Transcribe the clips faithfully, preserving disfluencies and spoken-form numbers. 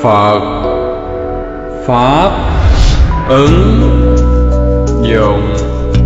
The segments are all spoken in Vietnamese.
Phật Pháp ứng dụng.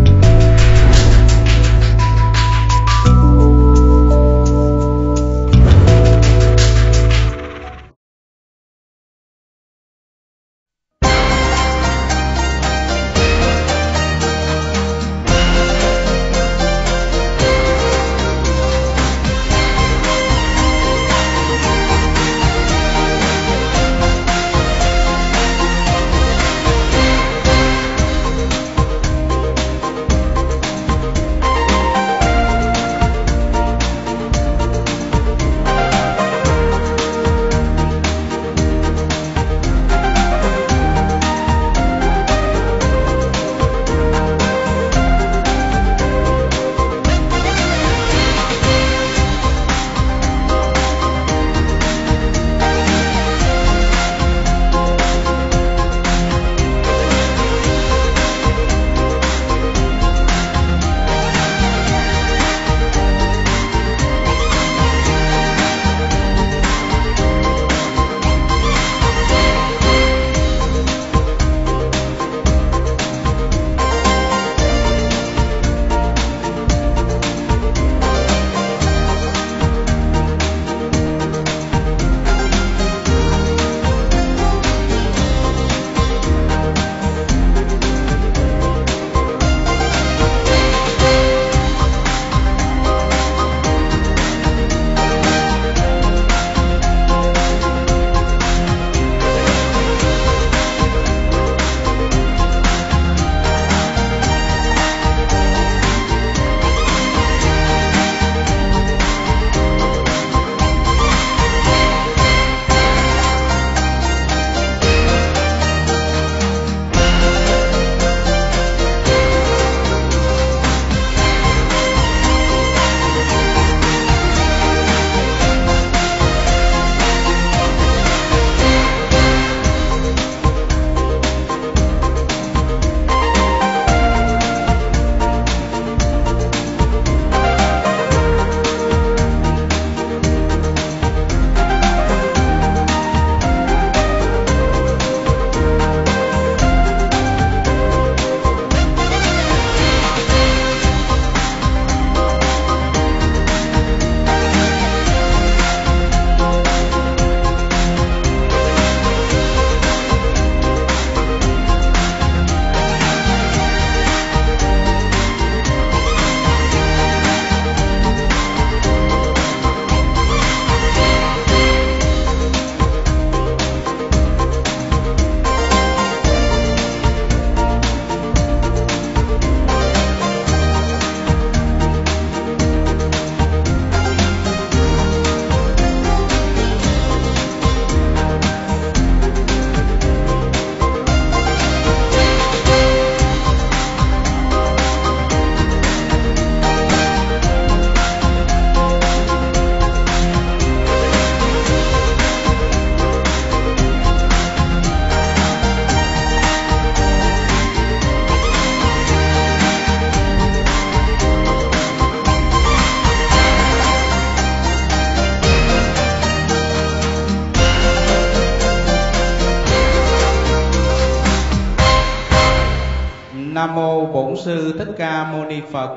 Nam mô Bổn Sư Thích Ca Mâu Ni Phật.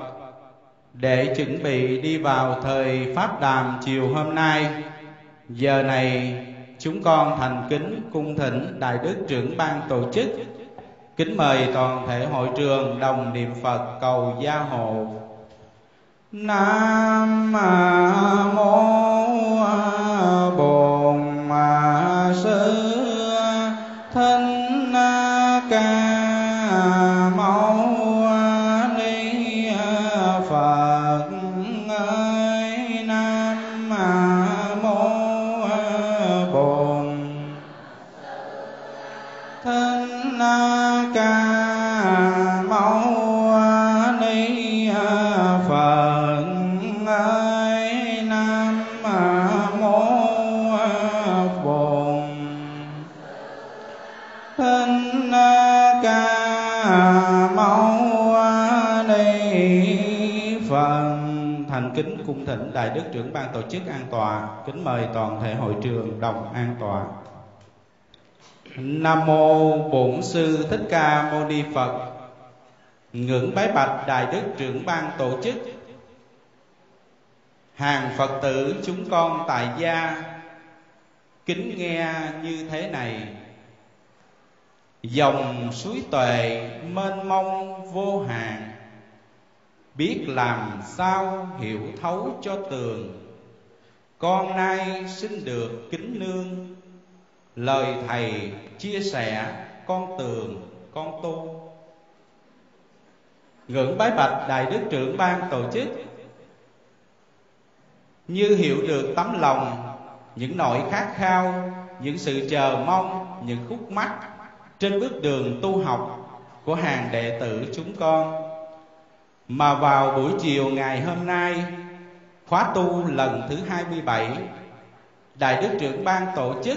Để chuẩn bị đi vào thời pháp đàm chiều hôm nay, giờ này chúng con thành kính cung thỉnh Đại Đức Trưởng ban tổ chức, kính mời toàn thể hội trường đồng niệm Phật cầu gia hộ. Nam mô Bổn Sư Thích Ca thành kính cung thỉnh Đại Đức Trưởng ban tổ chức an tọa, kính mời toàn thể hội trường đồng an tọa. Nam mô Bổn Sư Thích Ca Mâu Ni Phật. Ngưỡng bái bạch Đại Đức Trưởng ban tổ chức, hàng Phật tử chúng con tại gia kính nghe như thế này. Dòng suối tuệ mênh mông vô hạn, biết làm sao hiểu thấu cho tường. Con nay xin được kính nương, lời thầy chia sẻ con tường con tu. Ngưỡng bái bạch Đại Đức Trưởng ban tổ chức, như hiểu được tấm lòng, những nỗi khát khao, những sự chờ mong, những khúc mắc trên bước đường tu học của hàng đệ tử chúng con, mà vào buổi chiều ngày hôm nay, khóa tu lần thứ hai mươi bảy, Đại Đức Trưởng ban tổ chức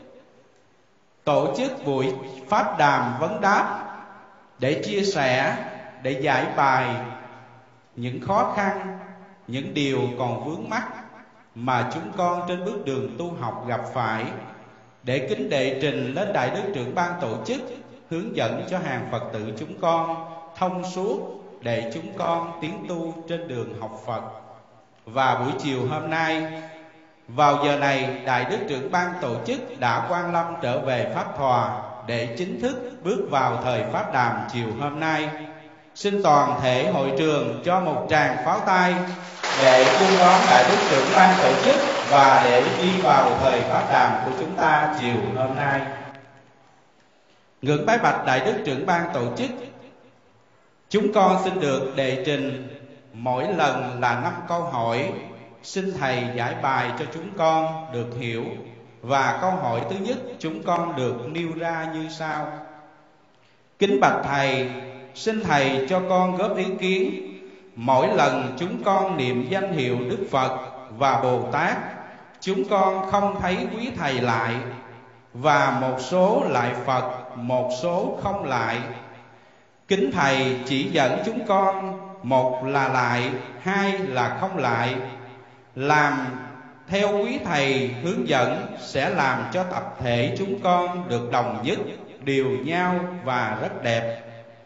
tổ chức buổi pháp đàm vấn đáp để chia sẻ, để giải bài những khó khăn, những điều còn vướng mắc mà chúng con trên bước đường tu học gặp phải, để kính đệ trình lên Đại Đức Trưởng ban tổ chức hướng dẫn cho hàng Phật tử chúng con thông suốt, để chúng con tiến tu trên đường học Phật. Và buổi chiều hôm nay, vào giờ này, Đại Đức Trưởng ban tổ chức đã quan lâm trở về Pháp Thòa để chính thức bước vào thời pháp đàm chiều hôm nay. Xin toàn thể hội trường cho một tràng pháo tay để cung đón Đại Đức Trưởng ban tổ chức và để đi vào thời pháp đàm của chúng ta chiều hôm nay. Ngưỡng bái bạch Đại Đức Trưởng ban tổ chức, chúng con xin được đệ trình mỗi lần là năm câu hỏi. Xin thầy giải bài cho chúng con được hiểu. Và câu hỏi thứ nhất chúng con được nêu ra như sau. Kính bạch thầy, xin thầy cho con góp ý kiến. Mỗi lần chúng con niệm danh hiệu Đức Phật và Bồ Tát, chúng con không thấy quý thầy lại, và một số lại Phật, một số không lại. Kính thầy chỉ dẫn chúng con, một là lại, hai là không lại. Làm theo quý thầy hướng dẫn sẽ làm cho tập thể chúng con được đồng nhất, điều nhau và rất đẹp.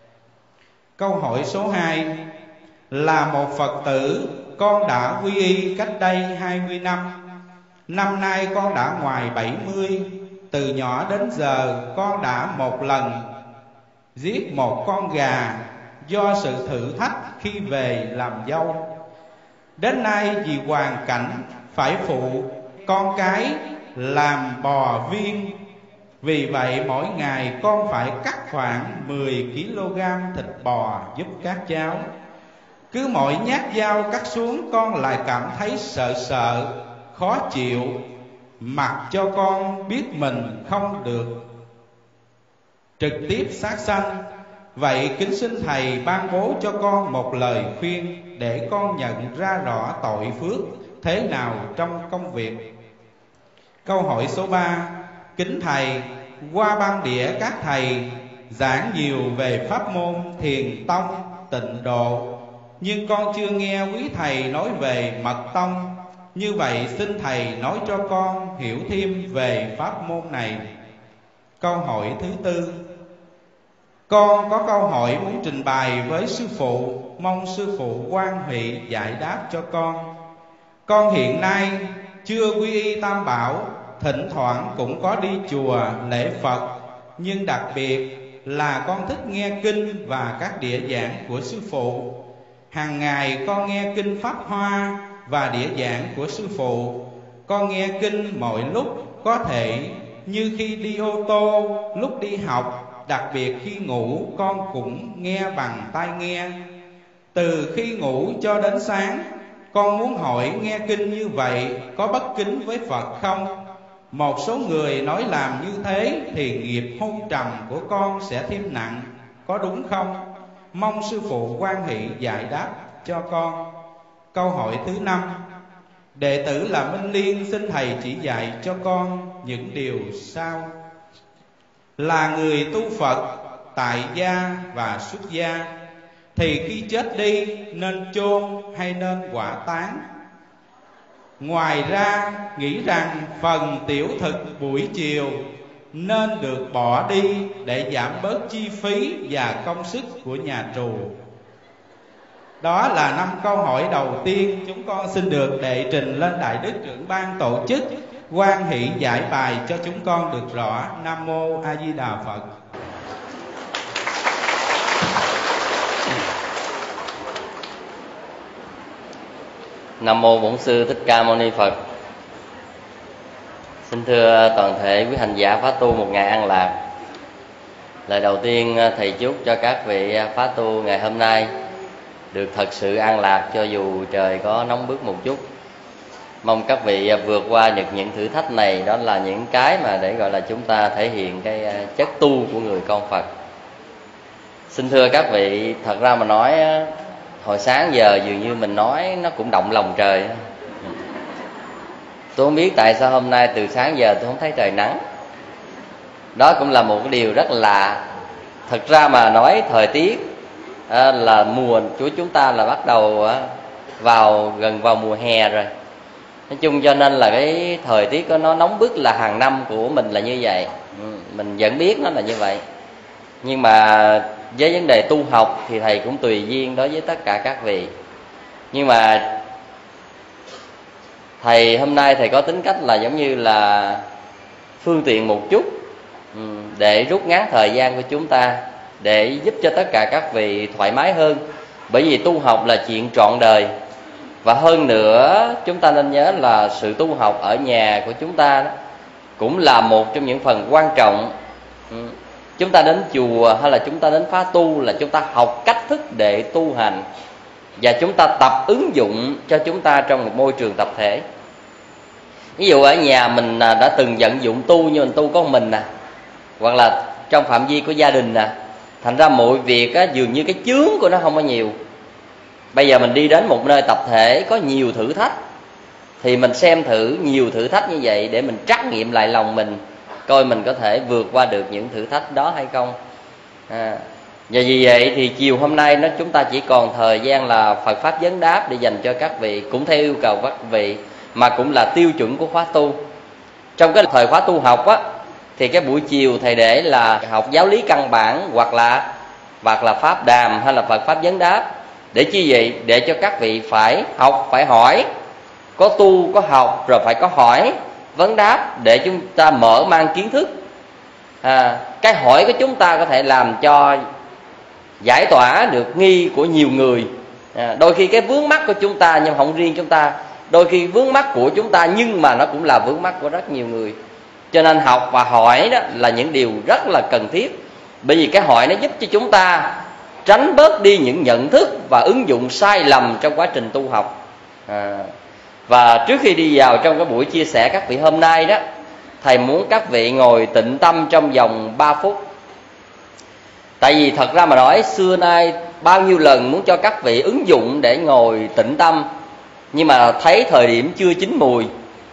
Câu hỏi số hai. Là một Phật tử, con đã quy y cách đây hai mươi năm. Năm nay con đã ngoài bảy mươi. Từ nhỏ đến giờ con đã một lần giết một con gà do sự thử thách khi về làm dâu. Đến nay vì hoàn cảnh phải phụ con cái làm bò viên, vì vậy mỗi ngày con phải cắt khoảng mười ki lô gam thịt bò giúp các cháu. Cứ mỗi nhát dao cắt xuống con lại cảm thấy sợ sợ, khó chịu, mặc cho con biết mình không được trực tiếp sát sanh. Vậy kính xin thầy ban bố cho con một lời khuyên để con nhận ra rõ tội phước thế nào trong công việc. Câu hỏi số ba. Kính thầy, qua băng đĩa các thầy giảng nhiều về pháp môn thiền tông, tịnh độ, nhưng con chưa nghe quý thầy nói về mật tông. Như vậy xin thầy nói cho con hiểu thêm về pháp môn này. Câu hỏi thứ tư. Con có câu hỏi muốn trình bày với sư phụ, mong sư phụ quan hỷ giải đáp cho con. Con hiện nay chưa quy y Tam Bảo, thỉnh thoảng cũng có đi chùa lễ Phật, nhưng đặc biệt là con thích nghe kinh và các đĩa giảng của sư phụ. Hàng ngày con nghe kinh Pháp Hoa và đĩa giảng của sư phụ. Con nghe kinh mọi lúc, có thể như khi đi ô tô, lúc đi học, đặc biệt khi ngủ con cũng nghe bằng tai nghe. Từ khi ngủ cho đến sáng, con muốn hỏi nghe kinh như vậy có bất kính với Phật không? Một số người nói làm như thế thì nghiệp hôn trầm của con sẽ thêm nặng, có đúng không? Mong sư phụ quan hỷ giải đáp cho con. Câu hỏi thứ năm. Đệ tử là Minh Liên xin thầy chỉ dạy cho con những điều sau. Là người tu Phật tại gia và xuất gia thì khi chết đi nên chôn hay nên hỏa táng? Ngoài ra nghĩ rằng phần tiểu thực buổi chiều nên được bỏ đi để giảm bớt chi phí và công sức của nhà trù. Đó là năm câu hỏi đầu tiên chúng con xin được đệ trình lên Đại Đức trưởng ban tổ chức hoan hỷ giải bài cho chúng con được rõ. Nam mô A Di Đà Phật. Nam mô Bổn Sư Thích Ca Mâu Ni Phật. Xin thưa toàn thể quý hành giả phá tu một ngày an lạc. Lời đầu tiên thầy chúc cho các vị phá tu ngày hôm nay được thật sự an lạc, cho dù trời có nóng bức một chút. Mong các vị vượt qua được những thử thách này. Đó là những cái mà để gọi là chúng ta thể hiện cái chất tu của người con Phật. Xin thưa các vị, thật ra mà nói, hồi sáng giờ dường như mình nói nó cũng động lòng trời. Tôi không biết tại sao hôm nay từ sáng giờ tôi không thấy trời nắng. Đó cũng là một cái điều rất lạ. Thật ra mà nói thời tiết à, là mùa của chúng ta là bắt đầu à, vào gần vào mùa hè rồi. Nói chung cho nên là cái thời tiết của nó nóng bức là hàng năm của mình là như vậy. Mình vẫn biết nó là như vậy. Nhưng mà với vấn đề tu học thì thầy cũng tùy duyên đối với tất cả các vị. Nhưng mà thầy hôm nay thầy có tính cách là giống như là phương tiện một chút để rút ngắn thời gian của chúng ta, để giúp cho tất cả các vị thoải mái hơn. Bởi vì tu học là chuyện trọn đời. Và hơn nữa chúng ta nên nhớ là sự tu học ở nhà của chúng ta đó cũng là một trong những phần quan trọng. Chúng ta đến chùa hay là chúng ta đến phá tu là chúng ta học cách thức để tu hành, và chúng ta tập ứng dụng cho chúng ta trong một môi trường tập thể. Ví dụ ở nhà mình đã từng vận dụng tu, nhưng mình tu có mình nè, hoặc là trong phạm vi của gia đình nè, thành ra mọi việc á, dường như cái chướng của nó không có nhiều. Bây giờ mình đi đến một nơi tập thể có nhiều thử thách, thì mình xem thử nhiều thử thách như vậy để mình trắc nghiệm lại lòng mình, coi mình có thể vượt qua được những thử thách đó hay không. à, Và vì vậy thì chiều hôm nay nó chúng ta chỉ còn thời gian là Phật Pháp vấn đáp để dành cho các vị, cũng theo yêu cầu các vị, mà cũng là tiêu chuẩn của khóa tu. Trong cái thời khóa tu học á, thì cái buổi chiều thầy để là học giáo lý căn bản, hoặc là hoặc là Pháp đàm hay là Phật Pháp vấn đáp. Để chi vậy? Để cho các vị phải học, phải hỏi. Có tu, có học, rồi phải có hỏi, vấn đáp, để chúng ta mở mang kiến thức. à, Cái hỏi của chúng ta có thể làm cho giải tỏa được nghi của nhiều người. à, Đôi khi cái vướng mắc của chúng ta, nhưng không riêng chúng ta, đôi khi vướng mắc của chúng ta nhưng mà nó cũng là vướng mắc của rất nhiều người. Cho nên học và hỏi đó là những điều rất là cần thiết. Bởi vì cái hỏi nó giúp cho chúng ta tránh bớt đi những nhận thức và ứng dụng sai lầm trong quá trình tu học. à, Và trước khi đi vào trong cái buổi chia sẻ các vị hôm nay đó, thầy muốn các vị ngồi tịnh tâm trong vòng ba phút. Tại vì thật ra mà nói, xưa nay bao nhiêu lần muốn cho các vị ứng dụng để ngồi tịnh tâm, nhưng mà thấy thời điểm chưa chín mùi.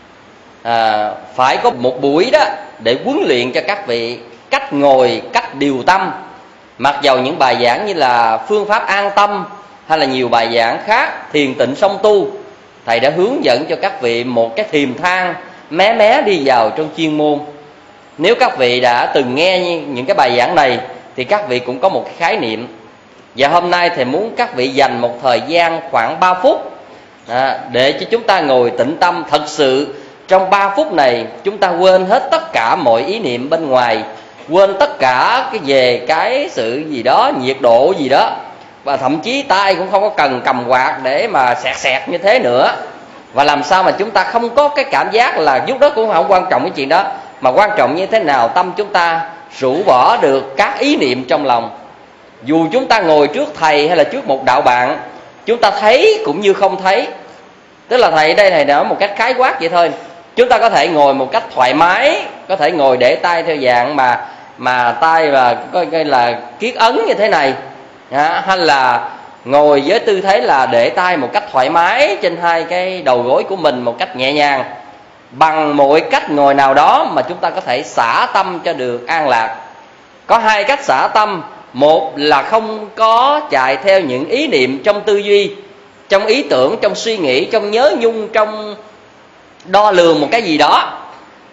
à, Phải có một buổi đó để huấn luyện cho các vị cách ngồi, cách điều tâm. Mặc dầu những bài giảng như là phương pháp an tâm hay là nhiều bài giảng khác, thiền tịnh song tu, thầy đã hướng dẫn cho các vị một cái thiềm thang mé mé đi vào trong chuyên môn. Nếu các vị đã từng nghe những cái bài giảng này thì các vị cũng có một cái khái niệm. Và hôm nay thầy muốn các vị dành một thời gian khoảng ba phút à, để cho chúng ta ngồi tĩnh tâm. Thật sự trong ba phút này chúng ta quên hết tất cả mọi ý niệm bên ngoài, quên tất cả cái về cái sự gì đó, nhiệt độ gì đó, và thậm chí tay cũng không có cần cầm quạt để mà sẹt sẹt như thế nữa. Và làm sao mà chúng ta không có cái cảm giác là lúc đó cũng không quan trọng cái chuyện đó, mà quan trọng như thế nào tâm chúng ta rũ bỏ được các ý niệm trong lòng. Dù chúng ta ngồi trước thầy hay là trước một đạo bạn, chúng ta thấy cũng như không thấy. Tức là thầy đây thầy nói một cách khái quát vậy thôi. Chúng ta có thể ngồi một cách thoải mái, có thể ngồi để tay theo dạng mà mà tay là coi coi là kiết ấn như thế này, à, hay là ngồi với tư thế là để tay một cách thoải mái trên hai cái đầu gối của mình một cách nhẹ nhàng. Bằng mọi cách ngồi nào đó mà chúng ta có thể xả tâm cho được an lạc. Có hai cách xả tâm. Một là không có chạy theo những ý niệm trong tư duy, trong ý tưởng, trong suy nghĩ, trong nhớ nhung, trong đo lường một cái gì đó.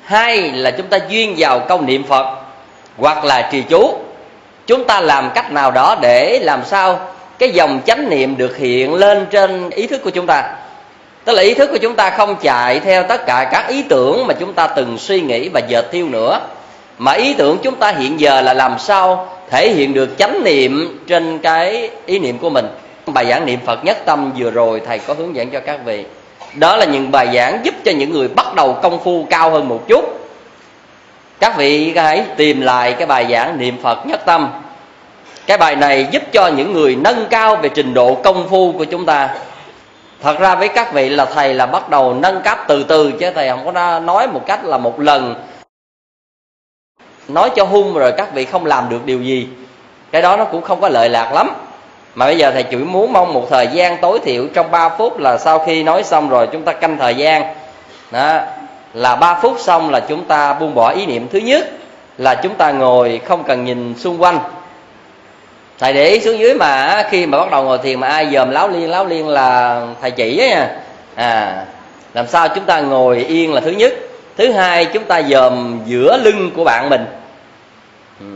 hai là chúng ta duyên vào công niệm Phật hoặc là trì chú. Chúng ta làm cách nào đó để làm sao cái dòng chánh niệm được hiện lên trên ý thức của chúng ta. Tức là ý thức của chúng ta không chạy theo tất cả các ý tưởng mà chúng ta từng suy nghĩ và dệt thiêu nữa, mà ý tưởng chúng ta hiện giờ là làm sao thể hiện được chánh niệm trên cái ý niệm của mình. Bài giảng niệm Phật nhất tâm vừa rồi thầy có hướng dẫn cho các vị. Đó là những bài giảng giúp cho những người bắt đầu công phu cao hơn một chút. Các vị hãy tìm lại cái bài giảng niệm Phật nhất tâm. Cái bài này giúp cho những người nâng cao về trình độ công phu của chúng ta. Thật ra với các vị là thầy là bắt đầu nâng cấp từ từ, chứ thầy không có nói một cách là một lần nói cho hung rồi các vị không làm được điều gì. Cái đó nó cũng không có lợi lạc lắm. Mà bây giờ thầy chỉ muốn mong một thời gian tối thiểu trong ba phút, là sau khi nói xong rồi chúng ta canh thời gian đó, là ba phút xong là chúng ta buông bỏ ý niệm. Thứ nhất là chúng ta ngồi không cần nhìn xung quanh. Thầy để ý xuống dưới mà khi mà bắt đầu ngồi thiền mà ai dòm láo liên láo liên là thầy chỉ á nha. À, làm sao chúng ta ngồi yên là thứ nhất. Thứ hai, chúng ta dòm giữa lưng của bạn mình. Ừ.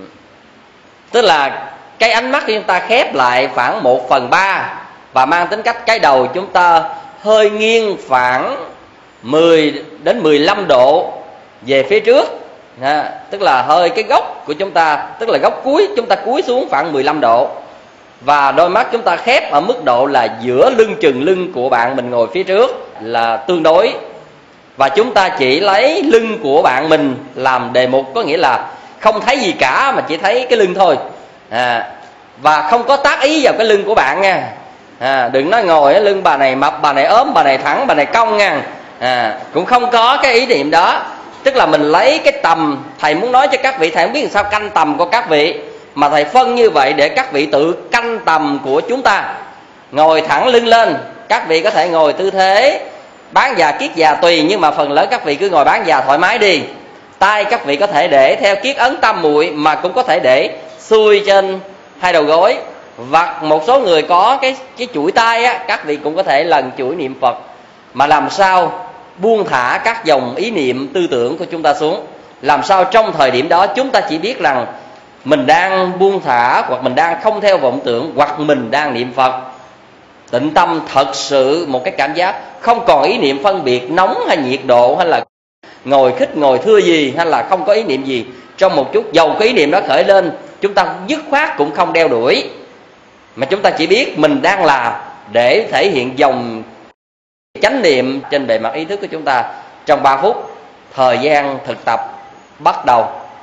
Tức là cái ánh mắt của chúng ta khép lại khoảng một phần ba và mang tính cách cái đầu chúng ta hơi nghiêng khoảng mười đến mười lăm độ về phía trước. À, tức là hơi cái góc của chúng ta, tức là góc cuối chúng ta cúi xuống khoảng mười lăm độ. Và đôi mắt chúng ta khép ở mức độ là giữa lưng chừng lưng của bạn mình ngồi phía trước là tương đối. Và chúng ta chỉ lấy lưng của bạn mình làm đề mục, có nghĩa là không thấy gì cả mà chỉ thấy cái lưng thôi. À, và không có tác ý vào cái lưng của bạn nha. À, đừng nói ngồi ở lưng bà này mập, bà này ốm, bà này thẳng, bà này cong nha. À, cũng không có cái ý niệm đó. Tức là mình lấy cái tầm, thầy muốn nói cho các vị, thầy không biết làm sao canh tầm của các vị, mà thầy phân như vậy để các vị tự canh tầm của chúng ta. Ngồi thẳng lưng lên, các vị có thể ngồi tư thế bán già kiết già tùy, nhưng mà phần lớn các vị cứ ngồi bán già thoải mái đi. Tay các vị có thể để theo kiết ấn tam muội, mà cũng có thể để xuôi trên hai đầu gối. Và một số người có cái cái chuỗi tay á, các vị cũng có thể lần chuỗi niệm Phật, mà làm sao buông thả các dòng ý niệm tư tưởng của chúng ta xuống. Làm sao trong thời điểm đó chúng ta chỉ biết rằng mình đang buông thả, hoặc mình đang không theo vọng tưởng, hoặc mình đang niệm Phật. Tịnh tâm thật sự một cái cảm giác không còn ý niệm phân biệt nóng hay nhiệt độ, hay là ngồi khích ngồi thưa gì, hay là không có ý niệm gì. Trong một chút dầu cái ý niệm đó khởi lên, chúng ta dứt khoát cũng không đeo đuổi, mà chúng ta chỉ biết mình đang làm để thể hiện dòng chánh niệm trên bề mặt ý thức của chúng ta. Trong ba phút, thời gian thực tập bắt đầu.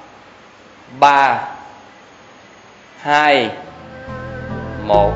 Ba, hai, một.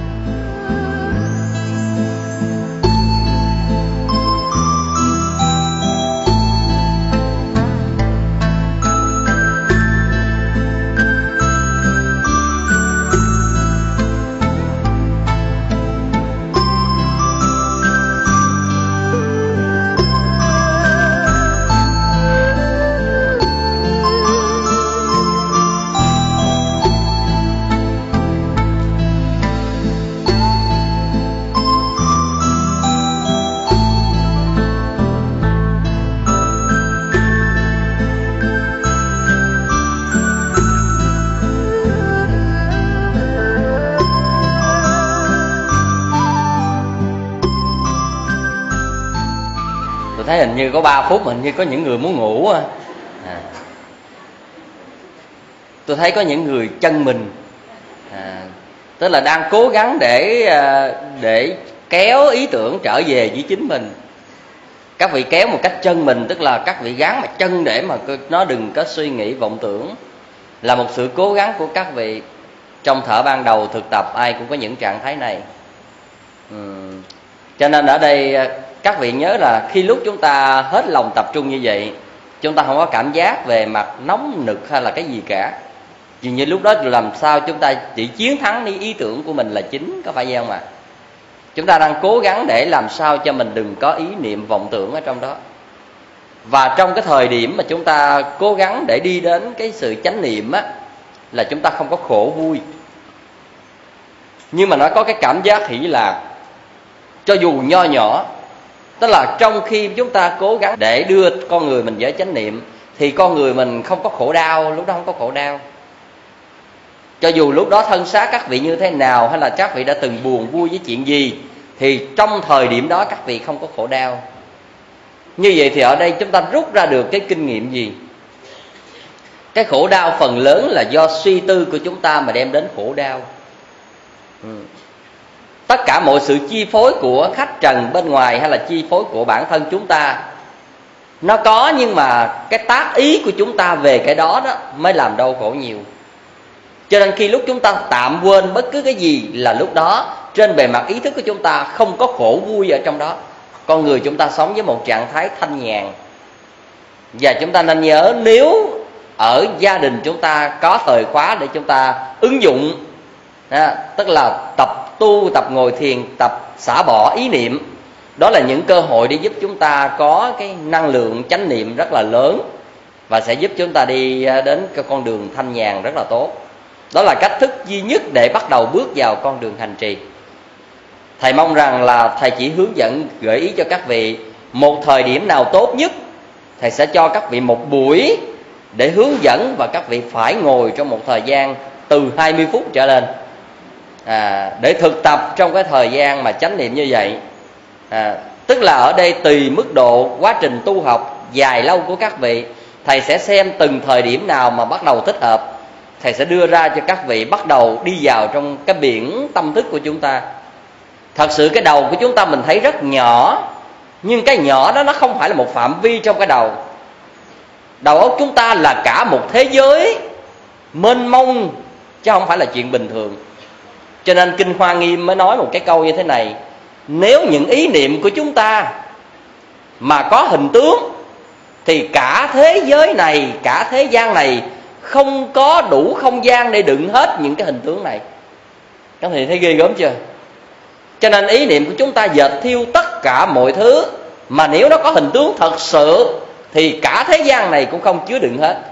Thấy hình như có ba phút, hình như có những người muốn ngủ à. À. Tôi thấy có những người chân mình, à, tức là đang cố gắng để để kéo ý tưởng trở về với chính mình. Các vị kéo một cách chân mình, tức là các vị gắn mặt chân để mà nó đừng có suy nghĩ vọng tưởng, là một sự cố gắng của các vị. Trong thở ban đầu thực tập ai cũng có những trạng thái này. uhm. Cho nên ở đây các vị nhớ là khi lúc chúng ta hết lòng tập trung như vậy, chúng ta không có cảm giác về mặt nóng nực hay là cái gì cả. Vì như lúc đó làm sao chúng ta chỉ chiến thắng đi ý tưởng của mình là chính, có phải vậy không ạ? Chúng ta đang cố gắng để làm sao cho mình đừng có ý niệm vọng tưởng ở trong đó. Và trong cái thời điểm mà chúng ta cố gắng để đi đến cái sự chánh niệm á, là chúng ta không có khổ vui, nhưng mà nó có cái cảm giác hỷ lạc, cho dù nho nhỏ. Tức là trong khi chúng ta cố gắng để đưa con người mình về chánh niệm thì con người mình không có khổ đau, lúc đó không có khổ đau. Cho dù lúc đó thân xác các vị như thế nào, hay là các vị đã từng buồn vui với chuyện gì, thì trong thời điểm đó các vị không có khổ đau. Như vậy thì ở đây chúng ta rút ra được cái kinh nghiệm gì? Cái khổ đau phần lớn là do suy tư của chúng ta mà đem đến khổ đau. ừ. Tất cả mọi sự chi phối của khách trần bên ngoài hay là chi phối của bản thân chúng ta, nó có, nhưng mà cái tác ý của chúng ta về cái đó đó mới làm đau khổ nhiều. Cho nên khi lúc chúng ta tạm quên bất cứ cái gì là lúc đó trên bề mặt ý thức của chúng ta không có khổ vui ở trong đó. Con người chúng ta sống với một trạng thái thanh nhàn. Và chúng ta nên nhớ, nếu ở gia đình chúng ta có thời khóa để chúng ta ứng dụng, à, tức là tập tu, tập ngồi thiền, tập xả bỏ ý niệm, đó là những cơ hội để giúp chúng ta có cái năng lượng chánh niệm rất là lớn, và sẽ giúp chúng ta đi đến cái con đường thanh nhàn rất là tốt. Đó là cách thức duy nhất để bắt đầu bước vào con đường hành trì. Thầy mong rằng là thầy chỉ hướng dẫn, gợi ý cho các vị một thời điểm nào tốt nhất. Thầy sẽ cho các vị một buổi để hướng dẫn, và các vị phải ngồi trong một thời gian từ hai mươi phút trở lên, à, để thực tập trong cái thời gian mà chánh niệm như vậy. à, Tức là ở đây tùy mức độ quá trình tu học dài lâu của các vị, thầy sẽ xem từng thời điểm nào mà bắt đầu thích hợp, thầy sẽ đưa ra cho các vị bắt đầu đi vào trong cái biển tâm thức của chúng ta. Thật sự cái đầu của chúng ta mình thấy rất nhỏ, nhưng cái nhỏ đó nó không phải là một phạm vi trong cái đầu. Đầu óc chúng ta là cả một thế giới mênh mông, chứ không phải là chuyện bình thường. Cho nên Kinh Hoa Nghiêm mới nói một cái câu như thế này: nếu những ý niệm của chúng ta mà có hình tướng thì cả thế giới này, cả thế gian này không có đủ không gian để đựng hết những cái hình tướng này. Các thầy thấy ghê gớm chưa? Cho nên ý niệm của chúng ta dệt thiêu tất cả mọi thứ, mà nếu nó có hình tướng thật sự thì cả thế gian này cũng không chứa đựng hết.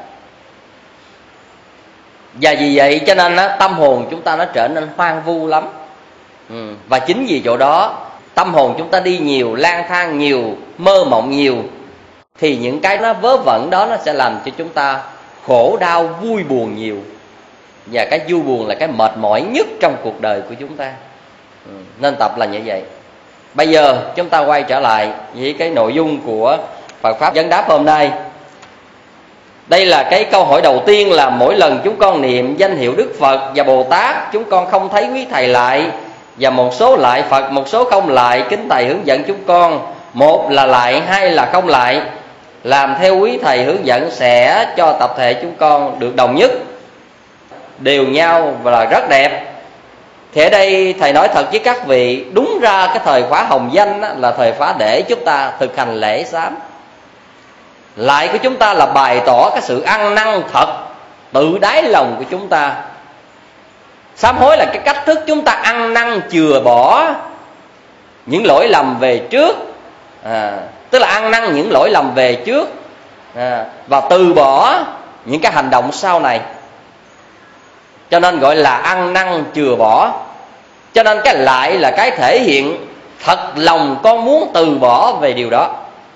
Và vì vậy cho nên á, tâm hồn chúng ta nó trở nên hoang vu lắm. ừ. Và chính vì chỗ đó tâm hồn chúng ta đi nhiều, lang thang nhiều, mơ mộng nhiều, thì những cái nó vớ vẩn đó nó sẽ làm cho chúng ta khổ đau, vui buồn nhiều. Và cái vui buồn là cái mệt mỏi nhất trong cuộc đời của chúng ta. ừ. Nên tập là như vậy. Bây giờ chúng ta quay trở lại với cái nội dung của Phật Pháp Vấn Đáp hôm nay. Đây là cái câu hỏi đầu tiên, là mỗi lần chúng con niệm danh hiệu Đức Phật và Bồ Tát, chúng con không thấy quý thầy lại, và một số lại Phật, một số không lại. Kính thầy hướng dẫn chúng con, một là lại, hai là không lại, làm theo quý thầy hướng dẫn sẽ cho tập thể chúng con được đồng nhất, đều nhau và là rất đẹp. Thì ở đây thầy nói thật với các vị, đúng ra cái thời khóa hồng danh là thời khóa để chúng ta thực hành lễ sám. Lại của chúng ta là bày tỏ cái sự ăn năn thật tự đáy lòng của chúng ta. Sám hối là cái cách thức chúng ta ăn năn chừa bỏ những lỗi lầm về trước, à, tức là ăn năn những lỗi lầm về trước, à, và từ bỏ những cái hành động sau này. Cho nên gọi là ăn năn chừa bỏ. Cho nên cái lại là cái thể hiện thật lòng con muốn từ bỏ về điều đó.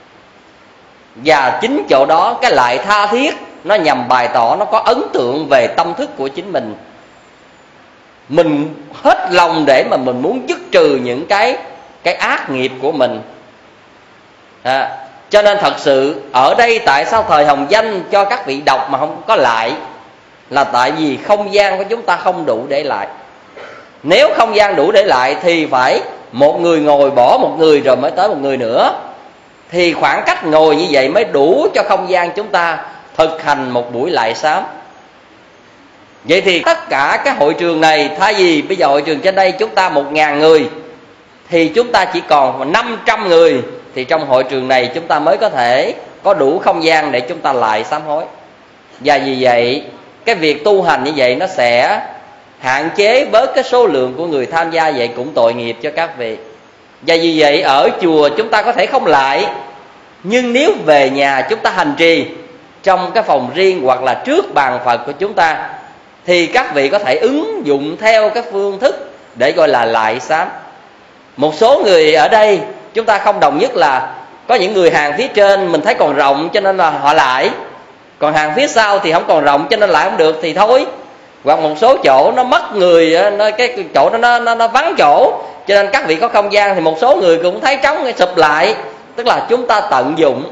Và chính chỗ đó cái lại tha thiết nó nhằm bày tỏ, nó có ấn tượng về tâm thức của chính mình. Mình hết lòng để mà mình muốn dứt trừ những cái cái ác nghiệp của mình. à, Cho nên thật sự ở đây tại sao thời hồng danh cho các vị đọc mà không có lại, là tại vì không gian của chúng ta không đủ để lại. Nếu không gian đủ để lại thì phải một người ngồi bỏ một người rồi mới tới một người nữa, thì khoảng cách ngồi như vậy mới đủ cho không gian chúng ta thực hành một buổi lại sám. Vậy thì tất cả cái hội trường này, thay vì bây giờ hội trường trên đây chúng ta một ngàn người, thì chúng ta chỉ còn năm trăm người, thì trong hội trường này chúng ta mới có thể có đủ không gian để chúng ta lại sám hối. Và vì vậy cái việc tu hành như vậy nó sẽ hạn chế bớt cái số lượng của người tham gia, vậy cũng tội nghiệp cho các vị. Và vì vậy ở chùa chúng ta có thể không lại, nhưng nếu về nhà chúng ta hành trì trong cái phòng riêng hoặc là trước bàn Phật của chúng ta, thì các vị có thể ứng dụng theo cái phương thức để gọi là lại sám. Một số người ở đây Chúng ta không đồng nhất là có những người hàng phía trên mình thấy còn rộng cho nên là họ lại, còn hàng phía sau thì không còn rộng cho nên lại không được thì thôi. Hoặc một số chỗ nó mất người, nó, cái chỗ đó nó, nó, nó vắng chỗ, cho nên các vị có không gian thì một số người cũng thấy trống sụp lại. Tức là chúng ta tận dụng.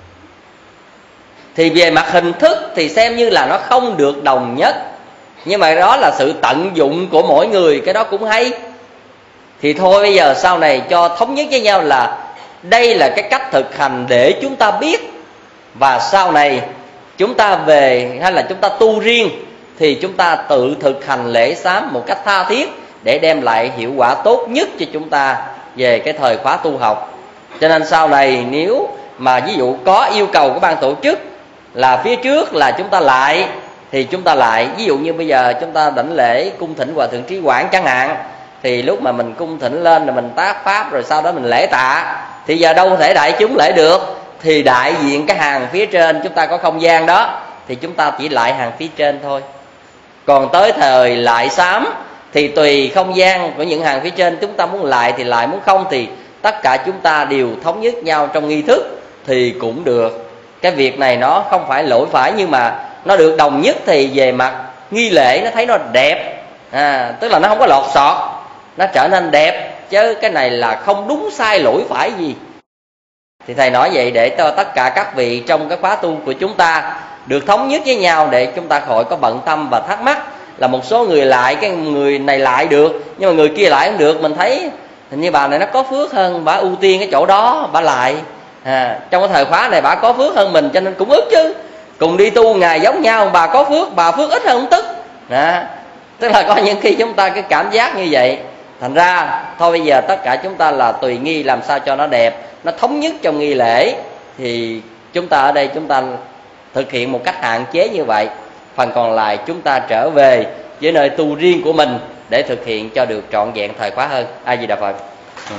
Thì về mặt hình thức thì xem như là nó không được đồng nhất, nhưng mà đó là sự tận dụng của mỗi người, cái đó cũng hay. Thì thôi bây giờ sau này cho thống nhất với nhau là đây là cái cách thực hành để chúng ta biết. Và sau này chúng ta về hay là chúng ta tu riêng thì chúng ta tự thực hành lễ sám một cách tha thiết để đem lại hiệu quả tốt nhất cho chúng ta về cái thời khóa tu học. Cho nên sau này nếu mà ví dụ có yêu cầu của ban tổ chức là phía trước là chúng ta lại thì chúng ta lại. Ví dụ như bây giờ chúng ta đảnh lễ cung thỉnh Hòa Thượng Trí Quảng chẳng hạn, thì lúc mà mình cung thỉnh lên rồi mình tác pháp rồi sau đó mình lễ tạ, thì giờ đâu thể đại chúng lễ được, thì đại diện cái hàng phía trên chúng ta có không gian đó thì chúng ta chỉ lại hàng phía trên thôi. Còn tới thời lại sám thì tùy không gian của những hàng phía trên, chúng ta muốn lại thì lại, muốn không thì tất cả chúng ta đều thống nhất nhau trong nghi thức thì cũng được. Cái việc này nó không phải lỗi phải, nhưng mà nó được đồng nhất thì về mặt nghi lễ nó thấy nó đẹp, à, tức là nó không có lọt sọt, nó trở nên đẹp, chứ cái này là không đúng sai lỗi phải gì. Thì thầy nói vậy để cho tất cả các vị trong cái khóa tu của chúng ta được thống nhất với nhau, để chúng ta khỏi có bận tâm và thắc mắc là một số người lại, cái người này lại được nhưng mà người kia lại không được. Mình thấy hình như bà này nó có phước hơn, bà ưu tiên cái chỗ đó bà lại, à, trong cái thời khóa này bà có phước hơn mình cho nên cũng ức chứ. Cùng đi tu ngày giống nhau, bà có phước, bà phước ít hơn không tức, à, tức là có những khi chúng ta cái cảm giác như vậy. Thành ra thôi bây giờ tất cả chúng ta là tùy nghi làm sao cho nó đẹp, nó thống nhất trong nghi lễ. Thì chúng ta ở đây chúng ta thực hiện một cách hạn chế như vậy, phần còn lại chúng ta trở về với nơi tu riêng của mình để thực hiện cho được trọn vẹn thời khóa hơn. A Di Đà Phật. Ừ.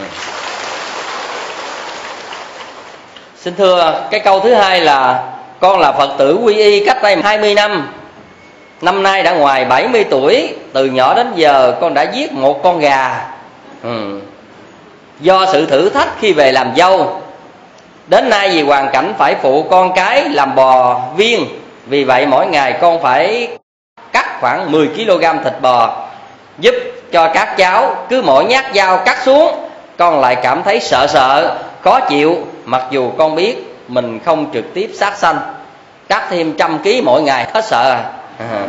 Xin thưa, cái câu thứ hai là con là Phật tử quy y cách đây hai mươi năm. Năm nay đã ngoài bảy mươi tuổi. Từ nhỏ đến giờ con đã giết một con gà, ừ. do sự thử thách khi về làm dâu. Đến nay vì hoàn cảnh phải phụ con cái làm bò viên, vì vậy mỗi ngày con phải cắt khoảng mười ki lô gam thịt bò giúp cho các cháu. Cứ mỗi nhát dao cắt xuống, con lại cảm thấy sợ sợ, khó chịu, mặc dù con biết mình không trực tiếp sát sanh. Cắt thêm trăm ký mỗi ngày hết sợ à. À.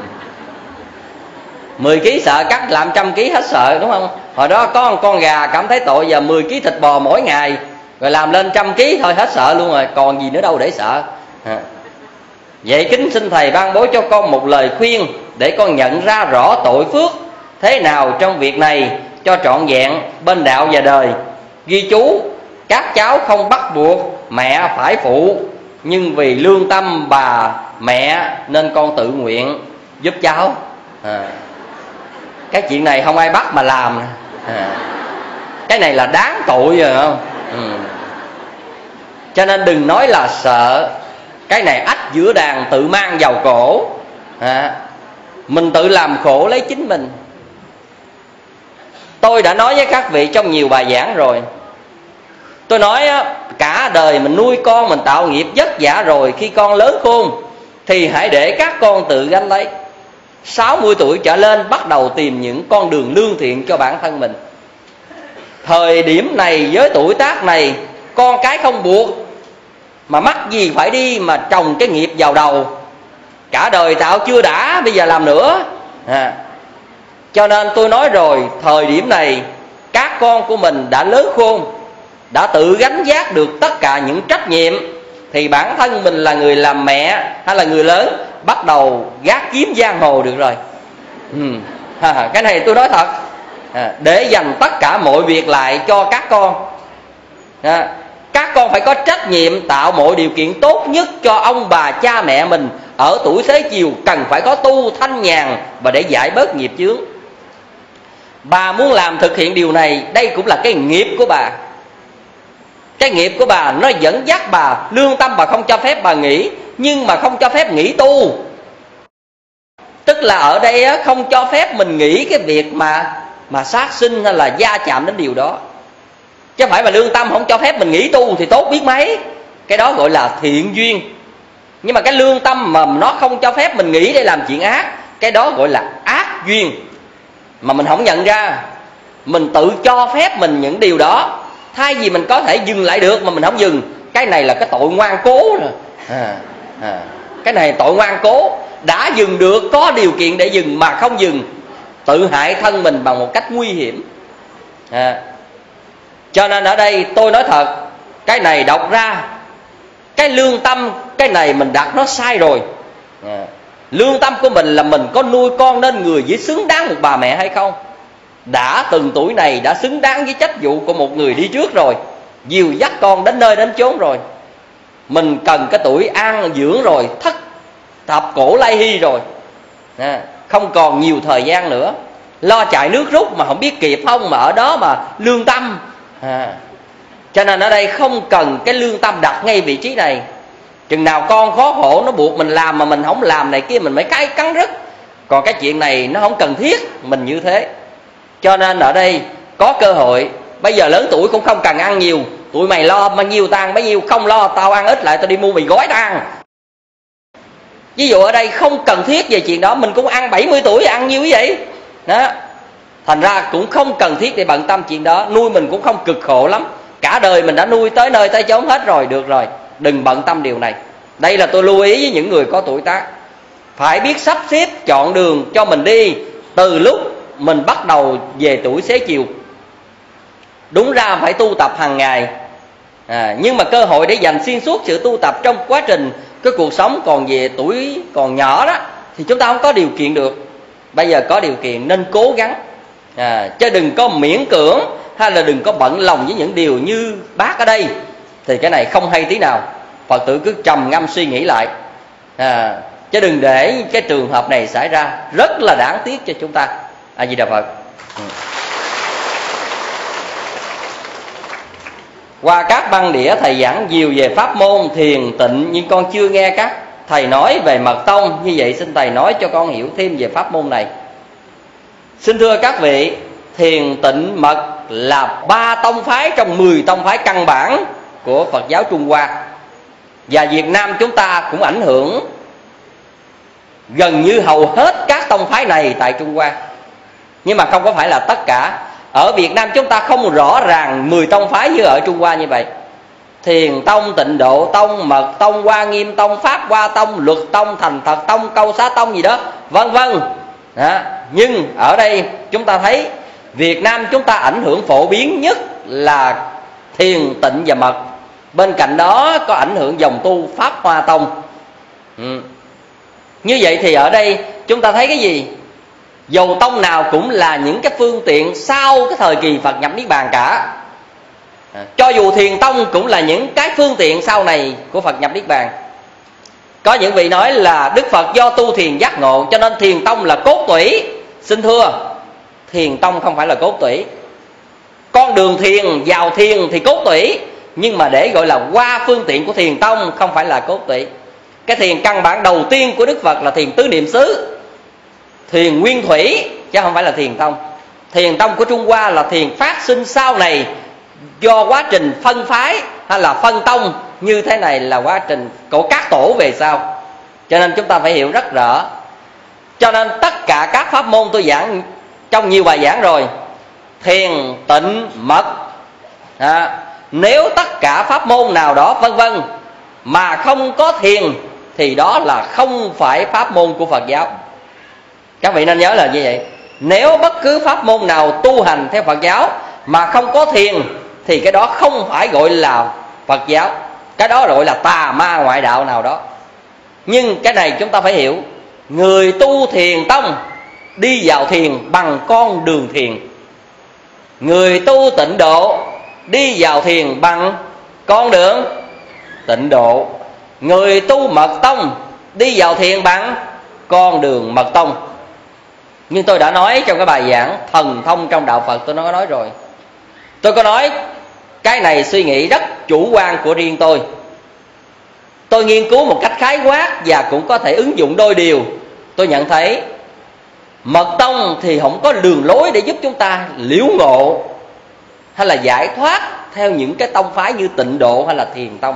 mười ký sợ, cắt làm trăm ký hết sợ, đúng không? Hồi đó có một con gà cảm thấy tội, giờ mười ký thịt bò mỗi ngày rồi làm lên trăm ký thôi hết sợ luôn rồi, còn gì nữa đâu để sợ. À. Vậy kính xin thầy ban bố cho con một lời khuyên để con nhận ra rõ tội phước thế nào trong việc này cho trọn vẹn bên đạo và đời. Ghi chú: các cháu không bắt buộc mẹ phải phụ, nhưng vì lương tâm bà mẹ nên con tự nguyện giúp cháu. À. Cái chuyện này không ai bắt mà làm. À. Cái này là đáng tội rồi không? Ừ. Cho nên đừng nói là sợ. Cái này ách giữa đàn tự mang vào cổ. À. Mình tự làm khổ lấy chính mình. Tôi đã nói với các vị trong nhiều bài giảng rồi. Tôi nói á, cả đời mình nuôi con, mình tạo nghiệp vất vả rồi, khi con lớn khôn thì hãy để các con tự gánh lấy. Sáu mươi tuổi trở lên bắt đầu tìm những con đường lương thiện cho bản thân mình. Thời điểm này với tuổi tác này, con cái không buộc, mà mắc gì phải đi mà trồng cái nghiệp vào đầu. Cả đời tạo chưa đã, bây giờ làm nữa. À. Cho nên tôi nói rồi, thời điểm này các con của mình đã lớn khôn, đã tự gánh vác được tất cả những trách nhiệm, thì bản thân mình là người làm mẹ hay là người lớn bắt đầu gác kiếm giang hồ được rồi. Ừ. À, cái này tôi nói thật. À, để dành tất cả mọi việc lại cho các con. À, các con phải có trách nhiệm tạo mọi điều kiện tốt nhất cho ông bà cha mẹ mình ở tuổi xế chiều, cần phải có tu thanh nhàn và để giải bớt nghiệp chướng. Bà muốn làm thực hiện điều này, đây cũng là cái nghiệp của bà. Cái nghiệp của bà nó dẫn dắt bà, lương tâm bà không cho phép bà nghỉ, nhưng mà không cho phép nghỉ tu. Tức là ở đây á, không cho phép mình nghĩ cái việc mà mà sát sinh hay là gia chạm đến điều đó. chứ không phải mà lương tâm không cho phép mình nghỉ tu thì tốt biết mấy. Cái đó gọi là thiện duyên. Nhưng mà cái lương tâm mà nó không cho phép mình nghĩ để làm chuyện ác, cái đó gọi là ác duyên. Mà mình không nhận ra, mình tự cho phép mình những điều đó. Thay vì mình có thể dừng lại được mà mình không dừng, cái này là cái tội ngoan cố rồi. À, à, cái này tội ngoan cố. Đã dừng được, có điều kiện để dừng mà không dừng, tự hại thân mình bằng một cách nguy hiểm. À, cho nên ở đây tôi nói thật, cái này đọc ra, cái lương tâm, cái này mình đặt nó sai rồi. À, lương tâm của mình là mình có nuôi con nên người với xứng đáng một bà mẹ hay không. Đã từng tuổi này đã xứng đáng với trách vụ của một người đi trước rồi, dìu dắt con đến nơi đến chốn rồi. Mình cần cái tuổi an dưỡng rồi, thất thập cổ lai hy rồi. À, không còn nhiều thời gian nữa, lo chạy nước rút mà không biết kịp không, mà ở đó mà lương tâm. À, cho nên ở đây không cần cái lương tâm đặt ngay vị trí này. Chừng nào con khó khổ nó buộc mình làm mà mình không làm này kia, mình mới cái cắn rứt. Còn cái chuyện này nó không cần thiết mình như thế. Cho nên ở đây có cơ hội, bây giờ lớn tuổi cũng không cần ăn nhiều. Tụi mày lo bao nhiêu tao ăn bấy nhiêu, không lo tao ăn ít lại tao đi mua mì gói tao ăn. Ví dụ ở đây không cần thiết về chuyện đó, mình cũng ăn bảy mươi tuổi ăn nhiêu vậy đó. Thành ra cũng không cần thiết để bận tâm chuyện đó. Nuôi mình cũng không cực khổ lắm, cả đời mình đã nuôi tới nơi tới chốn hết rồi. Được rồi, đừng bận tâm điều này. Đây là tôi lưu ý với những người có tuổi tác. Phải biết sắp xếp chọn đường cho mình đi từ lúc mình bắt đầu về tuổi xế chiều. Đúng ra phải tu tập hàng ngày, à, nhưng mà cơ hội để dành xuyên suốt sự tu tập trong quá trình cái cuộc sống còn về tuổi còn nhỏ đó thì chúng ta không có điều kiện được. Bây giờ có điều kiện nên cố gắng, à, chứ đừng có miễn cưỡng hay là đừng có bận lòng với những điều như bác ở đây. Thì cái này không hay tí nào. Phật tử cứ trầm ngâm suy nghĩ lại, à, chứ đừng để cái trường hợp này xảy ra, rất là đáng tiếc cho chúng ta. A Di Đà Phật. Ừ. Qua các băng đĩa thầy giảng nhiều về pháp môn thiền tịnh, nhưng con chưa nghe các thầy nói về mật tông. Như vậy xin thầy nói cho con hiểu thêm về pháp môn này. Xin thưa các vị, thiền tịnh mật là ba tông phái trong mười tông phái căn bản của Phật giáo Trung Hoa. Và Việt Nam chúng ta cũng ảnh hưởng gần như hầu hết các tông phái này tại Trung Hoa. Nhưng mà không có phải là tất cả. Ở Việt Nam chúng ta không rõ ràng mười tông phái như ở Trung Hoa như vậy. Thiền tông, Tịnh Độ tông, Mật tông, Hoa Nghiêm tông, Pháp Hoa tông, Luật tông, Thành Thật tông, Câu Xá tông gì đó, vân vân. Nhưng ở đây chúng ta thấy Việt Nam chúng ta ảnh hưởng phổ biến nhất là thiền, tịnh và mật. Bên cạnh đó có ảnh hưởng dòng tu Pháp Hoa tông. ừ. Như vậy thì ở đây chúng ta thấy cái gì? Dầu tông nào cũng là những cái phương tiện sau cái thời kỳ Phật nhập Niết Bàn cả. à, Cho dù thiền tông cũng là những cái phương tiện sau này của Phật nhập Niết Bàn. Có những vị nói là Đức Phật do tu thiền giác ngộ cho nên thiền tông là cốt tủy. Xin thưa, thiền tông không phải là cốt tủy. Con đường thiền vào thiền thì cốt tủy, nhưng mà để gọi là qua phương tiện của thiền tông không phải là cốt tủy. Cái thiền căn bản đầu tiên của Đức Phật là thiền tứ niệm xứ, thiền nguyên thủy, chứ không phải là thiền tông. Thiền tông của Trung Hoa là thiền phát sinh sau này do quá trình phân phái hay là phân tông như thế này, là quá trình của các tổ về sau. Cho nên chúng ta phải hiểu rất rõ. Cho nên tất cả các pháp môn tôi giảng trong nhiều bài giảng rồi, thiền, tịnh, mật, à, nếu tất cả pháp môn nào đó vân vân mà không có thiền thì đó là không phải pháp môn của Phật giáo. Các vị nên nhớ là như vậy. Nếu bất cứ pháp môn nào tu hành theo Phật giáo mà không có thiền thì cái đó không phải gọi là Phật giáo, cái đó gọi là tà ma ngoại đạo nào đó. Nhưng cái này chúng ta phải hiểu. Người tu thiền tông đi vào thiền bằng con đường thiền, người tu tịnh độ đi vào thiền bằng con đường tịnh độ, người tu mật tông đi vào thiền bằng con đường mật tông. Nhưng tôi đã nói trong cái bài giảng thần thông trong đạo Phật, tôi có nói rồi. Tôi có nói cái này suy nghĩ rất chủ quan của riêng tôi. Tôi nghiên cứu một cách khái quát và cũng có thể ứng dụng đôi điều. Tôi nhận thấy mật tông thì không có đường lối để giúp chúng ta liễu ngộ hay là giải thoát theo những cái tông phái như Tịnh Độ hay là Thiền Tông.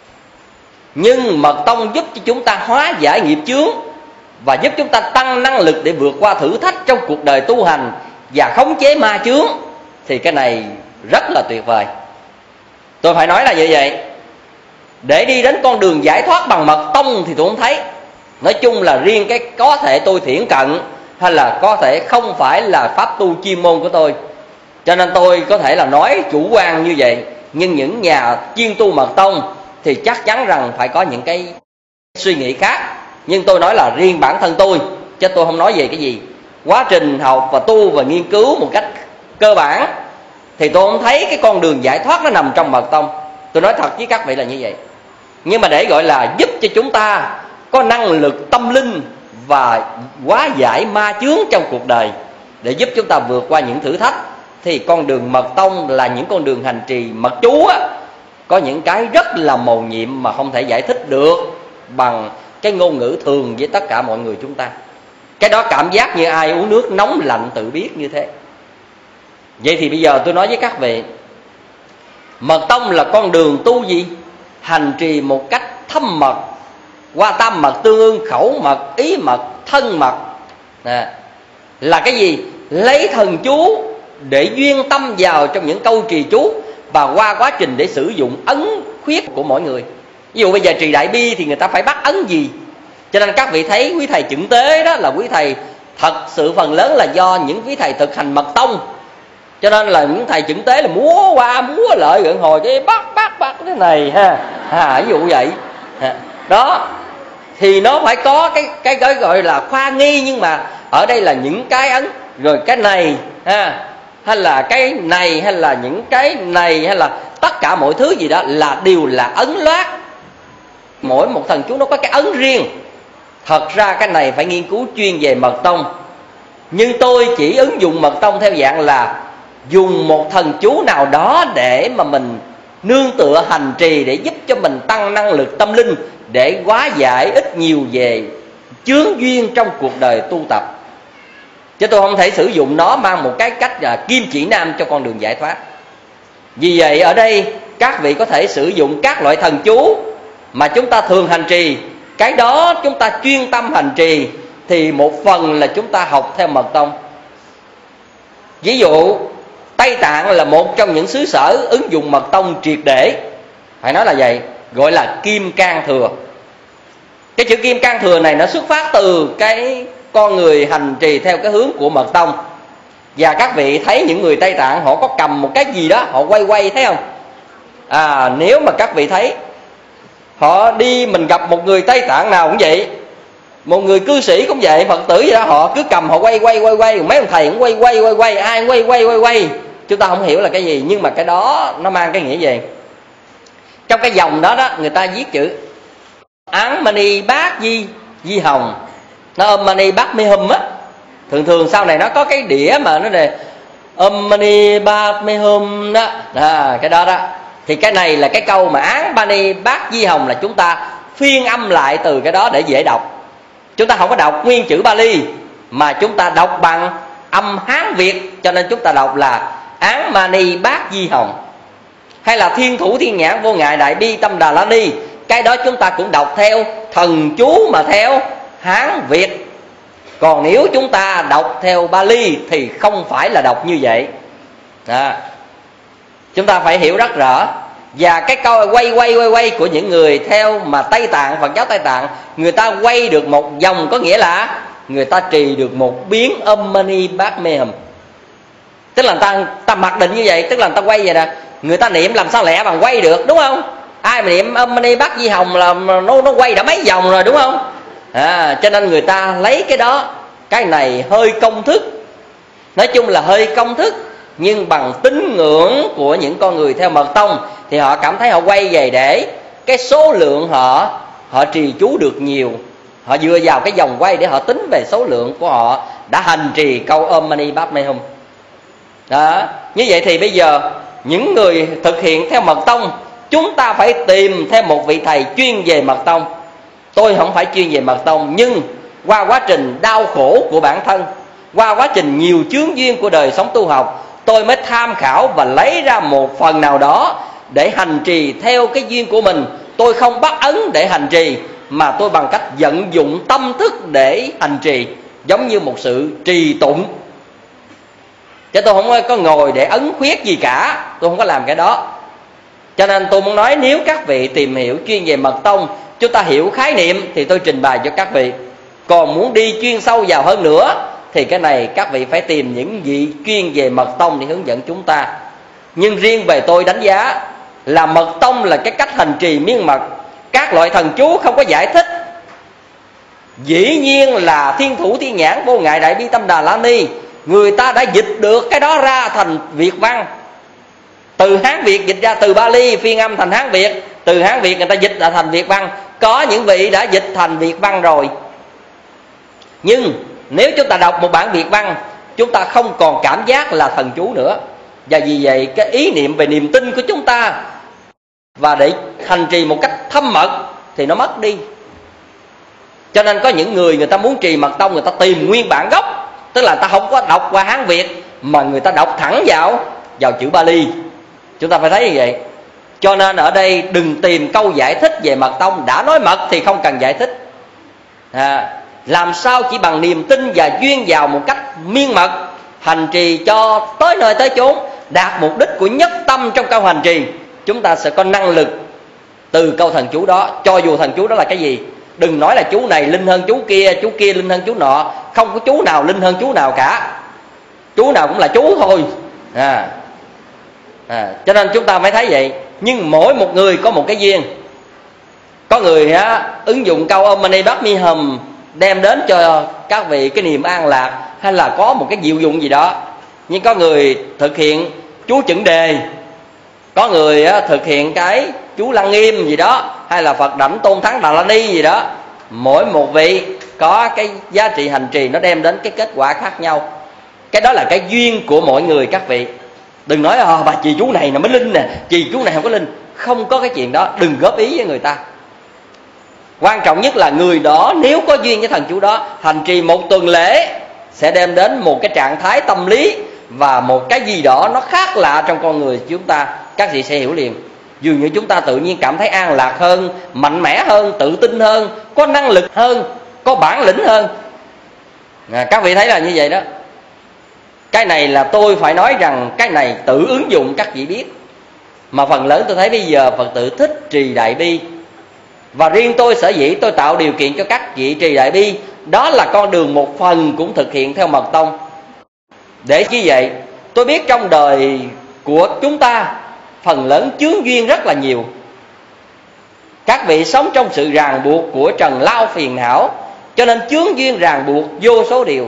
Nhưng mật tông giúp cho chúng ta hóa giải nghiệp chướng và giúp chúng ta tăng năng lực để vượt qua thử thách trong cuộc đời tu hành và khống chế ma chướng, thì cái này rất là tuyệt vời. Tôi phải nói là như vậy. Để đi đến con đường giải thoát bằng mật tông thì tôi không thấy. Nói chung là riêng cái có thể tôi thiển cận, hay là có thể không phải là pháp tu chuyên môn của tôi, cho nên tôi có thể là nói chủ quan như vậy. Nhưng những nhà chuyên tu mật tông thì chắc chắn rằng phải có những cái suy nghĩ khác. Nhưng tôi nói là riêng bản thân tôi, chứ tôi không nói về cái gì. Quá trình học và tu và nghiên cứu một cách cơ bản thì tôi không thấy cái con đường giải thoát nó nằm trong mật tông. Tôi nói thật với các vị là như vậy. Nhưng mà để gọi là giúp cho chúng ta có năng lực tâm linh và hóa giải ma chướng trong cuộc đời, để giúp chúng ta vượt qua những thử thách, thì con đường mật tông là những con đường hành trì mật chú á, có những cái rất là mầu nhiệm mà không thể giải thích được bằng cái ngôn ngữ thường với tất cả mọi người chúng ta. Cái đó cảm giác như ai uống nước nóng lạnh tự biết như thế. Vậy thì bây giờ tôi nói với các vị, mật tông là con đường tu gì? Hành trì một cách thâm mật, qua tam mật, tương ưng, khẩu mật, ý mật, thân mật. À, là cái gì? Lấy thần chú để duyên tâm vào trong những câu trì chú, và qua quá trình để sử dụng ấn khuyết của mỗi người. Ví dụ bây giờ trì đại bi thì người ta phải bắt ấn gì? Cho nên các vị thấy quý thầy chưởng tế đó là quý thầy thật sự phần lớn là do những quý thầy thực hành mật tông. Cho nên là những thầy chưởng tế là múa qua múa lợi gần hồi cái bắt bắt bắt cái này ha, à, ví dụ vậy đó, thì nó phải có cái cái gọi gọi là khoa nghi. Nhưng mà ở đây là những cái ấn, rồi cái này ha, hay là cái này, hay là những cái này, hay là tất cả mọi thứ gì đó là đều là ấn loát. Mỗi một thần chú nó có cái ấn riêng. Thật ra cái này phải nghiên cứu chuyên về mật tông. Nhưng tôi chỉ ứng dụng mật tông theo dạng là dùng một thần chú nào đó để mà mình nương tựa hành trì, để giúp cho mình tăng năng lực tâm linh, để hóa giải ít nhiều về chướng duyên trong cuộc đời tu tập. Chứ tôi không thể sử dụng nó mang một cái cách là kim chỉ nam cho con đường giải thoát. Vì vậy ở đây các vị có thể sử dụng các loại thần chú mà chúng ta thường hành trì. Cái đó chúng ta chuyên tâm hành trì thì một phần là chúng ta học theo mật tông. Ví dụ Tây Tạng là một trong những xứ sở ứng dụng mật tông triệt để, phải nói là vậy, gọi là Kim Cang Thừa. Cái chữ Kim Cang Thừa này nó xuất phát từ cái con người hành trì theo cái hướng của mật tông. Và các vị thấy những người Tây Tạng họ có cầm một cái gì đó, họ quay quay thấy không? À, nếu mà các vị thấy họ đi, mình gặp một người Tây Tạng nào cũng vậy, một người cư sĩ cũng vậy, Phật tử gì đó, họ cứ cầm họ quay quay quay quay, mấy ông thầy cũng quay quay quay quay, ai quay quay quay quay, chúng ta không hiểu là cái gì. Nhưng mà cái đó nó mang cái nghĩa gì? Trong cái dòng đó đó, người ta viết chữ Án Mani Bát Di Di Hồng, nó Om Mani Bát Me Hum á. Thường thường sau này nó có cái đĩa mà nó đề Om Mani Bát Me Hum đó, à, cái đó đó. Thì cái này là cái câu mà Án Mani Bát Di Hồng là chúng ta phiên âm lại từ cái đó để dễ đọc. Chúng ta không có đọc nguyên chữ Bali, mà chúng ta đọc bằng âm Hán Việt, cho nên chúng ta đọc là Án Mani Bát Di Hồng. Hay là Thiên Thủ Thiên Nhãn Vô Ngại Đại Bi Tâm Đà La Ni, cái đó chúng ta cũng đọc theo thần chú mà theo Hán Việt. Còn nếu chúng ta đọc theo Bali thì không phải là đọc như vậy. À, chúng ta phải hiểu rất rõ. Và cái câu quay quay quay quay của những người theo mà Tây Tạng, Phật giáo Tây Tạng, người ta quay được một vòng, có nghĩa là người ta trì được một biến Om Mani Bát Me Hum. Tức là người ta, ta mặc định như vậy, tức là người ta quay vậy nè. Người ta niệm làm sao lẹ bằng quay được, đúng không? Ai mà niệm Om Mani Bát Di Hồng là nó, nó quay đã mấy vòng rồi, đúng không? À, cho nên người ta lấy cái đó. Cái này hơi công thức, nói chung là hơi công thức, nhưng bằng tín ngưỡng của những con người theo mật tông thì họ cảm thấy họ quay về để cái số lượng họ họ trì chú được nhiều. Họ dựa vào cái vòng quay để họ tính về số lượng của họ đã hành trì câu Om Mani Bát Me Hum. Đó, như vậy thì bây giờ những người thực hiện theo mật tông, chúng ta phải tìm thêm một vị thầy chuyên về mật tông. Tôi không phải chuyên về mật tông, nhưng qua quá trình đau khổ của bản thân, qua quá trình nhiều chướng duyên của đời sống tu học, tôi mới tham khảo và lấy ra một phần nào đó để hành trì theo cái duyên của mình. Tôi không bắt ấn để hành trì, mà tôi bằng cách vận dụng tâm thức để hành trì, giống như một sự trì tụng. Chứ tôi không có ngồi để ấn khuyết gì cả, tôi không có làm cái đó. Cho nên tôi muốn nói, nếu các vị tìm hiểu chuyên về mật tông, chúng ta hiểu khái niệm thì tôi trình bày cho các vị. Còn muốn đi chuyên sâu vào hơn nữa thì cái này các vị phải tìm những vị chuyên về mật tông để hướng dẫn chúng ta. Nhưng riêng về tôi đánh giá là mật tông là cái cách hành trì miên mật. Các loại thần chú không có giải thích. Dĩ nhiên là Thiên Thủ Thiên Nhãn Vô Ngại Đại Bi Tâm Đà La Ni, người ta đã dịch được cái đó ra thành Việt văn. Từ Hán Việt dịch ra, từ Bali phiên âm thành Hán Việt, từ Hán Việt người ta dịch ra thành Việt văn. Có những vị đã dịch thành Việt văn rồi. Nhưng nếu chúng ta đọc một bản Việt văn, chúng ta không còn cảm giác là thần chú nữa. Và vì vậy cái ý niệm về niềm tin của chúng ta và để hành trì một cách thâm mật thì nó mất đi. Cho nên có những người người ta muốn trì mật tông, người ta tìm nguyên bản gốc, tức là người ta không có đọc qua Hán Việt mà người ta đọc thẳng vào vào chữ Bali. Chúng ta phải thấy như vậy. Cho nên ở đây đừng tìm câu giải thích về mật tông. Đã nói mật thì không cần giải thích. à, Làm sao chỉ bằng niềm tin và duyên vào một cách miên mật, hành trì cho tới nơi tới chốn, đạt mục đích của nhất tâm trong câu hành trì, chúng ta sẽ có năng lực từ câu thần chú đó. Cho dù thần chú đó là cái gì, đừng nói là chú này linh hơn chú kia, chú kia linh hơn chú nọ. Không có chú nào linh hơn chú nào cả, chú nào cũng là chú thôi. à, à, Cho nên chúng ta phải thấy vậy. Nhưng mỗi một người có một cái duyên. Có người á, ứng dụng câu Om Mani Padme Hum đem đến cho các vị cái niềm an lạc, hay là có một cái diệu dụng gì đó. Nhưng có người thực hiện chú chuẩn đề, có người á, thực hiện cái chú Lăng Nghiêm gì đó, hay là Phật Đảnh Tôn Thắng Đà La Ni gì đó. Mỗi một vị có cái giá trị hành trì, nó đem đến cái kết quả khác nhau. Cái đó là cái duyên của mỗi người các vị. Đừng nói à, bà trì chú này là mới linh nè, trì chú này không có linh. Không có cái chuyện đó, đừng góp ý với người ta. Quan trọng nhất là người đó nếu có duyên với thần chú đó, hành trì một tuần lễ sẽ đem đến một cái trạng thái tâm lý và một cái gì đó nó khác lạ trong con người chúng ta. Các vị sẽ hiểu liền. Dường như chúng ta tự nhiên cảm thấy an lạc hơn, mạnh mẽ hơn, tự tin hơn, có năng lực hơn, có bản lĩnh hơn. à, Các vị thấy là như vậy đó. Cái này là tôi phải nói rằng cái này tự ứng dụng các vị biết. Mà phần lớn tôi thấy bây giờ Phật tử thích trì Đại Bi. Và riêng tôi sở dĩ tôi tạo điều kiện cho các vị trì Đại Bi, đó là con đường một phần cũng thực hiện theo mật tông. Để như vậy, tôi biết trong đời của chúng ta phần lớn chướng duyên rất là nhiều. Các vị sống trong sự ràng buộc của trần lao phiền não, cho nên chướng duyên ràng buộc vô số điều.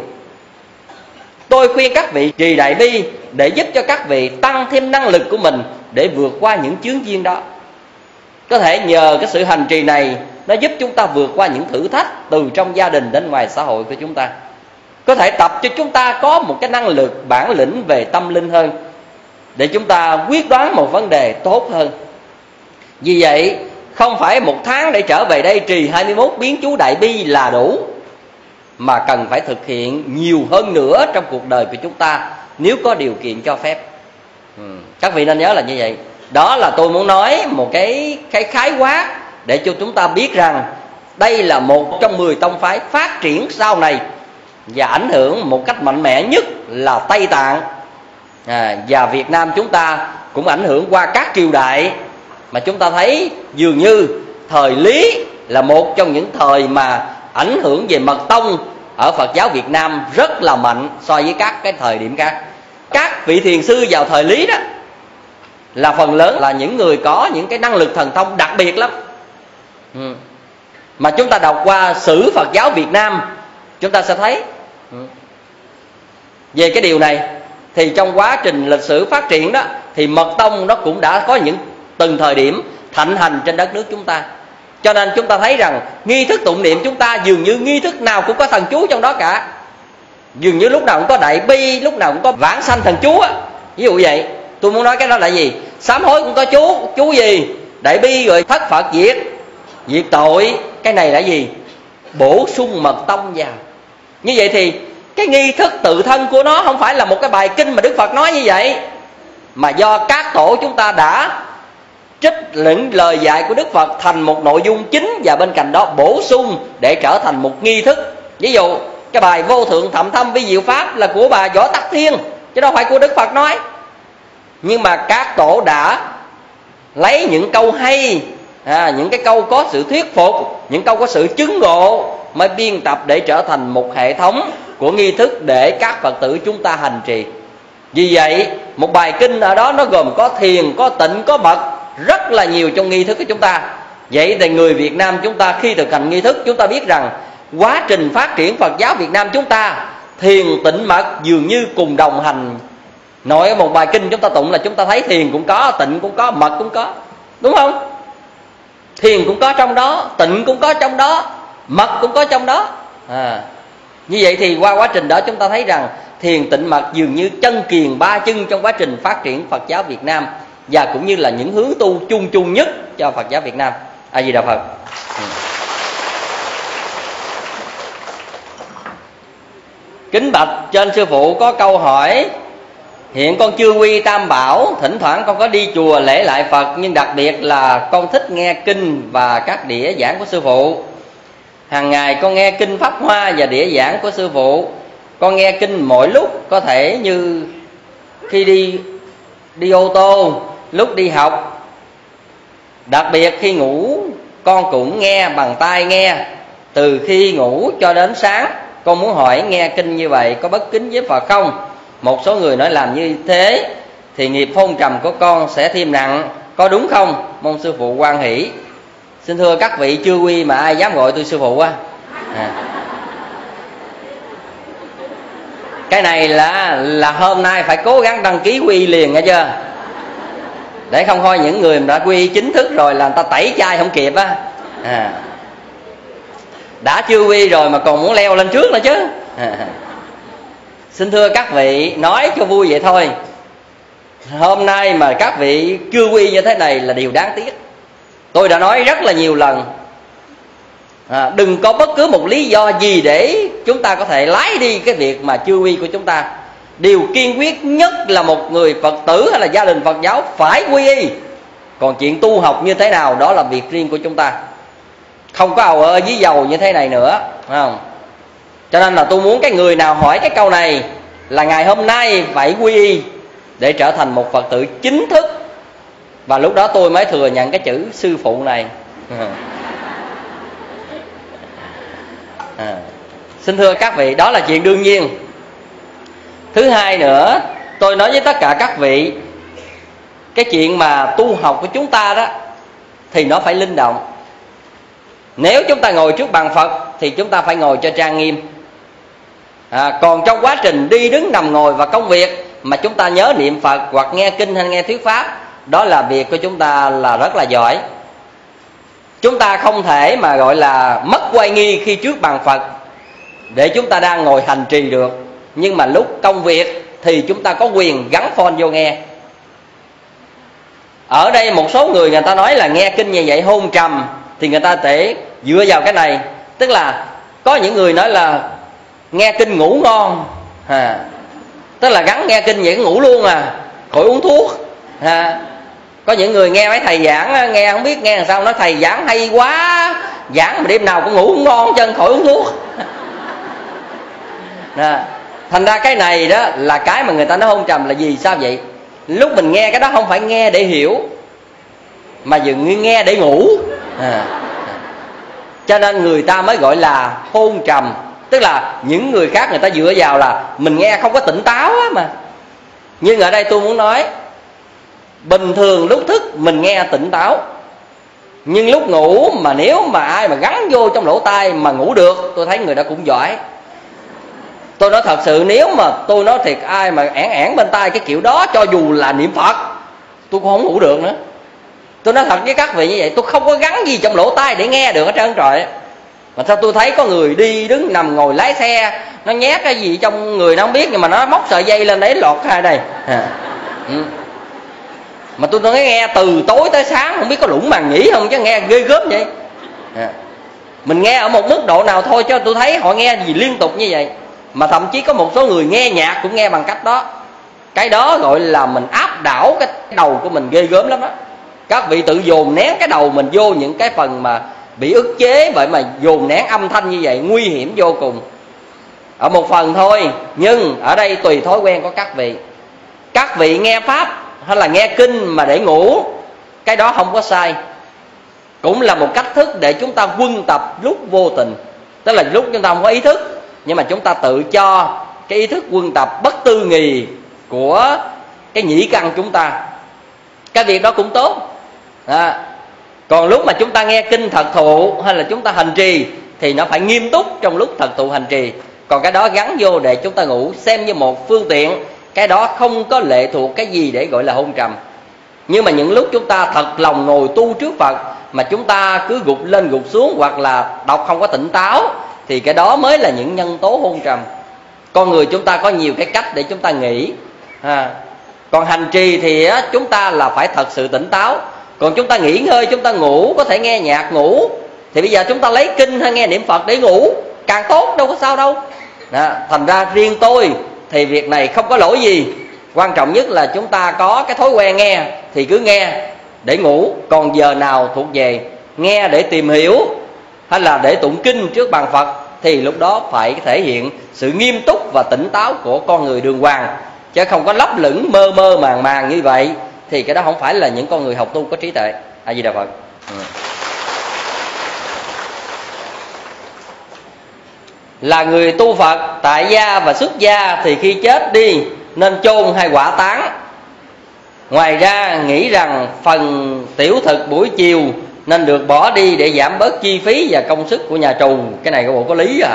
Tôi khuyên các vị trì Đại Bi để giúp cho các vị tăng thêm năng lực của mình để vượt qua những chướng duyên đó. Có thể nhờ cái sự hành trì này, nó giúp chúng ta vượt qua những thử thách từ trong gia đình đến ngoài xã hội của chúng ta. Có thể tập cho chúng ta có một cái năng lực, bản lĩnh về tâm linh hơn, để chúng ta quyết đoán một vấn đề tốt hơn. Vì vậy, không phải một tháng để trở về đây trì hai mươi mốt biến chú Đại Bi là đủ, mà cần phải thực hiện nhiều hơn nữa trong cuộc đời của chúng ta, nếu có điều kiện cho phép. ừ. Các vị nên nhớ là như vậy. Đó là tôi muốn nói một cái, cái khái quát để cho chúng ta biết rằng đây là một trong mười tông phái phát triển sau này và ảnh hưởng một cách mạnh mẽ nhất là Tây Tạng. à, Và Việt Nam chúng ta cũng ảnh hưởng qua các triều đại. Mà chúng ta thấy dường như thời Lý là một trong những thời mà ảnh hưởng về mật tông ở Phật giáo Việt Nam rất là mạnh so với các cái thời điểm khác. Các vị thiền sư vào thời Lý đó là phần lớn là những người có những cái năng lực thần thông đặc biệt lắm. ừ. Mà chúng ta đọc qua sử Phật giáo Việt Nam, chúng ta sẽ thấy ừ. về cái điều này. Thì trong quá trình lịch sử phát triển đó, thì mật tông nó cũng đã có những từng thời điểm thịnh hành trên đất nước chúng ta. Cho nên chúng ta thấy rằng nghi thức tụng niệm chúng ta dường như nghi thức nào cũng có thần chú trong đó cả. Dường như lúc nào cũng có Đại Bi, lúc nào cũng có vãng sanh thần chú á. Ví dụ vậy. Tôi muốn nói cái đó là gì? Sám hối cũng có chú. Chú gì? Đại Bi rồi thất Phật diệt diệt tội. Cái này là gì? Bổ sung mật tông vào. Như vậy thì cái nghi thức tự thân của nó không phải là một cái bài kinh mà Đức Phật nói như vậy, mà do các tổ chúng ta đã trích những lời dạy của Đức Phật thành một nội dung chính, và bên cạnh đó bổ sung để trở thành một nghi thức. Ví dụ cái bài Vô Thượng Thậm Thâm Vi Diệu Pháp là của bà Võ Tắc Thiên, chứ đâu phải của Đức Phật nói. Nhưng mà các tổ đã lấy những câu hay, à, những cái câu có sự thuyết phục, những câu có sự chứng ngộ mới biên tập để trở thành một hệ thống của nghi thức để các Phật tử chúng ta hành trì. Vì vậy một bài kinh ở đó nó gồm có thiền, có tịnh, có mật, rất là nhiều trong nghi thức của chúng ta. Vậy thì người Việt Nam chúng ta khi thực hành nghi thức, chúng ta biết rằng quá trình phát triển Phật giáo Việt Nam chúng ta, thiền tịnh mật dường như cùng đồng hành. Nói một bài kinh chúng ta tụng là chúng ta thấy thiền cũng có, tịnh cũng có, mật cũng có, đúng không? Thiền cũng có trong đó, tịnh cũng có trong đó, mật cũng có trong đó. À, như vậy thì qua quá trình đó chúng ta thấy rằng thiền tịnh mật dường như chân kiền ba chân trong quá trình phát triển Phật giáo Việt Nam, và cũng như là những hướng tu chung chung nhất cho Phật giáo Việt Nam. A Di Đà Phật. Ừ. Kính bạch trên sư phụ có câu hỏi: hiện con chưa quy Tam Bảo, thỉnh thoảng con có đi chùa lễ lại Phật, nhưng đặc biệt là con thích nghe kinh và các đĩa giảng của sư phụ. Hàng ngày con nghe kinh Pháp Hoa và đĩa giảng của sư phụ. Con nghe kinh mỗi lúc, có thể như khi đi đi ô tô, lúc đi học. Đặc biệt khi ngủ con cũng nghe bằng tai nghe, từ khi ngủ cho đến sáng. Con muốn hỏi nghe kinh như vậy có bất kính với Phật không? Một số người nói làm như thế thì nghiệp hôn trầm của con sẽ thêm nặng, có đúng không? Mong sư phụ hoan hỷ. Xin thưa các vị chưa quy mà ai dám gọi tôi sư phụ á? À. Cái này là là hôm nay phải cố gắng đăng ký quy liền nghe chưa? Để không thôi những người mà đã quy chính thức rồi là người ta tẩy chay không kịp á. À. Đã chưa quy rồi mà còn muốn leo lên trước nữa chứ. À. Xin thưa các vị, nói cho vui vậy thôi. Hôm nay mà các vị chưa quy như thế này là điều đáng tiếc. Tôi đã nói rất là nhiều lần, à, đừng có bất cứ một lý do gì để chúng ta có thể lái đi cái việc mà chưa quy của chúng ta. Điều kiên quyết nhất là một người Phật tử hay là gia đình Phật giáo phải quy y. Còn chuyện tu học như thế nào đó là việc riêng của chúng ta, không có ào ơ với dầu như thế này nữa, phải không? Cho nên là tôi muốn cái người nào hỏi cái câu này là ngày hôm nay phải quy y để trở thành một Phật tử chính thức, và lúc đó tôi mới thừa nhận cái chữ sư phụ này. À, xin thưa các vị, đó là chuyện đương nhiên. Thứ hai nữa, tôi nói với tất cả các vị, cái chuyện mà tu học của chúng ta đó thì nó phải linh động. Nếu chúng ta ngồi trước bàn Phật thì chúng ta phải ngồi cho trang nghiêm. À, còn trong quá trình đi đứng nằm ngồi và công việc mà chúng ta nhớ niệm Phật hoặc nghe kinh hay nghe thuyết pháp, đó là việc của chúng ta là rất là giỏi. Chúng ta không thể mà gọi là mất oai nghi khi trước bàn Phật để chúng ta đang ngồi hành trì được. Nhưng mà lúc công việc thì chúng ta có quyền gắn phone vô nghe. Ở đây một số người người ta nói là nghe kinh như vậy hôn trầm, thì người ta thể dựa vào cái này. Tức là có những người nói là nghe kinh ngủ ngon, à, tức là gắn nghe kinh vậy ngủ luôn à, khỏi uống thuốc. À, có những người nghe mấy thầy giảng, nghe không biết nghe làm sao, nói thầy giảng hay quá, giảng mà đêm nào cũng ngủ không ngon chân, khỏi uống thuốc. À, thành ra cái này đó là cái mà người ta nói hôn trầm là gì? Sao vậy? Lúc mình nghe cái đó không phải nghe để hiểu, mà dừng nghe để ngủ. À, cho nên người ta mới gọi là hôn trầm. Tức là những người khác người ta dựa vào là mình nghe không có tỉnh táo á mà. Nhưng ở đây tôi muốn nói, bình thường lúc thức mình nghe tỉnh táo, nhưng lúc ngủ mà nếu mà ai mà gắn vô trong lỗ tai mà ngủ được, tôi thấy người đó cũng giỏi. Tôi nói thật sự, nếu mà tôi nói thiệt ai mà ẻn ẻn bên tai cái kiểu đó, cho dù là niệm Phật, tôi cũng không ngủ được nữa. Tôi nói thật với các vị như vậy, tôi không có gắn gì trong lỗ tai để nghe được hết trơn trời. Mà sao tôi thấy có người đi đứng nằm ngồi lái xe, nó nhét cái gì trong người nó không biết, nhưng mà nó móc sợi dây lên đấy lọt hai đây. À. Ừ. Mà tôi nói nghe từ tối tới sáng không biết có lủng màng nhĩ không, chứ nghe ghê gớm vậy. À. Mình nghe ở một mức độ nào thôi, cho tôi thấy họ nghe gì liên tục như vậy. mà thậm chí có một số người nghe nhạc cũng nghe bằng cách đó. Cái đó gọi là mình áp đảo cái đầu của mình ghê gớm lắm đó. Các vị tự dồn nén cái đầu mình vô những cái phần mà bị ức chế, vậy mà dồn nén âm thanh như vậy nguy hiểm vô cùng. Ở một phần thôi, nhưng ở đây tùy thói quen của các vị. Các vị nghe pháp hay là nghe kinh mà để ngủ, cái đó không có sai, cũng là một cách thức để chúng ta quân tập lúc vô tình. Tức là lúc chúng ta không có ý thức, nhưng mà chúng ta tự cho cái ý thức quân tập bất tư nghì của cái nhĩ căn chúng ta. Cái việc đó cũng tốt à. Còn lúc mà chúng ta nghe kinh thật thụ hay là chúng ta hành trì thì nó phải nghiêm túc trong lúc thật thụ hành trì. Còn cái đó gắn vô để chúng ta ngủ xem như một phương tiện, cái đó không có lệ thuộc cái gì để gọi là hôn trầm. Nhưng mà những lúc chúng ta thật lòng ngồi tu trước Phật mà chúng ta cứ gục lên gục xuống hoặc là đọc không có tỉnh táo, thì cái đó mới là những nhân tố hôn trầm. Con người chúng ta có nhiều cái cách để chúng ta nghĩ à. Còn hành trì thì á, chúng ta là phải thật sự tỉnh táo. Còn chúng ta nghỉ ngơi, chúng ta ngủ, có thể nghe nhạc ngủ, thì bây giờ chúng ta lấy kinh hay nghe niệm Phật để ngủ càng tốt, đâu có sao đâu à. Thành ra riêng tôi thì việc này không có lỗi gì. Quan trọng nhất là chúng ta có cái thói quen nghe thì cứ nghe để ngủ. Còn giờ nào thuộc về nghe để tìm hiểu hay là để tụng kinh trước bàn Phật thì lúc đó phải thể hiện sự nghiêm túc và tỉnh táo của con người đường hoàng, chứ không có lấp lửng mơ mơ màng màng như vậy thì cái đó không phải là những con người học tu có trí tuệ. A Di Đà Phật. Ừ. Là người tu Phật tại gia và xuất gia thì khi chết đi nên chôn hay hỏa táng. Ngoài ra nghĩ rằng phần tiểu thực buổi chiều nên được bỏ đi để giảm bớt chi phí và công sức của nhà trù. Cái này có bộ có lý à.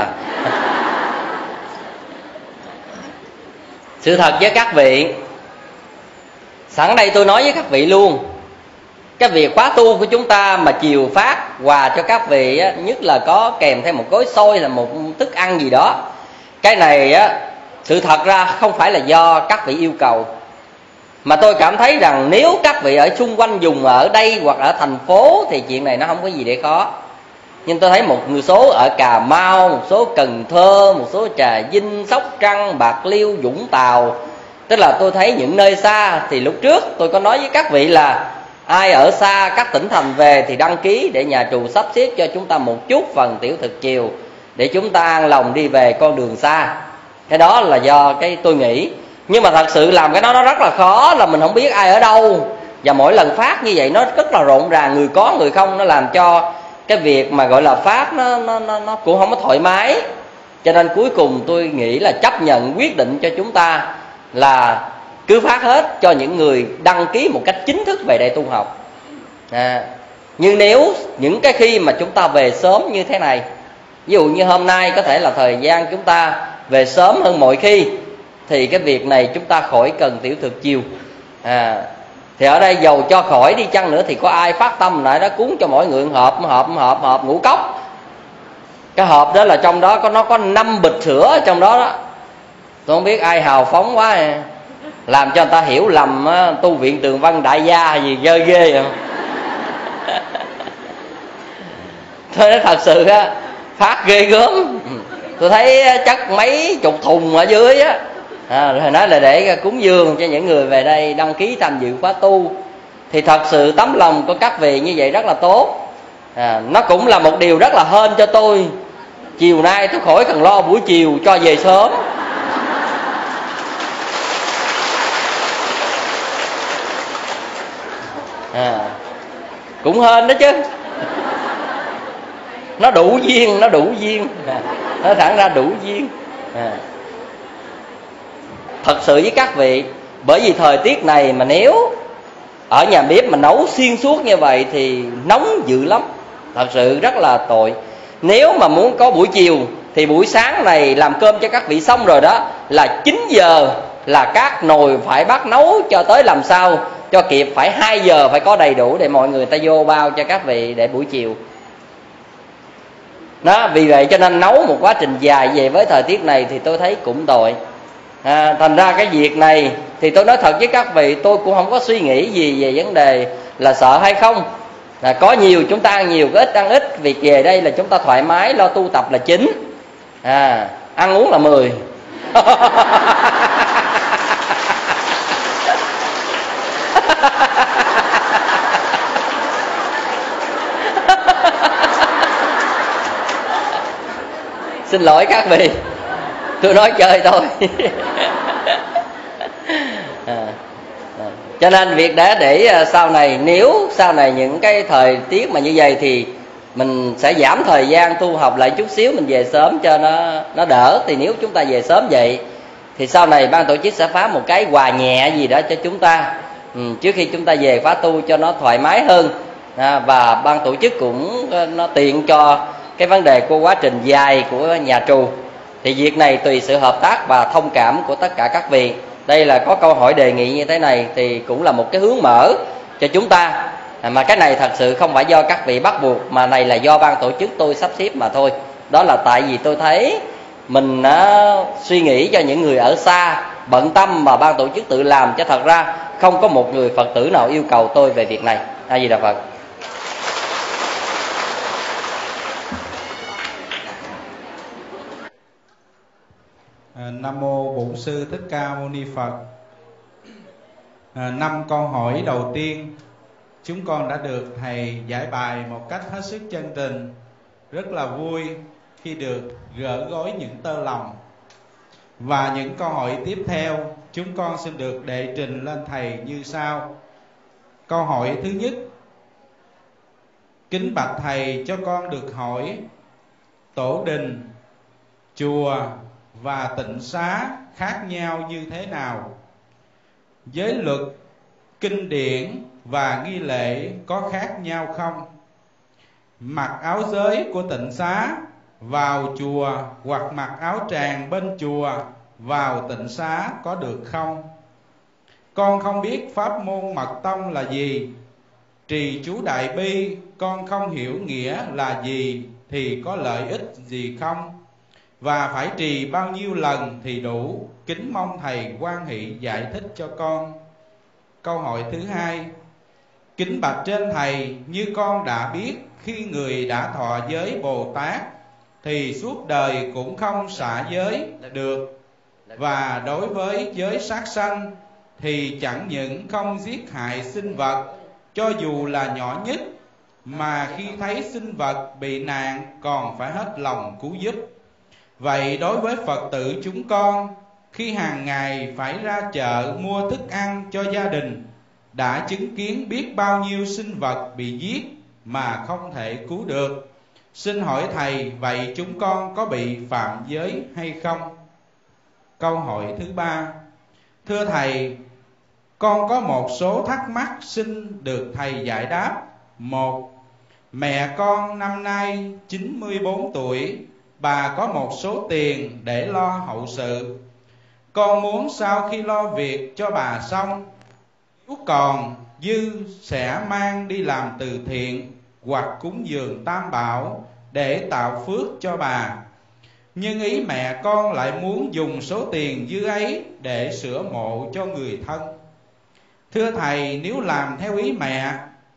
Sự thật với các vị, sẵn đây tôi nói với các vị luôn, cái việc khóa tu của chúng ta mà chiều phát quà cho các vị á, nhất là có kèm theo một gói xôi là một thức ăn gì đó, cái này á, sự thật ra không phải là do các vị yêu cầu, mà tôi cảm thấy rằng nếu các vị ở xung quanh vùng ở đây hoặc ở thành phố thì chuyện này nó không có gì để khó. Nhưng tôi thấy một người số ở Cà Mau, một số Cần Thơ, một số Trà Vinh, Sóc Trăng, Bạc Liêu, Vũng Tàu, tức là tôi thấy những nơi xa thì lúc trước tôi có nói với các vị là ai ở xa các tỉnh thành về thì đăng ký để nhà trù sắp xếp cho chúng ta một chút phần tiểu thực chiều để chúng ta an lòng đi về con đường xa. Cái đó là do cái tôi nghĩ. Nhưng mà thật sự làm cái đó nó rất là khó, là mình không biết ai ở đâu, và mỗi lần phát như vậy nó rất là rộn ràng, người có người không, nó làm cho cái việc mà gọi là phát nó nó nó, nó cũng không có thoải mái. Cho nên cuối cùng tôi nghĩ là chấp nhận quyết định cho chúng ta là cứ phát hết cho những người đăng ký một cách chính thức về đây tu học à. Nhưng nếu những cái khi mà chúng ta về sớm như thế này, ví dụ như hôm nay có thể là thời gian chúng ta về sớm hơn mọi khi, thì cái việc này chúng ta khỏi cần tiểu thực chiều à. Thì ở đây dầu cho khỏi đi chăng nữa thì có ai phát tâm lại đó cúng cho mỗi người hộp hộp hộp hộp ngũ cốc. Cái hộp đó là trong đó có nó có năm bịch sữa ở trong đó đó. Tôi không biết ai hào phóng quá à, làm cho người ta hiểu lầm á, tu viện Tường Văn đại gia hay gì ghê ghê vậy. Tôi nói thật sự á, phát ghê gớm. Tôi thấy chắc mấy chục thùng ở dưới á à, rồi nói là để cúng dường cho những người về đây đăng ký tham dự khóa tu. Thì thật sự tấm lòng của các vị như vậy rất là tốt à, nó cũng là một điều rất là hên cho tôi. Chiều nay tôi khỏi cần lo buổi chiều cho về sớm à, cũng hên đó chứ. Nó đủ duyên, nó đủ duyên à, nó thẳng ra đủ duyên à. Thật sự với các vị, bởi vì thời tiết này mà nếu ở nhà bếp mà nấu xuyên suốt như vậy thì nóng dữ lắm, thật sự rất là tội. Nếu mà muốn có buổi chiều thì buổi sáng này làm cơm cho các vị xong rồi đó, là chín giờ là các nồi phải bắt nấu cho tới làm sao cho kịp, phải hai giờ phải có đầy đủ để mọi người ta vô bao cho các vị để buổi chiều đó. Vì vậy cho nên nấu một quá trình dài về với thời tiết này thì tôi thấy cũng tội à. Thành ra cái việc này thì tôi nói thật với các vị, tôi cũng không có suy nghĩ gì về vấn đề là sợ hay không à, có nhiều chúng ta ăn nhiều, có ít ăn ít. Việc về đây là chúng ta thoải mái lo tu tập là chính À, ăn uống là mười. Xin lỗi các vị, tôi nói chơi thôi. À, à. Cho nên việc đã để sau này, nếu sau này những cái thời tiết mà như vậy thì mình sẽ giảm thời gian tu học lại chút xíu, mình về sớm cho nó nó đỡ. Thì nếu chúng ta về sớm vậy thì sau này ban tổ chức sẽ phá một cái quà nhẹ gì đó cho chúng ta, ừ, trước khi chúng ta về khóa tu cho nó thoải mái hơn. À, và ban tổ chức cũng nó tiện cho cái vấn đề của quá trình dài của nhà trù. Thì việc này tùy sự hợp tác và thông cảm của tất cả các vị. Đây là có câu hỏi đề nghị như thế này thì cũng là một cái hướng mở cho chúng ta. À, mà cái này thật sự không phải do các vị bắt buộc, mà này là do ban tổ chức tôi sắp xếp mà thôi. Đó là tại vì tôi thấy mình uh, suy nghĩ cho những người ở xa, bận tâm mà ban tổ chức tự làm, chứ thật ra không có một người Phật tử nào yêu cầu tôi về việc này. A Di Đà Phật. À, Nam mô Bổn Sư Thích Ca Mâu Ni Phật. À, năm câu hỏi đầu tiên chúng con đã được thầy giải bài một cách hết sức chân tình, rất là vui khi được gỡ gối những tơ lòng. Và những câu hỏi tiếp theo chúng con xin được đệ trình lên thầy như sau. Câu hỏi thứ nhất: kính bạch thầy cho con được hỏi, tổ đình, chùa và tịnh xá khác nhau như thế nào? Giới luật, kinh điển và nghi lễ có khác nhau không? Mặc áo giới của tịnh xá vào chùa hoặc mặc áo tràng bên chùa vào tịnh xá có được không? Con không biết pháp môn mật tông là gì. Trì chú đại bi con không hiểu nghĩa là gì thì có lợi ích gì không? Và phải trì bao nhiêu lần thì đủ? Kính mong thầy hoan hỷ giải thích cho con. Câu hỏi thứ hai: kính bạch trên thầy, như con đã biết, khi người đã thọ giới Bồ Tát thì suốt đời cũng không xả giới được. Và đối với giới sát sanh thì chẳng những không giết hại sinh vật cho dù là nhỏ nhất, mà khi thấy sinh vật bị nạn còn phải hết lòng cứu giúp. Vậy đối với Phật tử chúng con, khi hàng ngày phải ra chợ mua thức ăn cho gia đình, đã chứng kiến biết bao nhiêu sinh vật bị giết mà không thể cứu được. Xin hỏi thầy, vậy chúng con có bị phạm giới hay không? Câu hỏi thứ ba: thưa thầy, con có một số thắc mắc xin được thầy giải đáp. Một, mẹ con năm nay chín mươi bốn tuổi, bà có một số tiền để lo hậu sự. Con muốn sau khi lo việc cho bà xong, nếu còn dư sẽ mang đi làm từ thiện hoặc cúng dường Tam Bảo để tạo phước cho bà. Nhưng ý mẹ con lại muốn dùng số tiền dư ấy để sửa mộ cho người thân. Thưa thầy, nếu làm theo ý mẹ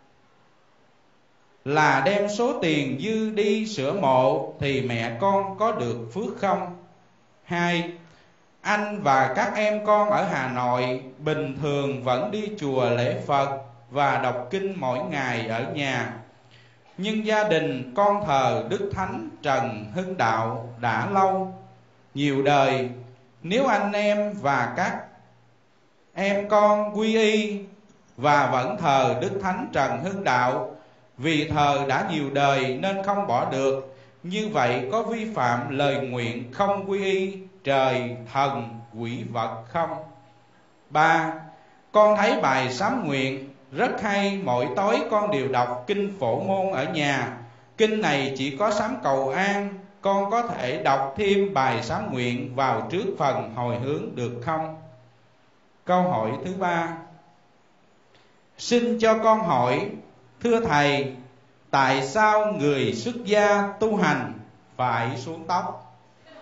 là đem số tiền dư đi sửa mộ thì mẹ con có được phước không? Hai, anh và các em con ở Hà Nội bình thường vẫn đi chùa lễ Phật và đọc kinh mỗi ngày ở nhà. Nhưng gia đình con thờ Đức Thánh Trần Hưng Đạo đã lâu, nhiều đời. Nếu anh em và các em con quy y và vẫn thờ Đức Thánh Trần Hưng Đạo, vì thờ đã nhiều đời nên không bỏ được, như vậy có vi phạm lời nguyện không quy y trời, thần, quỷ vật không? Ba, con thấy bài sám nguyện rất hay, mỗi tối con đều đọc kinh Phổ Môn ở nhà. Kinh này chỉ có sám cầu an, con có thể đọc thêm bài sám nguyện vào trước phần hồi hướng được không? Câu hỏi thứ ba: xin cho con hỏi, thưa thầy, tại sao người xuất gia tu hành phải xuống tóc?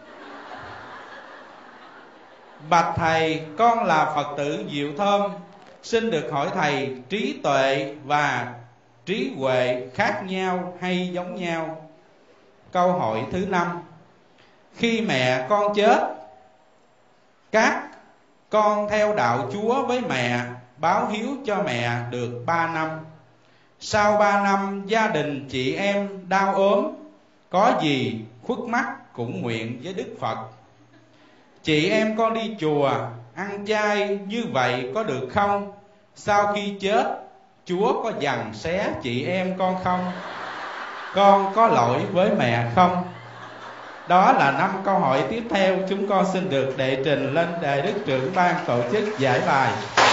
Bạch thầy, con là Phật tử Diệu Thơm, xin được hỏi thầy, trí tuệ và trí huệ khác nhau hay giống nhau? Câu hỏi thứ năm: khi mẹ con chết, các con theo đạo Chúa với mẹ, báo hiếu cho mẹ được ba năm. Sau ba năm gia đình chị em đau ốm, có gì khuất mắt cũng nguyện với Đức Phật. Chị em con đi chùa ăn chay như vậy có được không? Sau khi chết, Chúa có giằng xé chị em con không? Con có lỗi với mẹ không? Đó là năm câu hỏi tiếp theo, chúng con xin được đệ trình lên Đại Đức trưởng ban tổ chức giải bài.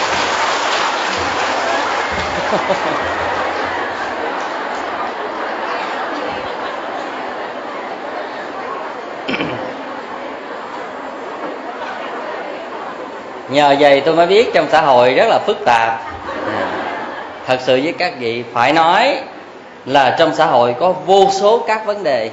Nhờ vậy tôi mới biết trong xã hội rất là phức tạp. Thật sự với các vị phải nói là trong xã hội có vô số các vấn đề.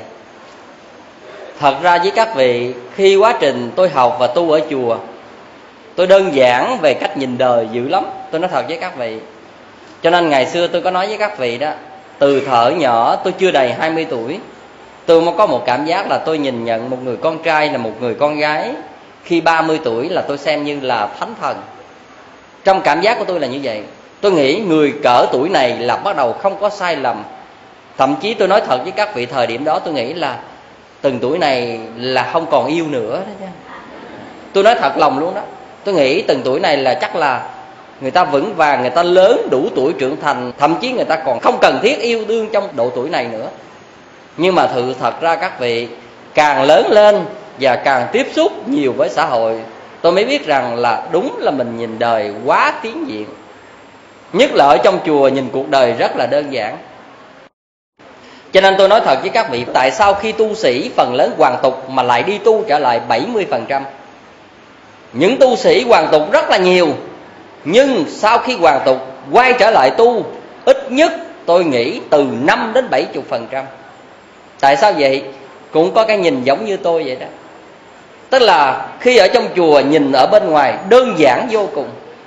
Thật ra với các vị, khi quá trình tôi học và tu ở chùa, tôi đơn giản về cách nhìn đời dữ lắm. Tôi nói thật với các vị. Cho nên ngày xưa tôi có nói với các vị đó, từ thuở nhỏ tôi chưa đầy hai mươi tuổi, tôi mới có một cảm giác là tôi nhìn nhận một người con trai là một người con gái khi ba mươi tuổi là tôi xem như là thánh thần. Trong cảm giác của tôi là như vậy. Tôi nghĩ người cỡ tuổi này là bắt đầu không có sai lầm. Thậm chí tôi nói thật với các vị, thời điểm đó tôi nghĩ là từng tuổi này là không còn yêu nữa đó chứ. Tôi nói thật lòng luôn đó. Tôi nghĩ từng tuổi này là chắc là người ta vững vàng, người ta lớn đủ tuổi trưởng thành, thậm chí người ta còn không cần thiết yêu đương trong độ tuổi này nữa. Nhưng mà thực thật ra các vị, càng lớn lên và càng tiếp xúc nhiều với xã hội, tôi mới biết rằng là đúng là mình nhìn đời quá tiến diện. Nhất là ở trong chùa nhìn cuộc đời rất là đơn giản. Cho nên tôi nói thật với các vị, tại sao khi tu sĩ phần lớn hoàn tục mà lại đi tu trở lại bảy mươi phần trăm? Những tu sĩ hoàn tục rất là nhiều, nhưng sau khi hoàn tục quay trở lại tu, ít nhất tôi nghĩ từ năm đến bảy mươi phần trăm. Tại sao vậy? Cũng có cái nhìn giống như tôi vậy đó. Tức là khi ở trong chùa nhìn ở bên ngoài đơn giản vô cùng,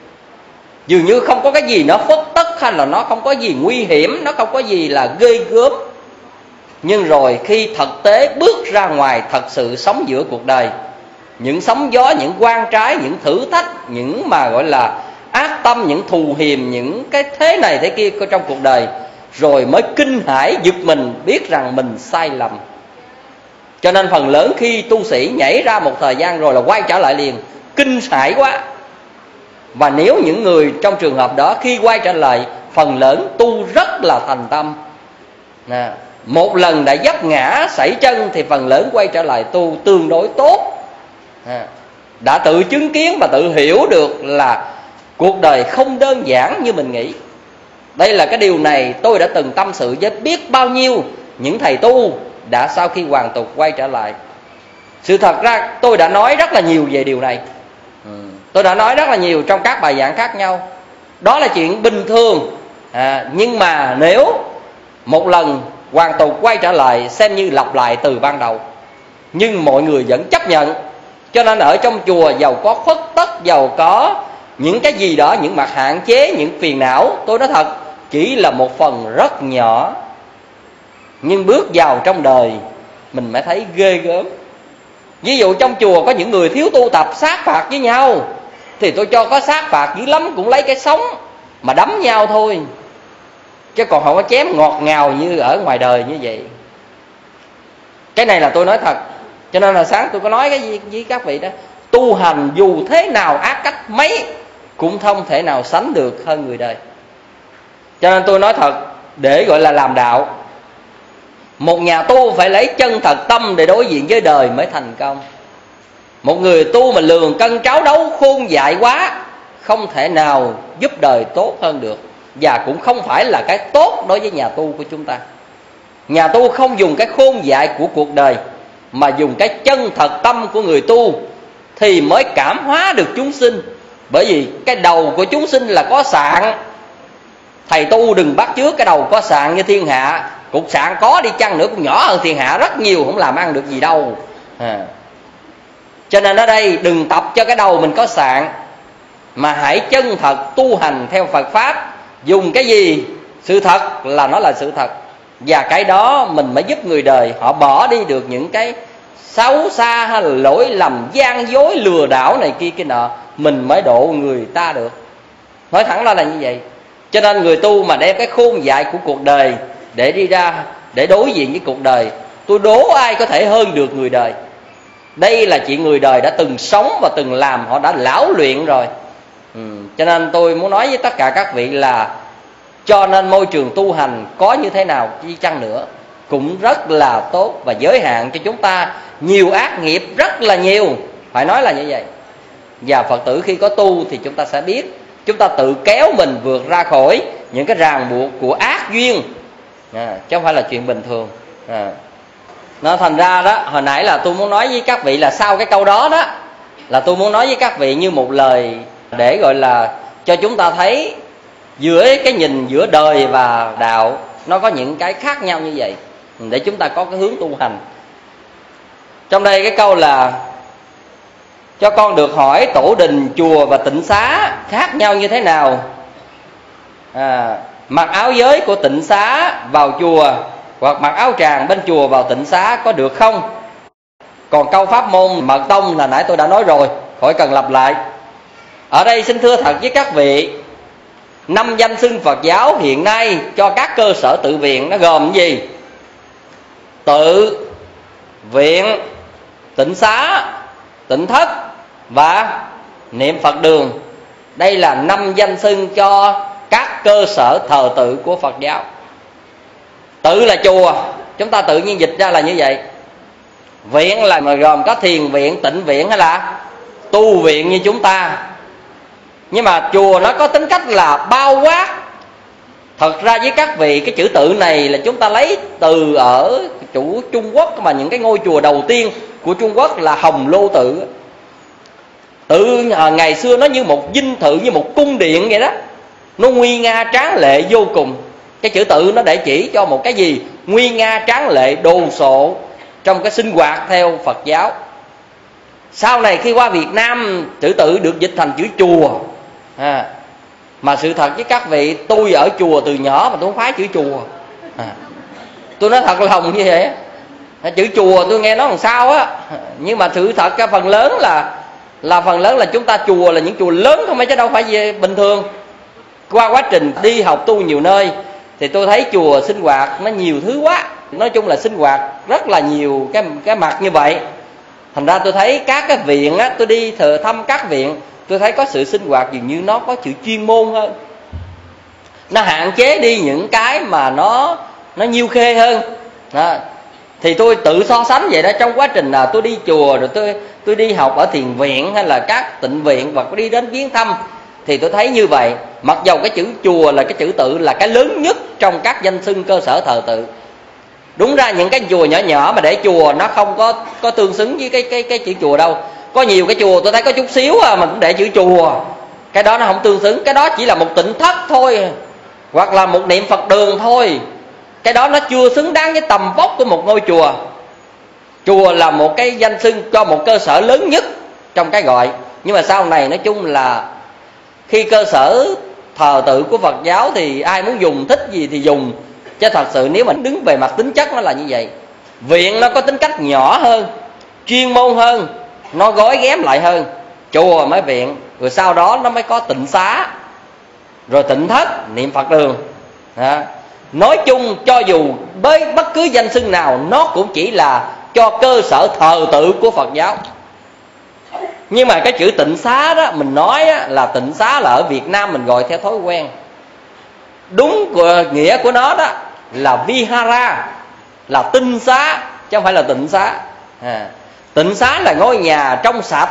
dường như không có cái gì nó khuất tất, hay là nó không có gì nguy hiểm, nó không có gì là ghê gớm. Nhưng rồi khi thực tế bước ra ngoài, thật sự sống giữa cuộc đời, những sóng gió, những quan trái, những thử thách, những mà gọi là ác tâm, những thù hiềm, những cái thế này thế kia trong cuộc đời, rồi mới kinh hãi giật mình biết rằng mình sai lầm. Cho nên phần lớn khi tu sĩ nhảy ra một thời gian rồi là quay trở lại liền, kinh hãi quá. Và nếu những người trong trường hợp đó khi quay trở lại, phần lớn tu rất là thành tâm. Nè, một lần đã vấp ngã sảy chân thì phần lớn quay trở lại tu tương đối tốt. Nè, đã tự chứng kiến và tự hiểu được là cuộc đời không đơn giản như mình nghĩ. Đây là cái điều này tôi đã từng tâm sự với biết bao nhiêu những thầy tu đã sau khi hoàn tục quay trở lại. Sự thật ra tôi đã nói rất là nhiều về điều này. Tôi đã nói rất là nhiều trong các bài giảng khác nhau. Đó là chuyện bình thường. à, Nhưng mà nếu một lần hoàn tục quay trở lại, xem như lặp lại từ ban đầu. Nhưng mọi người vẫn chấp nhận. Cho nên ở trong chùa giàu có khuất tất, giàu có những cái gì đó, những mặt hạn chế, những phiền não, tôi nói thật, chỉ là một phần rất nhỏ. Nhưng bước vào trong đời mình mới thấy ghê gớm. Ví dụ trong chùa có những người thiếu tu tập sát phạt với nhau, thì tôi cho có sát phạt dữ lắm cũng lấy cái sống mà đấm nhau thôi, chứ còn không có chém ngọt ngào như ở ngoài đời như vậy. Cái này là tôi nói thật. Cho nên là sáng tôi có nói cái gì với các vị đó, tu hành dù thế nào ác cách mấy cũng không thể nào sánh được hơn người đời. Cho nên tôi nói thật, để gọi là làm đạo, một nhà tu phải lấy chân thật tâm để đối diện với đời mới thành công. Một người tu mà lường cân tráo đấu khôn dại quá, không thể nào giúp đời tốt hơn được, và cũng không phải là cái tốt đối với nhà tu của chúng ta. Nhà tu không dùng cái khôn dại của cuộc đời, mà dùng cái chân thật tâm của người tu, thì mới cảm hóa được chúng sinh. Bởi vì cái đầu của chúng sinh là có sạn. Thầy tu đừng bắt chước cái đầu có sạn như thiên hạ. Cục sạn có đi chăng nữa cũng nhỏ hơn thiên hạ rất nhiều, không làm ăn được gì đâu. à. Cho nên ở đây đừng tập cho cái đầu mình có sạn, mà hãy chân thật tu hành theo Phật Pháp. Dùng cái gì sự thật là nó là sự thật, và cái đó mình mới giúp người đời họ bỏ đi được những cái xấu xa hay là lỗi lầm gian dối lừa đảo này kia kia nọ, mình mới độ người ta được. Nói thẳng ra là như vậy. Cho nên người tu mà đem cái khôn dại của cuộc đời để đi ra, để đối diện với cuộc đời, tôi đố ai có thể hơn được người đời. Đây là chuyện người đời đã từng sống và từng làm, họ đã lão luyện rồi. ừ. Cho nên tôi muốn nói với tất cả các vị là cho nên môi trường tu hành có như thế nào đi chăng nữa cũng rất là tốt, và giới hạn cho chúng ta nhiều ác nghiệp rất là nhiều, phải nói là như vậy. Và Phật tử khi có tu thì chúng ta sẽ biết chúng ta tự kéo mình vượt ra khỏi những cái ràng buộc của ác duyên, à, chứ không phải là chuyện bình thường. à. Nó thành ra đó, hồi nãy là tôi muốn nói với các vị là sau cái câu đó đó, là tôi muốn nói với các vị như một lời để gọi là cho chúng ta thấy giữa cái nhìn giữa đời và đạo nó có những cái khác nhau như vậy, để chúng ta có cái hướng tu hành. Trong đây cái câu là cho con được hỏi tổ đình, chùa và tịnh xá khác nhau như thế nào? À, mặc áo giới của tịnh xá vào chùa hoặc mặc áo tràng bên chùa vào tịnh xá có được không? Còn câu pháp môn mật tông là nãy tôi đã nói rồi, khỏi cần lặp lại. Ở đây xin thưa thật với các vị, năm danh xưng Phật giáo hiện nay cho các cơ sở tự viện nó gồm cái gì? Tự viện, tịnh xá, tịnh thất và niệm Phật đường. Đây là năm danh xưng cho các cơ sở thờ tự của Phật giáo. Tự là chùa, chúng ta tự nhiên dịch ra là như vậy. Viện là mà gồm có thiền viện, tịnh viện hay là tu viện như chúng ta. Nhưng mà chùa nó có tính cách là bao quát. Thật ra với các vị, cái chữ tự này là chúng ta lấy từ ở chủ Trung Quốc, mà những cái ngôi chùa đầu tiên của Trung Quốc là Hồng Lô Tự. Tự ngày xưa nó như một dinh thự, như một cung điện vậy đó, nó nguy nga tráng lệ vô cùng. Cái chữ tự nó để chỉ cho một cái gì? Nguy nga tráng lệ đồ sộ trong cái sinh hoạt theo Phật giáo. Sau này khi qua Việt Nam, chữ tự được dịch thành chữ chùa. à, Mà sự thật với các vị, tôi ở chùa từ nhỏ mà tôi không phái chữ chùa. à, Tôi nói thật lòng như vậy. Chữ chùa tôi nghe nó làm sao á, nhưng mà sự thật cái phần lớn là là phần lớn là chúng ta chùa là những chùa lớn không phải, chứ đâu phải về bình thường. Qua quá trình đi học tu nhiều nơi thì tôi thấy chùa sinh hoạt nó nhiều thứ quá. Nói chung là sinh hoạt rất là nhiều cái cái mặt như vậy. Thành ra tôi thấy các cái viện á, tôi đi thờ thăm các viện, tôi thấy có sự sinh hoạt dường như nó có chữ chuyên môn hơn. Nó hạn chế đi những cái mà nó nó nhiêu khê hơn. Đó. Thì tôi tự so sánh vậy đó, trong quá trình là tôi đi chùa rồi tôi tôi đi học ở thiền viện hay là các tịnh viện hoặc đi đến viếng thăm, thì tôi thấy như vậy. Mặc dầu cái chữ chùa là cái chữ tự là cái lớn nhất trong các danh xưng cơ sở thờ tự. Đúng ra những cái chùa nhỏ nhỏ mà để chùa nó không có có tương xứng với cái cái cái chữ chùa đâu. Có nhiều cái chùa tôi thấy có chút xíu à, mà cũng để chữ chùa, cái đó nó không tương xứng. Cái đó chỉ là một tịnh thất thôi, hoặc là một niệm Phật đường thôi. Cái đó nó chưa xứng đáng với tầm vóc của một ngôi chùa. Chùa là một cái danh xưng cho một cơ sở lớn nhất trong cái gọi. Nhưng mà sau này nói chung là khi cơ sở thờ tự của Phật giáo thì ai muốn dùng thích gì thì dùng. Chứ thật sự nếu mà đứng về mặt tính chất nó là như vậy. Viện nó có tính cách nhỏ hơn, chuyên môn hơn, nó gói ghém lại hơn. Chùa mới viện, rồi sau đó nó mới có tịnh xá, rồi tịnh thất, niệm Phật đường. Đó. Nói chung cho dù với bất cứ danh xưng nào, nó cũng chỉ là cho cơ sở thờ tự của Phật giáo. Nhưng mà cái chữ tịnh xá đó, mình nói á, là tịnh xá là ở Việt Nam mình gọi theo thói quen. Đúng của, nghĩa của nó đó là vihara, là tinh xá, chứ không phải là tịnh xá. à, Tịnh xá là ngôi nhà trong sạch.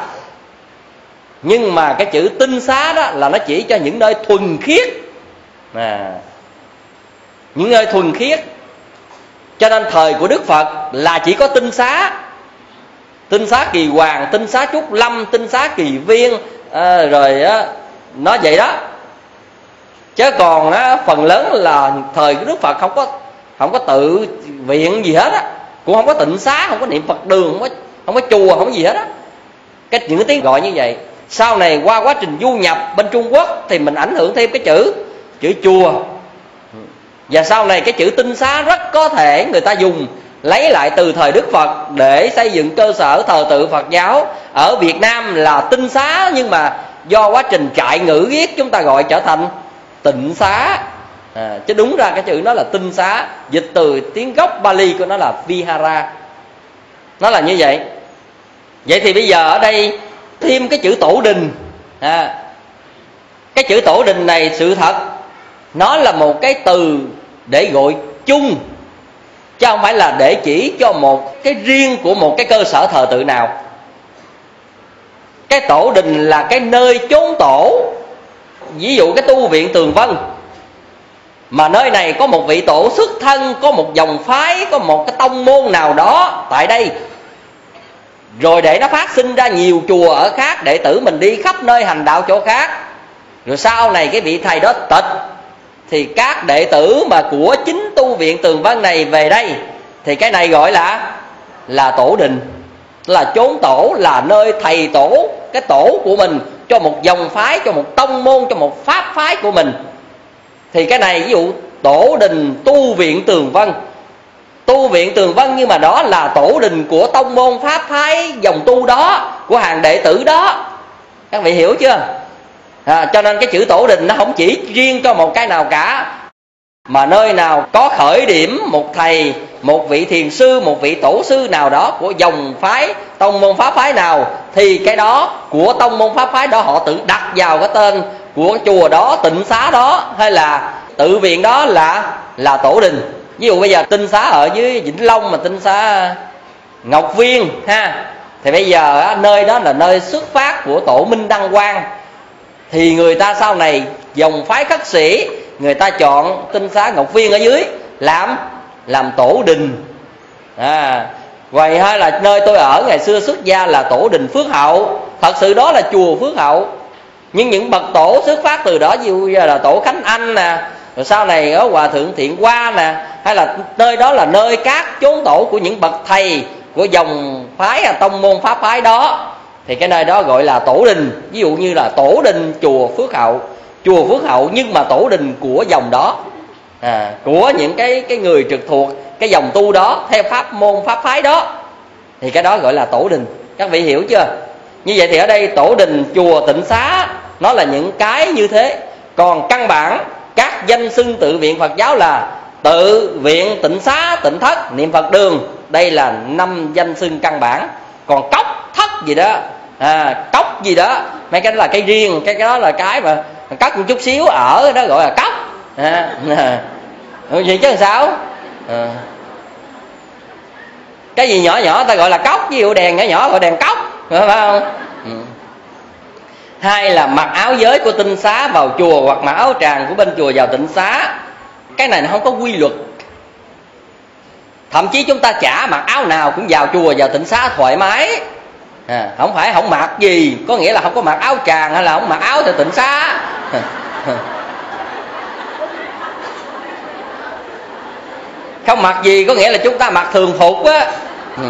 Nhưng mà cái chữ tinh xá đó là nó chỉ cho những nơi thuần khiết, à, những nơi thuần khiết. Cho nên thời của Đức Phật là chỉ có tinh xá, tinh xá Kỳ Hoàng, tinh xá Trúc Lâm, tinh xá Kỳ Viên, à, rồi á, nó vậy đó. Chứ còn á, phần lớn là thời của Đức Phật không có không có tự viện gì hết á, cũng không có tịnh xá, không có niệm Phật đường, không có không có chùa, không có gì hết á. Cái những cái tiếng gọi như vậy. Sau này qua quá trình du nhập bên Trung Quốc thì mình ảnh hưởng thêm cái chữ chữ chùa. Và sau này cái chữ tinh xá rất có thể người ta dùng lấy lại từ thời Đức Phật để xây dựng cơ sở thờ tự Phật giáo ở Việt Nam là tinh xá, nhưng mà do quá trình trại ngữ viết chúng ta gọi trở thành tịnh xá. À, chứ đúng ra cái chữ nó là tinh xá, dịch từ tiếng gốc Bali của nó là Vihara, nó là như vậy. Vậy thì bây giờ ở đây thêm cái chữ tổ đình. À, cái chữ tổ đình này sự thật nó là một cái từ để gọi chung, chứ không phải là để chỉ cho một cái riêng của một cái cơ sở thờ tự nào. Cái tổ đình là cái nơi chốn tổ. Ví dụ cái tu viện Tường Vân, mà nơi này có một vị tổ xuất thân, có một dòng phái, có một cái tông môn nào đó tại đây, rồi để nó phát sinh ra nhiều chùa ở khác, đệ tử mình đi khắp nơi hành đạo chỗ khác, rồi sau này cái vị thầy đó tịch, thì các đệ tử mà của chính tu viện Tường Vân này về đây, thì cái này gọi là là tổ đình, là chốn tổ, là nơi thầy tổ cái tổ của mình cho một dòng phái, cho một tông môn, cho một pháp phái của mình. Thì cái này ví dụ tổ đình tu viện Tường Vân, tu viện Tường Vân, nhưng mà đó là tổ đình của tông môn pháp phái dòng tu đó, của hàng đệ tử đó. Các vị hiểu chưa? À, cho nên cái chữ tổ đình nó không chỉ riêng cho một cái nào cả, mà nơi nào có khởi điểm một thầy, một vị thiền sư, một vị tổ sư nào đó của dòng phái tông môn pháp phái nào, thì cái đó của tông môn pháp phái đó họ tự đặt vào cái tên của chùa đó, tịnh xá đó, hay là tự viện đó là là tổ đình. Ví dụ bây giờ tinh xá ở dưới Vĩnh Long mà tinh xá Ngọc Viên ha, thì bây giờ nơi đó là nơi xuất phát của tổ Minh Đăng Quang, thì người ta sau này dòng phái khất sĩ người ta chọn tinh xá Ngọc Viên ở dưới làm làm tổ đình. À, vậy hay là nơi tôi ở ngày xưa xuất gia là tổ đình Phước Hậu, thật sự đó là chùa Phước Hậu, nhưng những bậc tổ xuất phát từ đó, ví dụ là tổ Khánh Anh nè, rồi sau này ở Hòa Thượng Thiện Hoa nè, hay là nơi đó là nơi các chốn tổ của những bậc thầy của dòng phái tông môn pháp phái đó, thì cái nơi đó gọi là tổ đình. Ví dụ như là tổ đình chùa Phước Hậu, chùa Phước Hậu nhưng mà tổ đình của dòng đó, à, của những cái cái người trực thuộc cái dòng tu đó theo pháp môn pháp phái đó, thì cái đó gọi là tổ đình. Các vị hiểu chưa? Như vậy thì ở đây tổ đình chùa tịnh xá nó là những cái như thế. Còn căn bản các danh xưng tự viện Phật giáo là tự viện, tịnh xá, tịnh thất, niệm Phật đường, đây là năm danh xưng căn bản. Còn cốc thất gì đó, à, cốc gì đó, mấy cái đó là cái riêng, cái đó là cái mà cất một chút xíu ở đó gọi là cốc. À, vậy chứ làm sao? À, cái gì nhỏ nhỏ ta gọi là cốc, ví dụ đèn nhỏ nhỏ gọi đèn cốc, phải không? Ừ. Hai là mặc áo giới của tinh xá vào chùa, hoặc mặc áo tràng của bên chùa vào tịnh xá. Cái này nó không có quy luật. Thậm chí chúng ta chả mặc áo nào cũng vào chùa vào tịnh xá thoải mái. À, không phải không mặc gì có nghĩa là không có mặc áo tràng hay là không mặc áo thì tịnh xá. Không mặc gì có nghĩa là chúng ta mặc thường phục á. Ừ.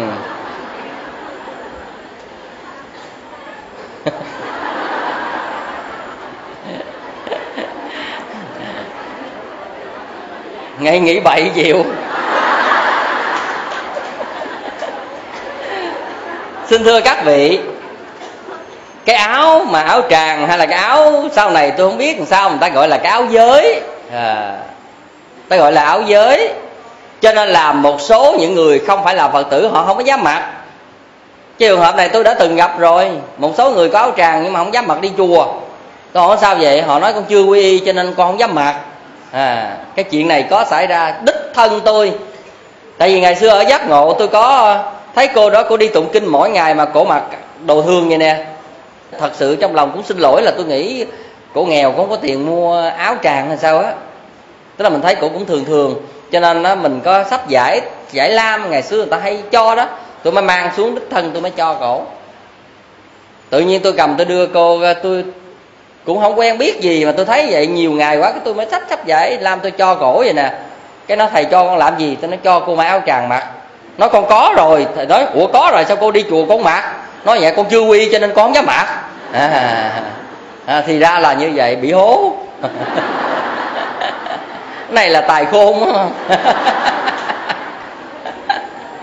Ngay nghĩ bậy chịu. Xin thưa các vị, cái áo mà áo tràng hay là cái áo sau này tôi không biết làm sao người ta gọi là cái áo giới, à, ta gọi là áo giới. Cho nên là một số những người không phải là Phật tử họ không có dám mặc. Cái trường hợp này tôi đã từng gặp rồi. Một số người có áo tràng nhưng mà không dám mặc đi chùa. Tôi hỏi sao vậy? Họ nói con chưa quy y cho nên con không dám mặc. À, cái chuyện này có xảy ra đích thân tôi. Tại vì ngày xưa ở Giác Ngộ tôi có thấy cô đó, cô đi tụng kinh mỗi ngày mà cổ mặc đồ thương vậy nè. Thật sự trong lòng cũng xin lỗi là tôi nghĩ cổ nghèo, cũng không có tiền mua áo tràng hay sao á. Tức là mình thấy cổ cũng thường thường, cho nên đó, mình có sách giải giải lam ngày xưa người ta hay cho đó, tôi mới mang xuống đích thân tôi mới cho cổ. Tự nhiên tôi cầm tôi đưa cô, tôi cũng không quen biết gì mà tôi thấy vậy nhiều ngày quá, cái tôi mới sách sách giải lam tôi cho cổ vậy nè. Cái nó thầy cho con làm gì? Tôi nói cho cô mặc áo tràng mặc. Nói con có rồi. Thầy nói ủa có rồi sao cô đi chùa con mặc? Nói vậy con chưa quy cho nên con không dám mặc. À, à, thì ra là như vậy, bị hố. Cái này là tài khôn.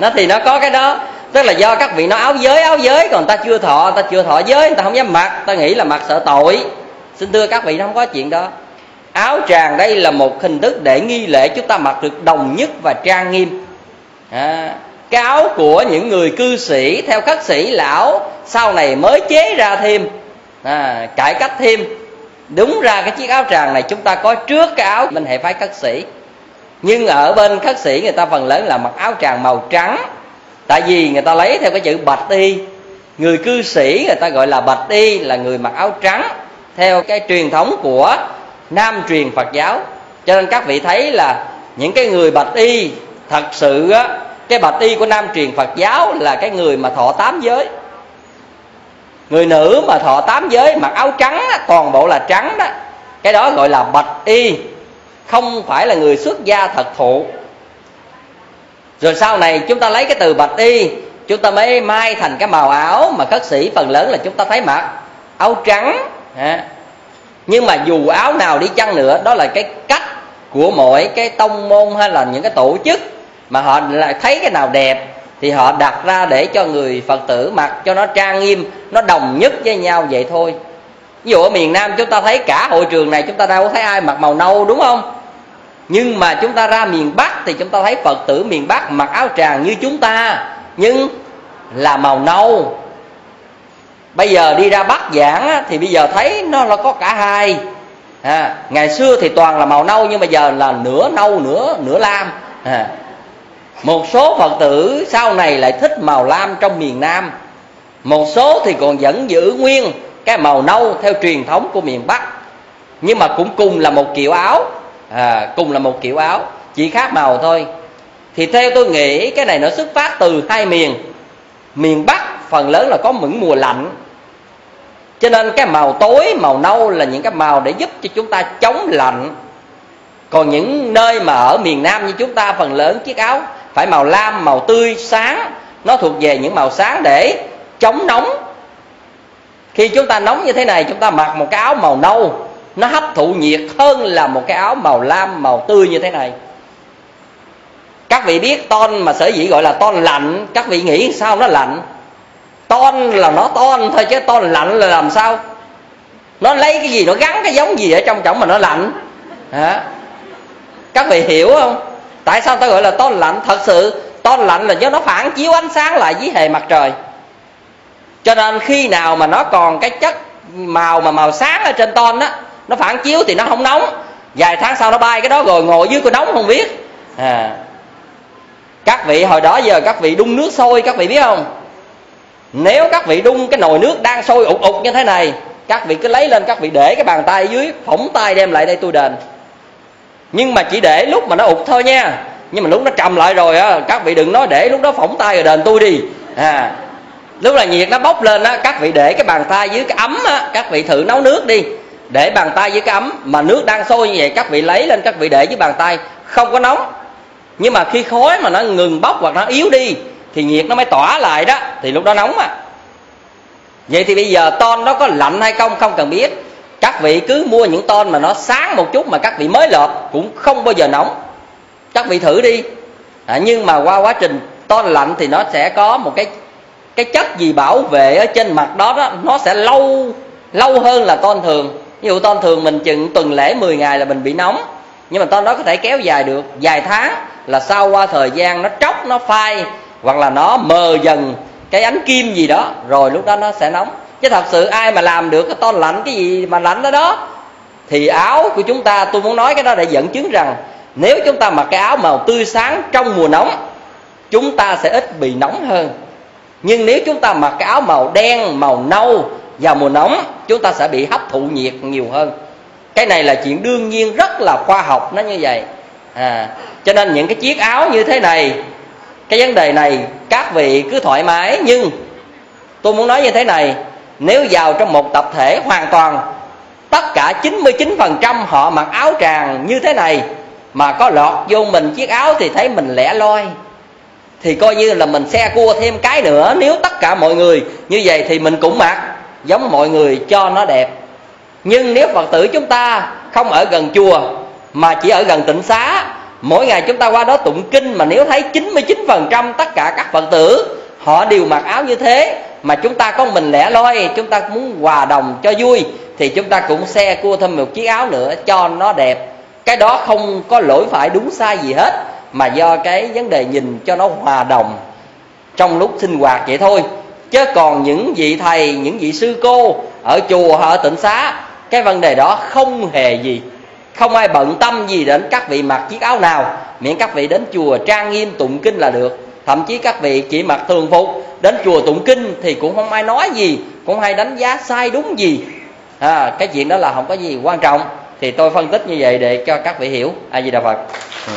Nó thì nó có cái đó. Tức là do các vị nói áo giới áo giới, còn ta chưa thọ, ta chưa thọ giới, người ta không dám mặc, ta nghĩ là mặc sợ tội. Xin thưa các vị, nó không có chuyện đó. Áo tràng đây là một hình thức để nghi lễ chúng ta mặc được đồng nhất và trang nghiêm. à, Cái áo của những người cư sĩ theo khất sĩ lão sau này mới chế ra thêm, à, cải cách thêm. Đúng ra cái chiếc áo tràng này chúng ta có trước cái áo bên hệ phái khất sĩ. Nhưng ở bên khất sĩ người ta phần lớn là mặc áo tràng màu trắng, tại vì người ta lấy theo cái chữ bạch y. Người cư sĩ người ta gọi là bạch y, là người mặc áo trắng theo cái truyền thống của Nam truyền Phật giáo. Cho nên các vị thấy là những cái người bạch y thật sự á, cái bạch y của Nam truyền Phật giáo là cái người mà thọ tám giới. Người nữ mà thọ tám giới mặc áo trắng á, toàn bộ là trắng đó, cái đó gọi là bạch y, không phải là người xuất gia thật thụ. Rồi sau này chúng ta lấy cái từ bạch y, chúng ta mới mai thành cái màu áo mà khất sĩ phần lớn là chúng ta thấy mặc áo trắng. Nhưng mà dù áo nào đi chăng nữa, đó là cái cách của mỗi cái tông môn hay là những cái tổ chức mà họ lại thấy cái nào đẹp thì họ đặt ra để cho người Phật tử mặc cho nó trang nghiêm, nó đồng nhất với nhau vậy thôi. Ví dụ ở miền Nam chúng ta thấy cả hội trường này chúng ta đâu có thấy ai mặc màu nâu, đúng không? Nhưng mà chúng ta ra miền Bắc thì chúng ta thấy Phật tử miền Bắc mặc áo tràng như chúng ta, nhưng là màu nâu. Bây giờ đi ra Bắc giảng thì bây giờ thấy nó là có cả hai. à, Ngày xưa thì toàn là màu nâu, nhưng bây giờ là nửa nâu nửa nửa lam. à, Một số Phật tử sau này lại thích màu lam trong miền Nam, một số thì còn vẫn giữ nguyên cái màu nâu theo truyền thống của miền Bắc. Nhưng mà cũng cùng là một kiểu áo, à, cùng là một kiểu áo, chỉ khác màu thôi. Thì theo tôi nghĩ cái này nó xuất phát từ hai miền. Miền Bắc phần lớn là có những mùa lạnh, cho nên cái màu tối, màu nâu là những cái màu để giúp cho chúng ta chống lạnh. Còn những nơi mà ở miền Nam như chúng ta phần lớn chiếc áo phải màu lam, màu tươi, sáng. Nó thuộc về những màu sáng để chống nóng. Khi chúng ta nóng như thế này, chúng ta mặc một cái áo màu nâu, nó hấp thụ nhiệt hơn là một cái áo màu lam, màu tươi như thế này. Các vị biết ton mà sở dĩ gọi là ton lạnh, các vị nghĩ sao nó lạnh? Ton là nó ton thôi, chứ ton lạnh là làm sao? Nó lấy cái gì, nó gắn cái giống gì ở trong trọng mà nó lạnh. à, Các vị hiểu không? Tại sao ta gọi là ton lạnh? Thật sự ton lạnh là do nó phản chiếu ánh sáng lại dưới hệ mặt trời. Cho nên khi nào mà nó còn cái chất màu mà màu sáng ở trên ton đó, nó phản chiếu thì nó không nóng. Vài tháng sau nó bay cái đó rồi ngồi dưới cái nóng không biết. à. Các vị hồi đó giờ các vị đun nước sôi, các vị biết không? Nếu các vị đun cái nồi nước đang sôi ụt ụt như thế này, các vị cứ lấy lên, các vị để cái bàn tay dưới, phỏng tay đem lại đây tôi đền. Nhưng mà chỉ để lúc mà nó ụt thôi nha. Nhưng mà lúc nó trầm lại rồi á, các vị đừng nói để lúc đó phỏng tay rồi đền tôi đi. à. Lúc là nhiệt nó bốc lên á, các vị để cái bàn tay dưới cái ấm á, các vị thử nấu nước đi, để bàn tay dưới cái ấm mà nước đang sôi như vậy, các vị lấy lên, các vị để dưới bàn tay, không có nóng. Nhưng mà khi khói mà nó ngừng bốc hoặc nó yếu đi thì nhiệt nó mới tỏa lại đó, thì lúc đó nóng à. Vậy thì bây giờ ton nó có lạnh hay không không cần biết. Các vị cứ mua những ton mà nó sáng một chút mà các vị mới lợp cũng không bao giờ nóng. Các vị thử đi. à, Nhưng mà qua quá trình ton lạnh thì nó sẽ có một cái cái chất gì bảo vệ ở trên mặt đó, đó nó sẽ lâu lâu hơn là ton thường. Ví dụ ton thường mình chừng tuần lễ mười ngày là mình bị nóng, nhưng mà ton đó có thể kéo dài được vài tháng, là sau qua thời gian nó tróc, nó phai hoặc là nó mờ dần cái ánh kim gì đó, rồi lúc đó nó sẽ nóng. Chứ thật sự ai mà làm được cái ton lạnh, cái gì mà lạnh đó đó, thì áo của chúng ta, tôi muốn nói cái đó để dẫn chứng rằng nếu chúng ta mặc cái áo màu tươi sáng trong mùa nóng, chúng ta sẽ ít bị nóng hơn. Nhưng nếu chúng ta mặc cái áo màu đen, màu nâu vào mùa nóng, chúng ta sẽ bị hấp thụ nhiệt nhiều hơn. Cái này là chuyện đương nhiên, rất là khoa học, nó như vậy. à, Cho nên những cái chiếc áo như thế này, cái vấn đề này các vị cứ thoải mái. Nhưng tôi muốn nói như thế này, nếu vào trong một tập thể hoàn toàn tất cả chín mươi chín phần trăm họ mặc áo tràng như thế này, mà có lọt vô mình chiếc áo thì thấy mình lẻ loi, thì coi như là mình xe cua thêm cái nữa. Nếu tất cả mọi người như vậy thì mình cũng mặc giống mọi người cho nó đẹp. Nhưng nếu Phật tử chúng ta không ở gần chùa mà chỉ ở gần tịnh xá, Mỗi ngày chúng ta qua đó tụng kinh, mà nếu thấy chín mươi chín phần trăm tất cả các Phật tử họ đều mặc áo như thế, mà chúng ta có mình lẻ loi, chúng ta muốn hòa đồng cho vui, thì chúng ta cũng xe cua thêm một chiếc áo nữa cho nó đẹp. Cái đó không có lỗi phải đúng sai gì hết, mà do cái vấn đề nhìn cho nó hòa đồng trong lúc sinh hoạt vậy thôi. Chứ còn những vị thầy, những vị sư cô ở chùa, ở tịnh xá, cái vấn đề đó không hề gì, không ai bận tâm gì đến các vị mặc chiếc áo nào, miễn các vị đến chùa trang nghiêm tụng kinh là được. Thậm chí các vị chỉ mặc thường phục đến chùa tụng kinh thì cũng không ai nói gì, cũng không ai đánh giá sai đúng gì. à, Cái chuyện đó là không có gì quan trọng. Thì tôi phân tích như vậy để cho các vị hiểu. A Di Đà Phật. ừ.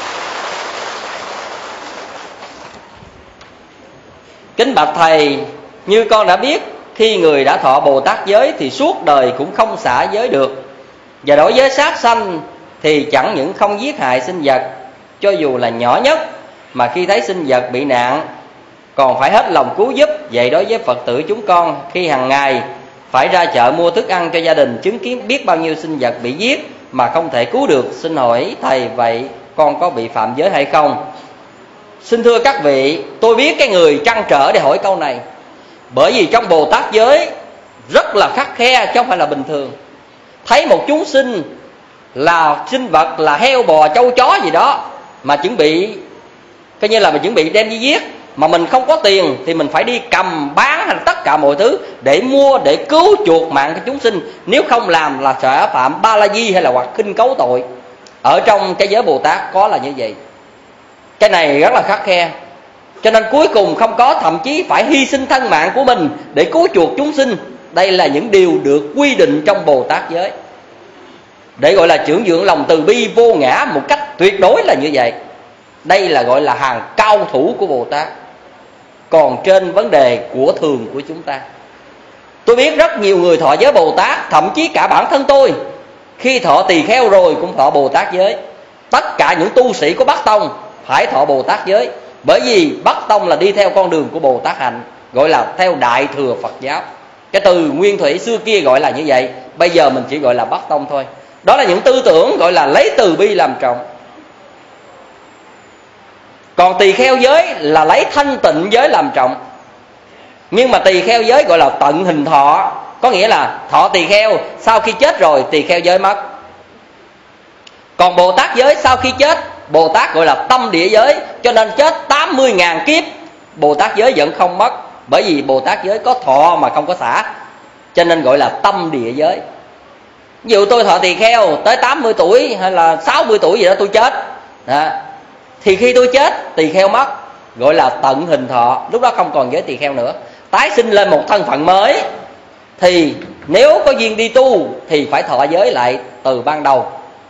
Kính bạch thầy, như con đã biết, khi người đã thọ Bồ Tát giới thì suốt đời cũng không xả giới được. Và đối với sát sanh thì chẳng những không giết hại sinh vật cho dù là nhỏ nhất, mà khi thấy sinh vật bị nạn còn phải hết lòng cứu giúp. Vậy đối với Phật tử chúng con, khi hàng ngày phải ra chợ mua thức ăn cho gia đình, chứng kiến biết bao nhiêu sinh vật bị giết mà không thể cứu được, xin hỏi thầy, vậy con có bị phạm giới hay không? Xin thưa các vị, tôi biết cái người trăn trở để hỏi câu này, bởi vì trong Bồ Tát giới rất là khắt khe, chứ không phải là bình thường. Thấy một chúng sinh là sinh vật là heo bò trâu chó gì đó mà chuẩn bị, coi như là mình chuẩn bị đem đi giết, mà mình không có tiền thì mình phải đi cầm bán hay tất cả mọi thứ để mua, để cứu chuộc mạng của chúng sinh. Nếu không làm là sẽ phạm ba la di hay là hoặc khinh cấu tội. Ở trong cái giới Bồ Tát có là như vậy. Cái này rất là khắt khe, cho nên cuối cùng không có, thậm chí phải hy sinh thân mạng của mình để cứu chuộc chúng sinh. Đây là những điều được quy định trong Bồ Tát giới, để gọi là trưởng dưỡng lòng từ bi vô ngã một cách tuyệt đối là như vậy. Đây là gọi là hàng cao thủ của Bồ Tát. Còn trên vấn đề của thường của chúng ta, tôi biết rất nhiều người thọ giới Bồ Tát, thậm chí cả bản thân tôi khi thọ tỳ kheo rồi cũng thọ Bồ Tát giới. Tất cả những tu sĩ của Bắc Tông phải thọ Bồ Tát giới, bởi vì Bắc Tông là đi theo con đường của Bồ Tát hạnh, gọi là theo Đại Thừa Phật giáo. Cái từ nguyên thủy xưa kia gọi là như vậy, bây giờ mình chỉ gọi là Bắc Tông thôi. Đó là những tư tưởng gọi là lấy từ bi làm trọng. Còn tỳ kheo giới là lấy thanh tịnh giới làm trọng. Nhưng mà tỳ kheo giới gọi là tận hình thọ, có nghĩa là thọ tỳ kheo, sau khi chết rồi tỳ kheo giới mất. Còn Bồ Tát giới sau khi chết, Bồ Tát gọi là tâm địa giới, cho nên chết tám mươi ngàn kiếp Bồ Tát giới vẫn không mất, bởi vì Bồ Tát giới có thọ mà không có xả, cho nên gọi là tâm địa giới. Ví dụ tôi thọ tỳ kheo tới tám mươi tuổi hay là sáu mươi tuổi gì đó tôi chết đó, thì khi tôi chết tỳ kheo mất, gọi là tận hình thọ. Lúc đó không còn giới tỳ kheo nữa, tái sinh lên một thân phận mới. Thì nếu có duyên đi tu thì phải thọ giới lại từ ban đầu,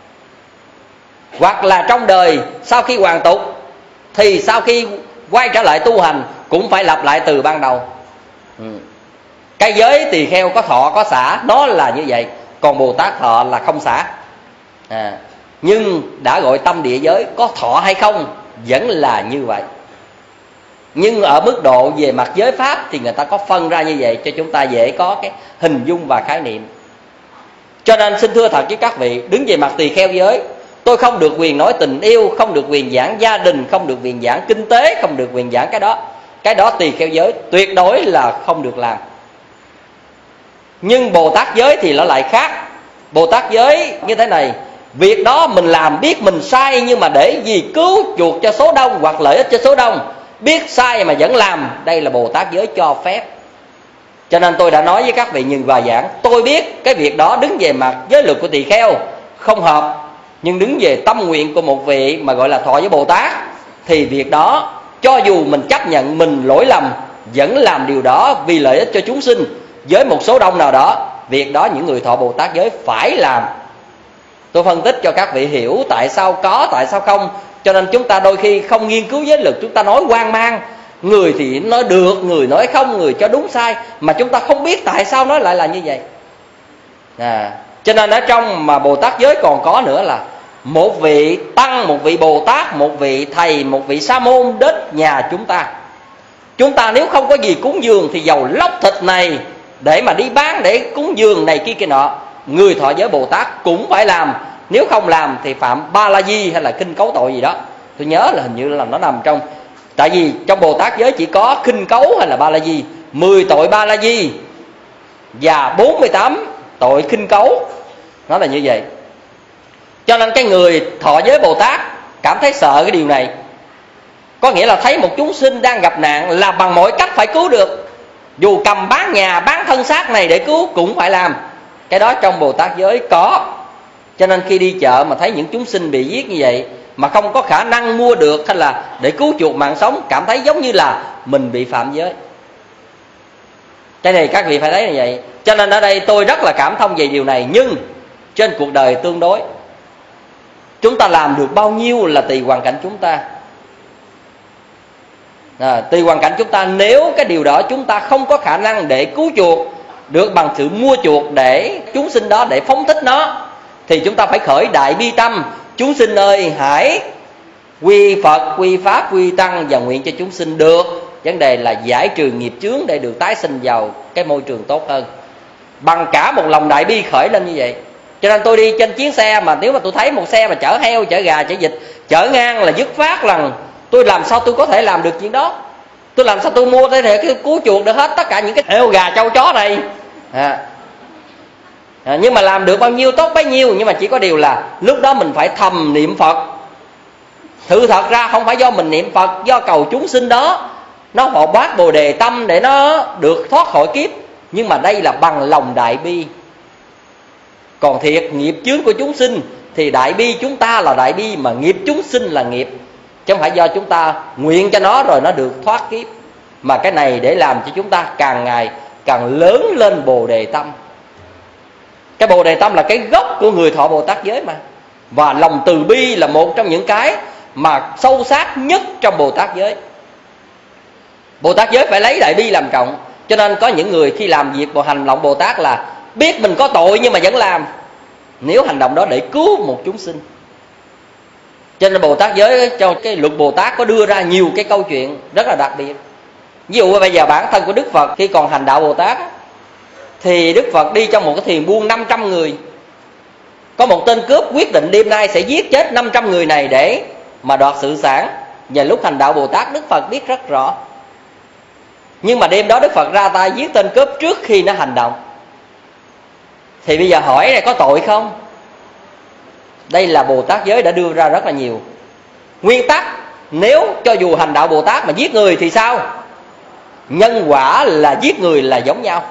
hoặc là trong đời sau khi hoàn tục thì sau khi quay trở lại tu hành cũng phải lặp lại từ ban đầu. ừ. Cái giới tỳ kheo có thọ có xả, nó là như vậy. Còn Bồ Tát thọ là không xả. à, Nhưng đã gọi tâm địa giới, có thọ hay không vẫn là như vậy. Nhưng ở mức độ về mặt giới pháp thì người ta có phân ra như vậy, cho chúng ta dễ có cái hình dung và khái niệm. Cho nên xin thưa thật với các vị, đứng về mặt tỳ kheo giới, tôi không được quyền nói tình yêu, không được quyền giảng gia đình, không được quyền giảng kinh tế, không được quyền giảng cái đó. Cái đó tỳ kheo giới tuyệt đối là không được làm. Nhưng Bồ Tát giới thì nó lại khác. Bồ Tát giới như thế này, việc đó mình làm biết mình sai, nhưng mà để vì cứu chuộc cho số đông hoặc lợi ích cho số đông, biết sai mà vẫn làm, đây là Bồ Tát giới cho phép. Cho nên tôi đã nói với các vị nhìn bài giảng, tôi biết cái việc đó đứng về mặt giới luật của tỳ kheo không hợp, nhưng đứng về tâm nguyện của một vị mà gọi là thọ với Bồ Tát thì việc đó cho dù mình chấp nhận mình lỗi lầm, vẫn làm điều đó vì lợi ích cho chúng sinh với một số đông nào đó. Việc đó những người thọ Bồ Tát giới phải làm. Tôi phân tích cho các vị hiểu tại sao có, tại sao không. Cho nên chúng ta đôi khi không nghiên cứu giới luật, chúng ta nói hoang mang. Người thì nói được, người nói không, người cho đúng sai, mà chúng ta không biết tại sao nói lại là như vậy. à, Cho nên ở trong mà Bồ Tát giới còn có nữa là một vị tăng, một vị Bồ Tát, một vị thầy, một vị sa môn đến nhà chúng ta. Chúng ta nếu không có gì cúng dường thì dầu lóc thịt này để mà đi bán để cúng dường này kia kia nọ, người thọ giới Bồ Tát cũng phải làm, nếu không làm thì phạm ba la di hay là khinh cấu tội gì đó. Tôi nhớ là hình như là nó nằm trong, tại vì trong Bồ Tát giới chỉ có khinh cấu hay là ba la di, mười tội ba la di và bốn mươi tám tội khinh cấu, nó là như vậy. Cho nên cái người thọ giới Bồ Tát cảm thấy sợ cái điều này, có nghĩa là thấy một chúng sinh đang gặp nạn là bằng mọi cách phải cứu được, dù cầm bán nhà bán thân xác này để cứu cũng phải làm. Cái đó trong Bồ Tát giới có. Cho nên khi đi chợ mà thấy những chúng sinh bị giết như vậy mà không có khả năng mua được hay là để cứu chuộc mạng sống, cảm thấy giống như là mình bị phạm giới. Cái này các vị phải thấy như vậy. Cho nên ở đây tôi rất là cảm thông về điều này. Nhưng trên cuộc đời tương đối, chúng ta làm được bao nhiêu là tùy hoàn cảnh chúng ta. à, Tùy hoàn cảnh chúng ta. Nếu cái điều đó chúng ta không có khả năng để cứu chuộc được bằng sự mua chuộc để chúng sinh đó, để phóng thích nó, thì chúng ta phải khởi đại bi tâm. Chúng sinh ơi, hãy quy Phật, quy Pháp, quy Tăng và nguyện cho chúng sinh được. Vấn đề là giải trừ nghiệp chướng để được tái sinh vào cái môi trường tốt hơn, bằng cả một lòng đại bi khởi lên như vậy. Cho nên tôi đi trên chuyến xe mà nếu mà tôi thấy một xe mà chở heo, chở gà, chở vịt, chở ngang là dứt phát rằng tôi làm sao tôi có thể làm được chuyện đó. Tôi làm sao tôi mua để cái cứu chuộc được hết tất cả những cái heo gà trâu chó này. à. À, nhưng mà làm được bao nhiêu tốt bấy nhiêu. Nhưng mà chỉ có điều là lúc đó mình phải thầm niệm Phật. Thực thật ra không phải do mình niệm Phật, do cầu chúng sinh đó nó họ bát bồ đề tâm để nó được thoát khỏi kiếp. Nhưng mà đây là bằng lòng đại bi. Còn thiệt nghiệp chướng của chúng sinh thì đại bi chúng ta là đại bi, mà nghiệp chúng sinh là nghiệp, chứ không phải do chúng ta nguyện cho nó rồi nó được thoát kiếp. Mà cái này để làm cho chúng ta càng ngày càng lớn lên bồ đề tâm. Cái bồ đề tâm là cái gốc của người thọ Bồ Tát giới mà. Và lòng từ bi là một trong những cái mà sâu sắc nhất trong Bồ Tát giới. Bồ Tát giới phải lấy đại bi làm trọng. Cho nên có những người khi làm việc bộ hành động Bồ Tát là biết mình có tội nhưng mà vẫn làm, nếu hành động đó để cứu một chúng sinh. Cho nên Bồ Tát giới trong cái luật Bồ Tát có đưa ra nhiều cái câu chuyện rất là đặc biệt. Ví dụ bây giờ bản thân của Đức Phật khi còn hành đạo Bồ Tát thì Đức Phật đi trong một cái thuyền buôn năm trăm người. Có một tên cướp quyết định đêm nay sẽ giết chết năm trăm người này để mà đoạt sự sản. Và lúc hành đạo Bồ Tát Đức Phật biết rất rõ. Nhưng mà đêm đó Đức Phật ra tay giết tên cướp trước khi nó hành động. Thì bây giờ hỏi này có tội không? Đây là Bồ Tát giới đã đưa ra rất là nhiều nguyên tắc. Nếu cho dù hành đạo Bồ Tát mà giết người thì sao? Nhân quả là giết người là giống nhau.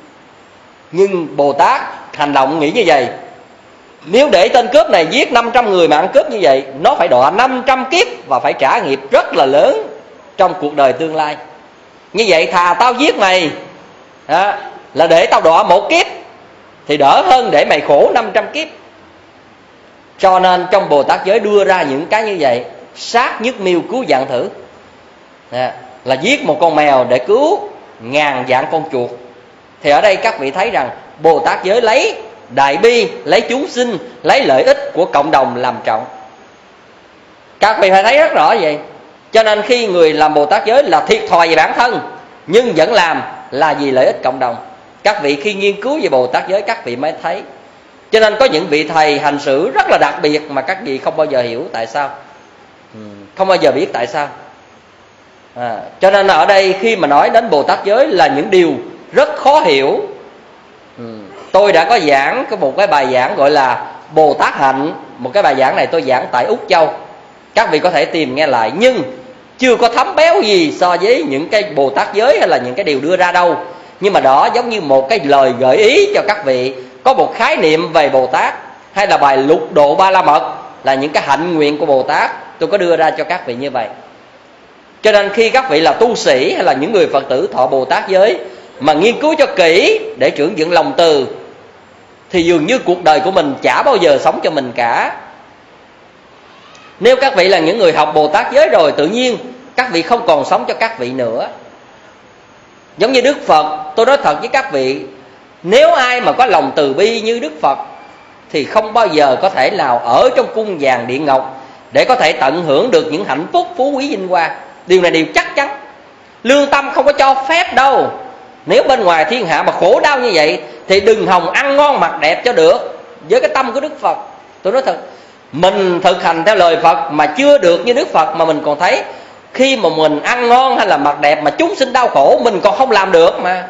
Nhưng Bồ Tát hành động nghĩ như vậy: nếu để tên cướp này giết năm trăm người mà ăn cướp như vậy, nó phải đọa năm trăm kiếp và phải trả nghiệp rất là lớn trong cuộc đời tương lai. Như vậy thà tao giết mày à, là để tao đọa một kiếp thì đỡ hơn để mày khổ năm trăm kiếp. Cho nên trong Bồ Tát giới đưa ra những cái như vậy. Sát nhất miêu cứu vạn thử à, là giết một con mèo để cứu ngàn vạn con chuột. Thì ở đây các vị thấy rằng Bồ Tát giới lấy đại bi, lấy chúng sinh, lấy lợi ích của cộng đồng làm trọng. Các vị phải thấy rất rõ vậy. Cho nên khi người làm Bồ Tát giới là thiệt thòi về bản thân nhưng vẫn làm là vì lợi ích cộng đồng. Các vị khi nghiên cứu về Bồ Tát giới các vị mới thấy. Cho nên có những vị thầy hành xử rất là đặc biệt mà các vị không bao giờ hiểu tại sao, không bao giờ biết tại sao. à, Cho nên ở đây khi mà nói đến Bồ Tát giới là những điều rất khó hiểu. ừ. Tôi đã có giảng có một cái bài giảng gọi là Bồ Tát hạnh. Một cái bài giảng này tôi giảng tại Úc Châu, các vị có thể tìm nghe lại. Nhưng chưa có thấm béo gì so với những cái Bồ Tát giới hay là những cái điều đưa ra đâu. Nhưng mà đó giống như một cái lời gợi ý cho các vị có một khái niệm về Bồ Tát. Hay là bài lục độ ba la mật là những cái hạnh nguyện của Bồ Tát, tôi có đưa ra cho các vị như vậy. Cho nên khi các vị là tu sĩ hay là những người Phật tử thọ Bồ Tát giới mà nghiên cứu cho kỹ để trưởng dựng lòng từ, thì dường như cuộc đời của mình chả bao giờ sống cho mình cả. Nếu các vị là những người học Bồ Tát giới rồi, tự nhiên các vị không còn sống cho các vị nữa. Giống như Đức Phật, tôi nói thật với các vị, nếu ai mà có lòng từ bi như Đức Phật thì không bao giờ có thể nào ở trong cung vàng điện ngọc để có thể tận hưởng được những hạnh phúc phú quý vinh hoa. Điều này điều chắc chắn. Lương tâm không có cho phép đâu. Nếu bên ngoài thiên hạ mà khổ đau như vậy thì đừng hòng ăn ngon mặc đẹp cho được với cái tâm của Đức Phật. Tôi nói thật, mình thực hành theo lời Phật mà chưa được như Đức Phật, mà mình còn thấy khi mà mình ăn ngon hay là mặc đẹp mà chúng sinh đau khổ, mình còn không làm được mà.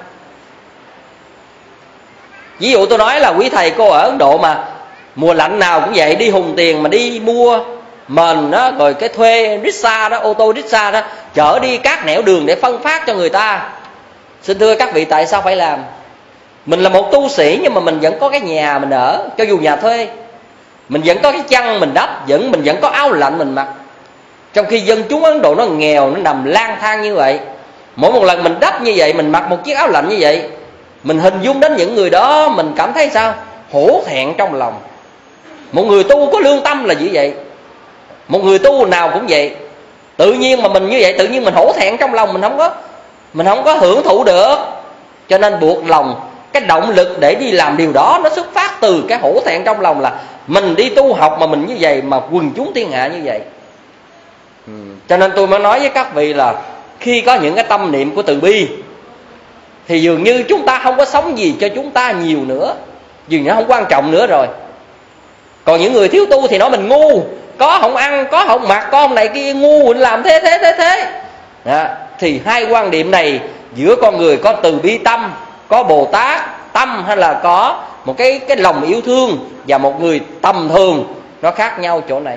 Ví dụ tôi nói là quý thầy cô ở Ấn Độ mà mùa lạnh nào cũng vậy, đi hùng tiền mà đi mua mền đó, rồi cái thuê rickshaw đó, ô tô rickshaw đó, chở đi các nẻo đường để phân phát cho người ta. Xin thưa các vị, tại sao phải làm? Mình là một tu sĩ nhưng mà mình vẫn có cái nhà mình ở, cho dù nhà thuê. Mình vẫn có cái chăn mình đắp, vẫn mình vẫn có áo lạnh mình mặc. Trong khi dân chúng Ấn Độ nó nghèo, nó nằm lang thang như vậy. Mỗi một lần mình đắp như vậy, mình mặc một chiếc áo lạnh như vậy, mình hình dung đến những người đó, mình cảm thấy sao? Hổ thẹn trong lòng. Một người tu có lương tâm là như vậy. Một người tu nào cũng vậy. Tự nhiên mà mình như vậy, tự nhiên mình hổ thẹn trong lòng, mình không có Mình không có hưởng thụ được. Cho nên buộc lòng, cái động lực để đi làm điều đó nó xuất phát từ cái hổ thẹn trong lòng, là mình đi tu học mà mình như vậy, mà quần chúng thiên hạ như vậy. ừ. Cho nên tôi mới nói với các vị là khi có những cái tâm niệm của từ bi thì dường như chúng ta không có sống gì cho chúng ta nhiều nữa, dường như nó không quan trọng nữa rồi. Còn những người thiếu tu thì nói mình ngu, có không ăn, có không mặc, có không này kia, ngu mình làm thế thế thế thế đó. Thì hai quan điểm này giữa con người có từ bi tâm, có Bồ Tát tâm, hay là có một cái cái lòng yêu thương, và một người tầm thường, nó khác nhau chỗ này.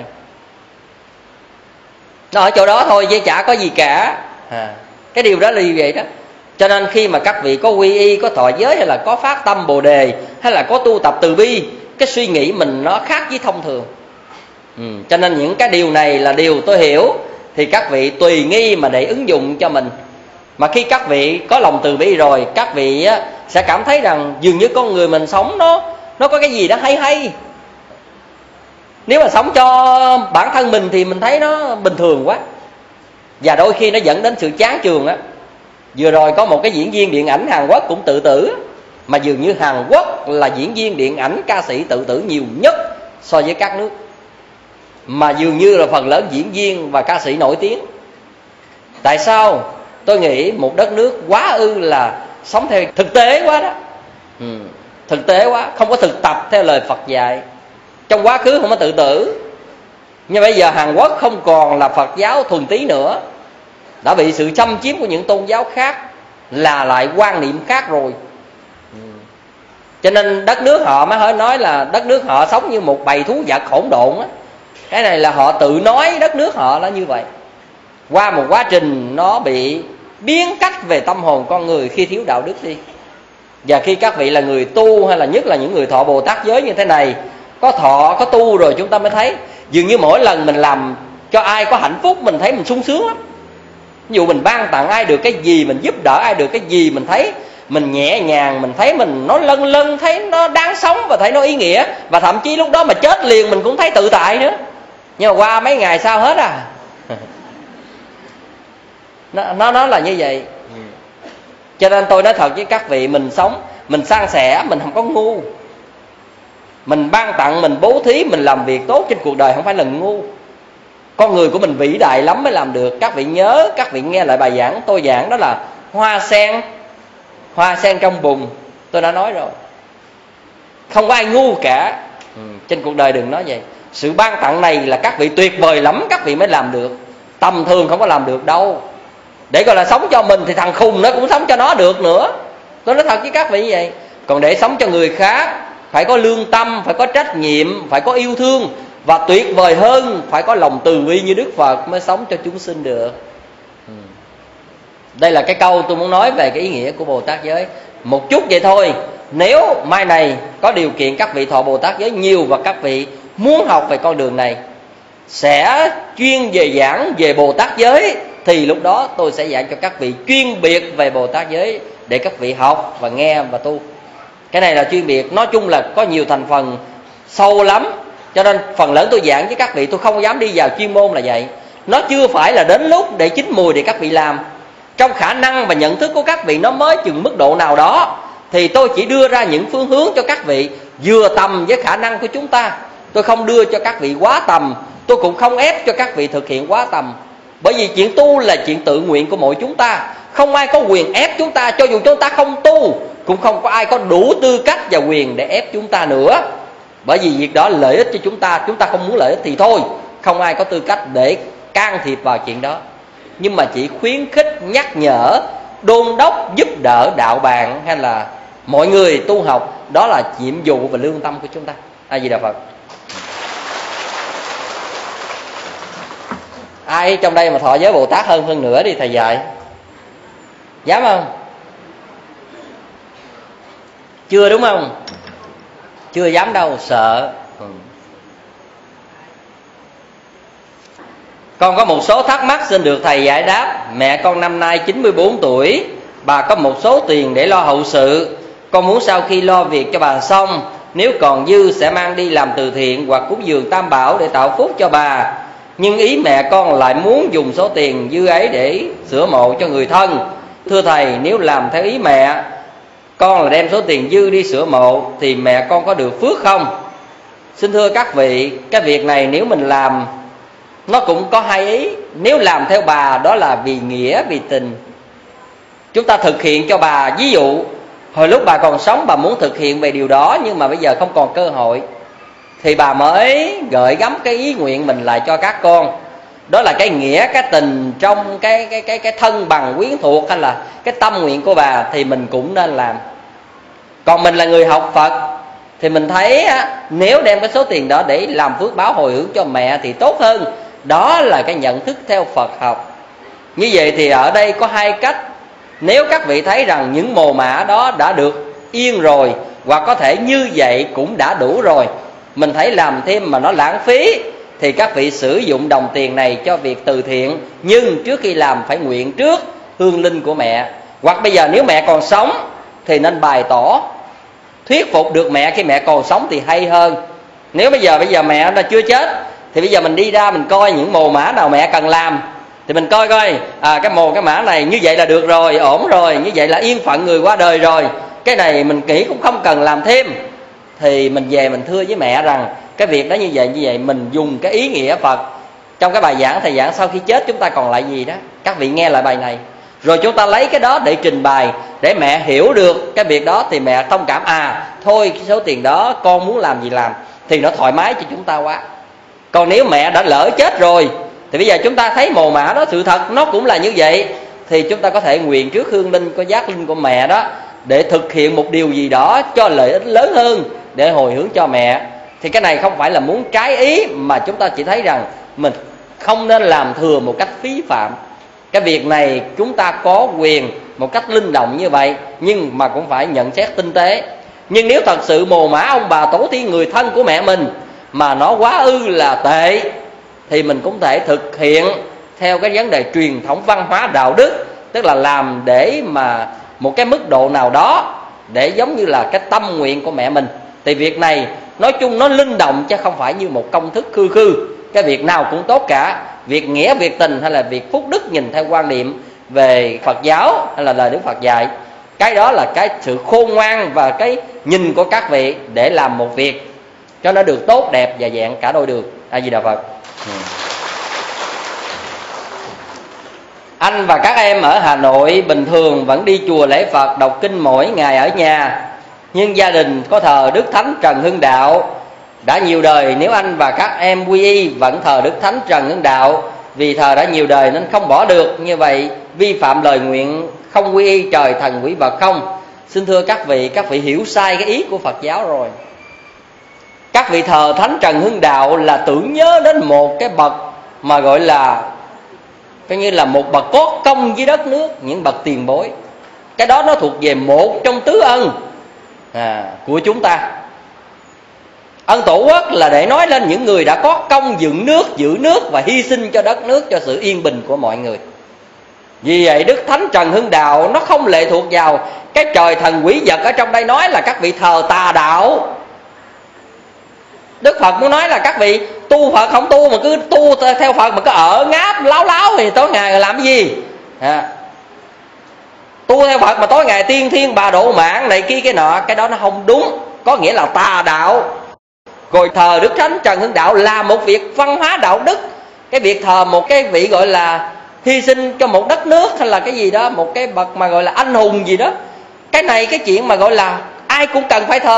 Nó ở chỗ đó thôi chứ chả có gì cả. à, Cái điều đó là như vậy đó. Cho nên khi mà các vị có quy y, có thọ giới, hay là có phát tâm Bồ Đề, hay là có tu tập từ bi, cái suy nghĩ mình nó khác với thông thường. ừ. Cho nên những cái điều này là điều tôi hiểu, thì các vị tùy nghi mà để ứng dụng cho mình. Mà khi các vị có lòng từ bi rồi, các vị á, sẽ cảm thấy rằng dường như con người mình sống nó nó có cái gì đó hay hay. Nếu mà sống cho bản thân mình thì mình thấy nó bình thường quá, và đôi khi nó dẫn đến sự chán chường á. Vừa rồi có một cái diễn viên điện ảnh Hàn Quốc cũng tự tử, mà dường như Hàn Quốc là diễn viên điện ảnh ca sĩ tự tử nhiều nhất so với các nước, mà dường như là phần lớn diễn viên và ca sĩ nổi tiếng. Tại sao? Tôi nghĩ một đất nước quá ư là sống theo thực tế quá đó. ừ, Thực tế quá, không có thực tập theo lời Phật dạy. Trong quá khứ không có tự tử, nhưng bây giờ Hàn Quốc không còn là Phật giáo thuần túy nữa, đã bị sự xâm chiếm của những tôn giáo khác, là lại quan niệm khác rồi. ừ. Cho nên đất nước họ mới hơi nói là đất nước họ sống như một bầy thú vật hỗn độn á. Cái này là họ tự nói đất nước họ là như vậy, qua một quá trình nó bị biến cách về tâm hồn con người khi thiếu đạo đức đi. Và khi các vị là người tu, hay là nhất là những người thọ Bồ Tát giới như thế này, có thọ có tu rồi, chúng ta mới thấy dường như mỗi lần mình làm cho ai có hạnh phúc, mình thấy mình sung sướng lắm. Ví dụ mình ban tặng ai được cái gì, mình giúp đỡ ai được cái gì, mình thấy mình nhẹ nhàng, mình thấy mình nó lân lân, thấy nó đáng sống và thấy nó ý nghĩa. Và thậm chí lúc đó mà chết liền mình cũng thấy tự tại nữa. Nhưng mà qua mấy ngày sau hết à. Nó, nó, nó là như vậy. Cho nên tôi nói thật với các vị, mình sống, mình san sẻ, mình không có ngu. Mình ban tặng, mình bố thí, mình làm việc tốt trên cuộc đời không phải là ngu. Con người của mình vĩ đại lắm mới làm được. Các vị nhớ, các vị nghe lại bài giảng tôi giảng, đó là hoa sen, hoa sen trong bùn. Tôi đã nói rồi, không có ai ngu cả. ừ, Trên cuộc đời đừng nói vậy. Sự ban tặng này là các vị tuyệt vời lắm, các vị mới làm được. Tầm thường không có làm được đâu. Để gọi là sống cho mình thì thằng khùng nó cũng sống cho nó được nữa. Tôi nói thật với các vị như vậy. Còn để sống cho người khác, phải có lương tâm, phải có trách nhiệm, phải có yêu thương, và tuyệt vời hơn phải có lòng từ bi như Đức Phật mới sống cho chúng sinh được. Đây là cái câu tôi muốn nói về cái ý nghĩa của Bồ Tát giới. Một chút vậy thôi. Nếu mai này có điều kiện các vị thọ Bồ Tát giới nhiều, và các vị muốn học về con đường này, sẽ chuyên về giảng về Bồ Tát giới, thì lúc đó tôi sẽ dạy cho các vị chuyên biệt về Bồ Tát giới, để các vị học và nghe và tu. Cái này là chuyên biệt. Nói chung là có nhiều thành phần sâu lắm, cho nên phần lớn tôi giảng với các vị, tôi không dám đi vào chuyên môn là vậy. Nó chưa phải là đến lúc để chín mùi để các vị làm. Trong khả năng và nhận thức của các vị nó mới chừng mức độ nào đó, thì tôi chỉ đưa ra những phương hướng cho các vị vừa tầm với khả năng của chúng ta. Tôi không đưa cho các vị quá tầm, tôi cũng không ép cho các vị thực hiện quá tầm. Bởi vì chuyện tu là chuyện tự nguyện của mỗi chúng ta, không ai có quyền ép chúng ta. Cho dù chúng ta không tu, cũng không có ai có đủ tư cách và quyền để ép chúng ta nữa. Bởi vì việc đó lợi ích cho chúng ta, chúng ta không muốn lợi ích thì thôi, không ai có tư cách để can thiệp vào chuyện đó. Nhưng mà chỉ khuyến khích, nhắc nhở, đôn đốc, giúp đỡ đạo bạn hay là mọi người tu học, đó là nhiệm vụ và lương tâm của chúng ta. A Di Đà Phật. Ai trong đây mà thọ giới Bồ Tát hơn hơn nữa đi thầy dạy? Dám không? Chưa đúng không? Chưa dám đâu, sợ. ừ. Con có một số thắc mắc xin được thầy giải đáp. Mẹ con năm nay chín mươi bốn tuổi, bà có một số tiền để lo hậu sự. Con muốn sau khi lo việc cho bà xong, nếu còn dư sẽ mang đi làm từ thiện hoặc cúng dường Tam Bảo để tạo phúc cho bà. Nhưng ý mẹ con lại muốn dùng số tiền dư ấy để sửa mộ cho người thân. Thưa thầy, nếu làm theo ý mẹ con là đem số tiền dư đi sửa mộ thì mẹ con có được phước không? Xin thưa các vị, cái việc này nếu mình làm nó cũng có hai ý. Nếu làm theo bà đó là vì nghĩa, vì tình, chúng ta thực hiện cho bà. Ví dụ hồi lúc bà còn sống bà muốn thực hiện về điều đó, nhưng mà bây giờ không còn cơ hội, thì bà mới gợi gắm cái ý nguyện mình lại cho các con. Đó là cái nghĩa, cái tình trong cái cái cái cái thân bằng quyến thuộc, hay là cái tâm nguyện của bà, thì mình cũng nên làm. Còn mình là người học Phật thì mình thấy á, nếu đem cái số tiền đó để làm phước báo hồi hướng cho mẹ thì tốt hơn. Đó là cái nhận thức theo Phật học. Như vậy thì ở đây có hai cách. Nếu các vị thấy rằng những mồ mả đó đã được yên rồi, hoặc có thể như vậy cũng đã đủ rồi, mình thấy làm thêm mà nó lãng phí, thì các vị sử dụng đồng tiền này cho việc từ thiện. Nhưng trước khi làm phải nguyện trước hương linh của mẹ. Hoặc bây giờ nếu mẹ còn sống thì nên bày tỏ, thuyết phục được mẹ khi mẹ còn sống thì hay hơn. Nếu bây giờ bây giờ mẹ đã chưa chết thì bây giờ mình đi ra mình coi những mồ mả nào mẹ cần làm, thì mình coi coi à, cái mồ cái mả này như vậy là được rồi, ổn rồi, như vậy là yên phận người qua đời rồi, cái này mình nghĩ cũng không cần làm thêm. Thì mình về mình thưa với mẹ rằng cái việc đó như vậy như vậy, mình dùng cái ý nghĩa Phật. Trong cái bài giảng thầy giảng sau khi chết chúng ta còn lại gì đó, các vị nghe lại bài này, rồi chúng ta lấy cái đó để trình bày, để mẹ hiểu được cái việc đó, thì mẹ thông cảm. À thôi cái số tiền đó con muốn làm gì làm, thì nó thoải mái cho chúng ta quá. Còn nếu mẹ đã lỡ chết rồi thì bây giờ chúng ta thấy mồ mả đó sự thật nó cũng là như vậy, thì chúng ta có thể nguyện trước hương linh, có giác linh của mẹ đó, để thực hiện một điều gì đó cho lợi ích lớn hơn, để hồi hướng cho mẹ. Thì cái này không phải là muốn trái ý, mà chúng ta chỉ thấy rằng mình không nên làm thừa một cách phí phạm. Cái việc này chúng ta có quyền một cách linh động như vậy, nhưng mà cũng phải nhận xét tinh tế. Nhưng nếu thật sự mồ mả ông bà tổ tiên người thân của mẹ mình mà nó quá ư là tệ, thì mình cũng thể thực hiện theo cái vấn đề truyền thống văn hóa đạo đức, tức là làm để mà một cái mức độ nào đó, để giống như là cái tâm nguyện của mẹ mình. Thì việc này nói chung nó linh động, chứ không phải như một công thức khư khư. Cái việc nào cũng tốt cả, việc nghĩa, việc tình hay là việc phúc đức, nhìn theo quan niệm về Phật giáo hay là lời Đức Phật dạy. Cái đó là cái sự khôn ngoan và cái nhìn của các vị để làm một việc cho nó được tốt đẹp và dạng cả đôi đường. A Di Đà Phật. ừ. Anh và các em ở Hà Nội bình thường vẫn đi chùa lễ Phật, đọc kinh mỗi ngày ở nhà, nhưng gia đình có thờ Đức Thánh Trần Hưng Đạo. Đã nhiều đời nếu anh và các em quy y vẫn thờ Đức Thánh Trần Hưng Đạo, vì thờ đã nhiều đời nên không bỏ được. Như vậy vi phạm lời nguyện không quy y trời thần quỷ vật không? Xin thưa các vị, các vị hiểu sai cái ý của Phật giáo rồi. Các vị thờ Thánh Trần Hưng Đạo là tưởng nhớ đến một cái bậc mà gọi là coi như là một bậc có công với đất nước, những bậc tiền bối. Cái đó nó thuộc về một trong tứ ân à, của chúng ta. Ân tổ quốc là để nói lên những người đã có công dựng nước, giữ nước và hy sinh cho đất nước, cho sự yên bình của mọi người. Vì vậy Đức Thánh Trần Hưng Đạo nó không lệ thuộc vào cái trời thần quỷ vật. Ở trong đây nói là các vị thờ tà đạo. Đức Phật muốn nói là các vị tu Phật không tu mà cứ tu theo Phật mà cứ ở ngáp láo láo thì tối ngày làm cái gì à. Tu theo Phật mà tối ngày tiên thiên bà độ mạng này kia cái nọ, cái đó nó không đúng, có nghĩa là tà đạo. Rồi thờ Đức Thánh Trần Hưng Đạo là một việc văn hóa đạo đức. Cái việc thờ một cái vị gọi là hy sinh cho một đất nước hay là cái gì đó, một cái bậc mà gọi là anh hùng gì đó, cái này cái chuyện mà gọi là ai cũng cần phải thờ.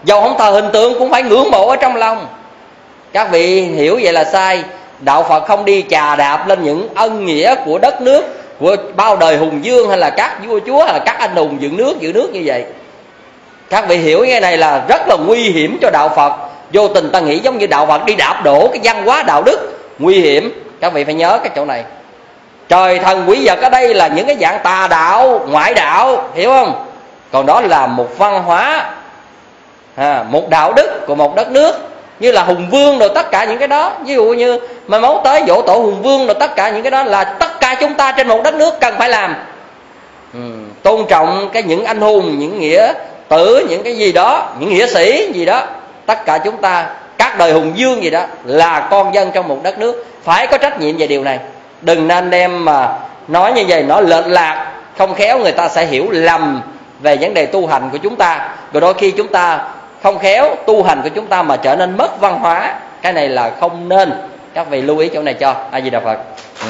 Dầu không thờ hình tượng cũng phải ngưỡng mộ ở trong lòng. Các vị hiểu vậy là sai. Đạo Phật không đi chà đạp lên những ân nghĩa của đất nước, của bao đời hùng vương, hay là các vua chúa, hay là các anh hùng dựng nước giữ nước như vậy. Các vị hiểu cái này là rất là nguy hiểm cho đạo Phật. Vô tình ta nghĩ giống như đạo Phật đi đạp đổ cái văn hóa đạo đức, nguy hiểm. Các vị phải nhớ cái chỗ này. Trời thần quỷ vật ở đây là những cái dạng tà đạo, ngoại đạo, hiểu không? Còn đó là một văn hóa, à, một đạo đức của một đất nước, như là hùng vương rồi tất cả những cái đó. Ví dụ như mai mốt tới dỗ tổ hùng vương rồi tất cả những cái đó là tất cả chúng ta trên một đất nước cần phải làm. ừ, Tôn trọng cái những anh hùng, những nghĩa tử, những cái gì đó, những nghĩa sĩ gì đó. Tất cả chúng ta, các đời hùng vương gì đó, là con dân trong một đất nước, phải có trách nhiệm về điều này. Đừng nên đem mà nói như vậy, nó lệch lạc, không khéo người ta sẽ hiểu lầm về vấn đề tu hành của chúng ta. Rồi đôi khi chúng ta không khéo tu hành của chúng ta mà trở nên mất văn hóa. Cái này là không nên. Các vị lưu ý chỗ này cho. A Di Đà Phật. ừ.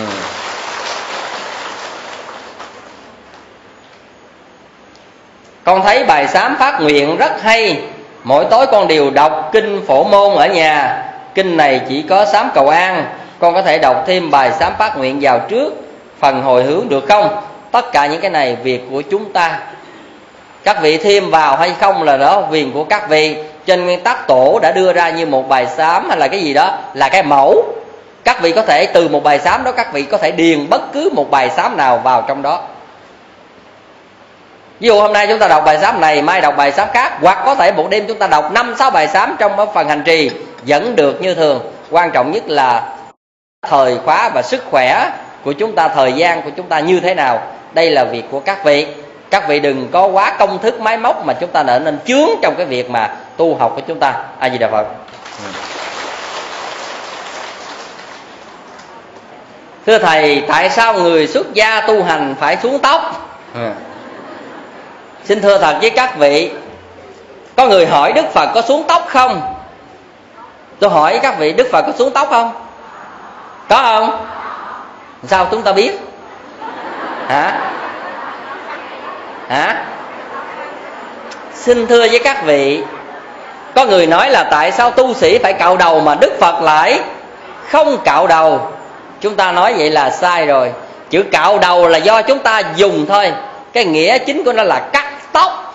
Con thấy bài sám phát nguyện rất hay. Mỗi tối con đều đọc kinh Phổ Môn ở nhà. Kinh này chỉ có sám cầu an. Con có thể đọc thêm bài sám phát nguyện vào trước phần hồi hướng được không? Tất cả những cái này việc của chúng ta. Các vị thêm vào hay không là đó quyền của các vị. Trên nguyên tắc tổ đã đưa ra như một bài sám hay là cái gì đó là cái mẫu. Các vị có thể từ một bài sám đó, các vị có thể điền bất cứ một bài sám nào vào trong đó. Ví dụ hôm nay chúng ta đọc bài sám này, mai đọc bài sám khác, hoặc có thể một đêm chúng ta đọc năm sáu bài sám trong phần hành trì vẫn được như thường. Quan trọng nhất là thời khóa và sức khỏe của chúng ta, thời gian của chúng ta như thế nào. Đây là việc của các vị. Các vị đừng có quá công thức máy móc mà chúng ta nợ nên chướng trong cái việc mà tu học của chúng ta. A Di Đà Phật. Thưa thầy, tại sao người xuất gia tu hành phải xuống tóc? À. Xin thưa thật với các vị, có người hỏi Đức Phật có xuống tóc không? Tôi hỏi các vị, Đức Phật có xuống tóc không? Có không? Sao chúng ta biết? Hả? Hả? Xin thưa với các vị, có người nói là tại sao tu sĩ phải cạo đầu mà Đức Phật lại không cạo đầu. Chúng ta nói vậy là sai rồi. Chữ cạo đầu là do chúng ta dùng thôi. Cái nghĩa chính của nó là cắt tóc.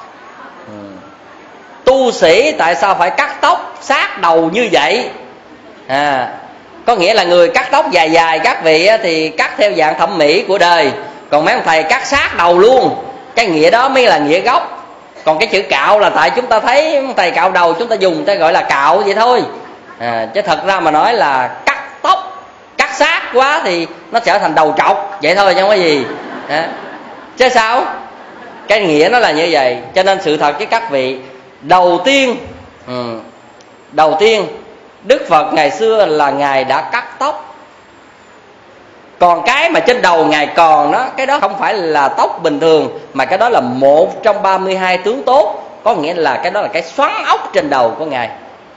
Tu sĩ tại sao phải cắt tóc sát đầu như vậy? À, có nghĩa là người cắt tóc dài dài các vị thì cắt theo dạng thẩm mỹ của đời. Còn mấy ông thầy cắt sát đầu luôn. Cái nghĩa đó mới là nghĩa gốc. Còn cái chữ cạo là tại chúng ta thấy ông thầy cạo đầu, chúng ta dùng ta gọi là cạo vậy thôi. À, chứ thật ra mà nói là cắt tóc, cắt sát quá thì nó trở thành đầu trọc vậy thôi chứ không có gì. À, chứ sao? Cái nghĩa nó là như vậy. Cho nên sự thật với các vị, đầu tiên ừ, đầu tiên Đức Phật ngày xưa là Ngài đã cắt tóc. Còn cái mà trên đầu Ngài còn đó, cái đó không phải là tóc bình thường, mà cái đó là một trong ba mươi hai tướng tốt. Có nghĩa là cái đó là cái xoắn ốc trên đầu của Ngài.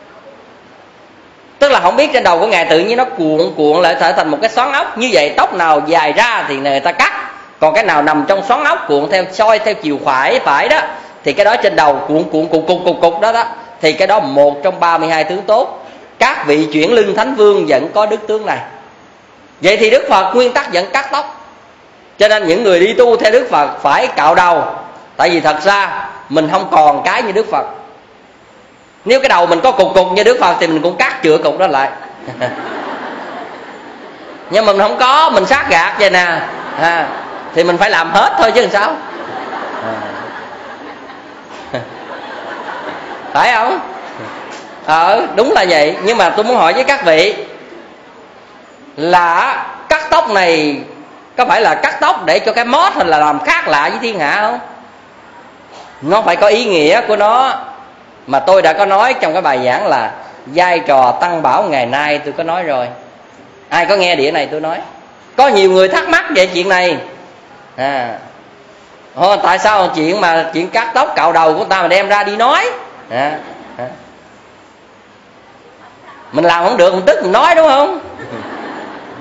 Tức là không biết trên đầu của Ngài tự nhiên nó cuộn cuộn lại trở thành một cái xoắn ốc. Như vậy tóc nào dài ra thì người ta cắt, còn cái nào nằm trong xoắn ốc cuộn theo soi theo chiều phải phải đó thì cái đó trên đầu cuộn cuộn cục cục cục cục đó đó thì cái đó một trong ba mươi hai tướng tốt. Các vị chuyển lưng thánh vương vẫn có đức tướng này. Vậy thì Đức Phật nguyên tắc vẫn cắt tóc. Cho nên những người đi tu theo Đức Phật phải cạo đầu. Tại vì thật ra mình không còn cái như Đức Phật. Nếu cái đầu mình có cục cục như Đức Phật thì mình cũng cắt chữa cục đó lại. Nhưng mình không có, mình sát gạt vậy nè, à, thì mình phải làm hết thôi chứ làm sao. À. Phải không? Ờ, đúng là vậy. Nhưng mà tôi muốn hỏi với các vị là cắt tóc này có phải là cắt tóc để cho cái mót hay là làm khác lạ với thiên hạ không? Nó phải có ý nghĩa của nó. Mà tôi đã có nói trong cái bài giảng là vai trò tăng bảo ngày nay, tôi có nói rồi. Ai có nghe đĩa này tôi nói. Có nhiều người thắc mắc về chuyện này. À, Ồ, tại sao chuyện mà chuyện cắt tóc cạo đầu của người ta mà đem ra đi nói? À, à. Mình làm không được, mình tức mình nói đúng không?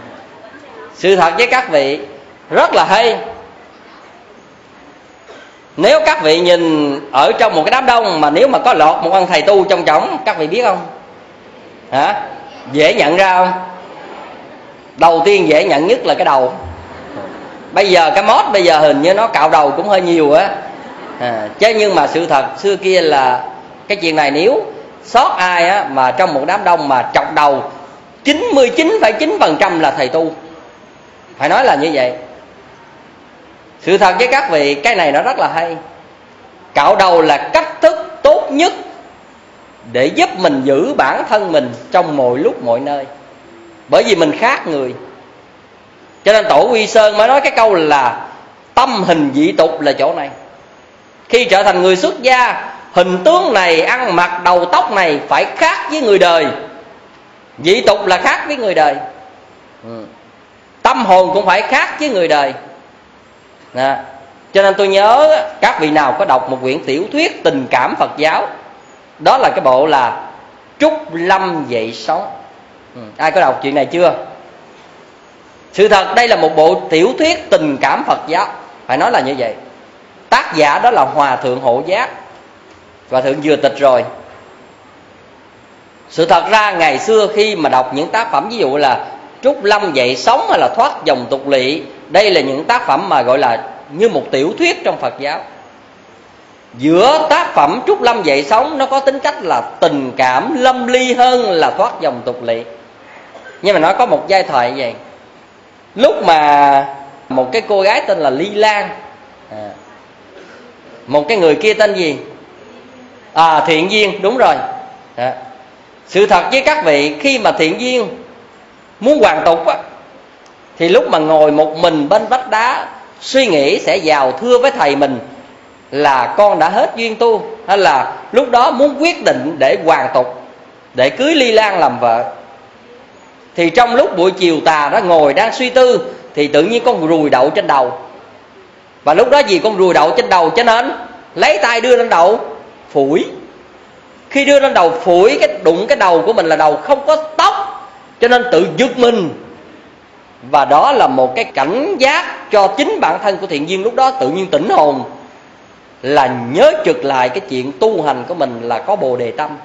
Sự thật với các vị rất là hay. Nếu các vị nhìn ở trong một cái đám đông mà nếu mà có lọt một ông thầy tu trong trỏng, các vị biết không? Hả? Dễ nhận ra không? Đầu tiên dễ nhận nhất là cái đầu. Bây giờ cái mót bây giờ hình như nó cạo đầu cũng hơi nhiều á. À, chứ nhưng mà sự thật xưa kia là cái chuyện này, nếu sót ai á mà trong một đám đông mà chọc đầu, chín mươi chín phẩy chín phần trăm là thầy tu. Phải nói là như vậy. Sự thật với các vị, cái này nó rất là hay. Cạo đầu là cách thức tốt nhất để giúp mình giữ bản thân mình trong mọi lúc mọi nơi. Bởi vì mình khác người. Cho nên Tổ Quy Sơn mới nói cái câu là tâm hình dị tục là chỗ này. Khi trở thành người xuất gia, hình tướng này, ăn mặc, đầu tóc này phải khác với người đời. Dị tục là khác với người đời. Ừ. Tâm hồn cũng phải khác với người đời. Đó. Cho nên tôi nhớ các vị nào có đọc một quyển tiểu thuyết tình cảm Phật giáo, đó là cái bộ là Trúc Lâm Dậy Sống. Ừ. Ai có đọc chuyện này chưa? Sự thật đây là một bộ tiểu thuyết tình cảm Phật giáo, phải nói là như vậy. Tác giả đó là Hòa Thượng Hộ Giác. Hòa Thượng vừa tịch rồi. Sự thật ra ngày xưa khi mà đọc những tác phẩm ví dụ là Trúc Lâm Dậy Sống hay là Thoát Dòng Tục Lỵ, đây là những tác phẩm mà gọi là như một tiểu thuyết trong Phật giáo. Giữa tác phẩm Trúc Lâm Dậy Sống nó có tính cách là tình cảm lâm ly hơn là Thoát Dòng Tục Lỵ. Nhưng mà nó có một giai thoại vậy. Lúc mà một cái cô gái tên là Ly Lan, à, một cái người kia tên gì? À, Thiện Duyên, đúng rồi. À, sự thật với các vị, khi mà Thiện Duyên muốn hoàn tục á, thì lúc mà ngồi một mình bên vách đá suy nghĩ sẽ vào thưa với thầy mình là con đã hết duyên tu, hay là lúc đó muốn quyết định để hoàn tục, để cưới Ly Lan làm vợ. Thì trong lúc buổi chiều tà đó ngồi đang suy tư, thì tự nhiên con ruồi đậu trên đầu. Và lúc đó vì con ruồi đậu trên đầu cho nên lấy tay đưa lên đầu phủi. Khi đưa lên đầu phủi, cái đụng cái đầu của mình là đầu không có tóc, cho nên tự giật mình. Và đó là một cái cảnh giác cho chính bản thân của Thiện Duyên. Lúc đó tự nhiên tỉnh hồn, là nhớ trực lại cái chuyện tu hành của mình là có Bồ Đề Tâm.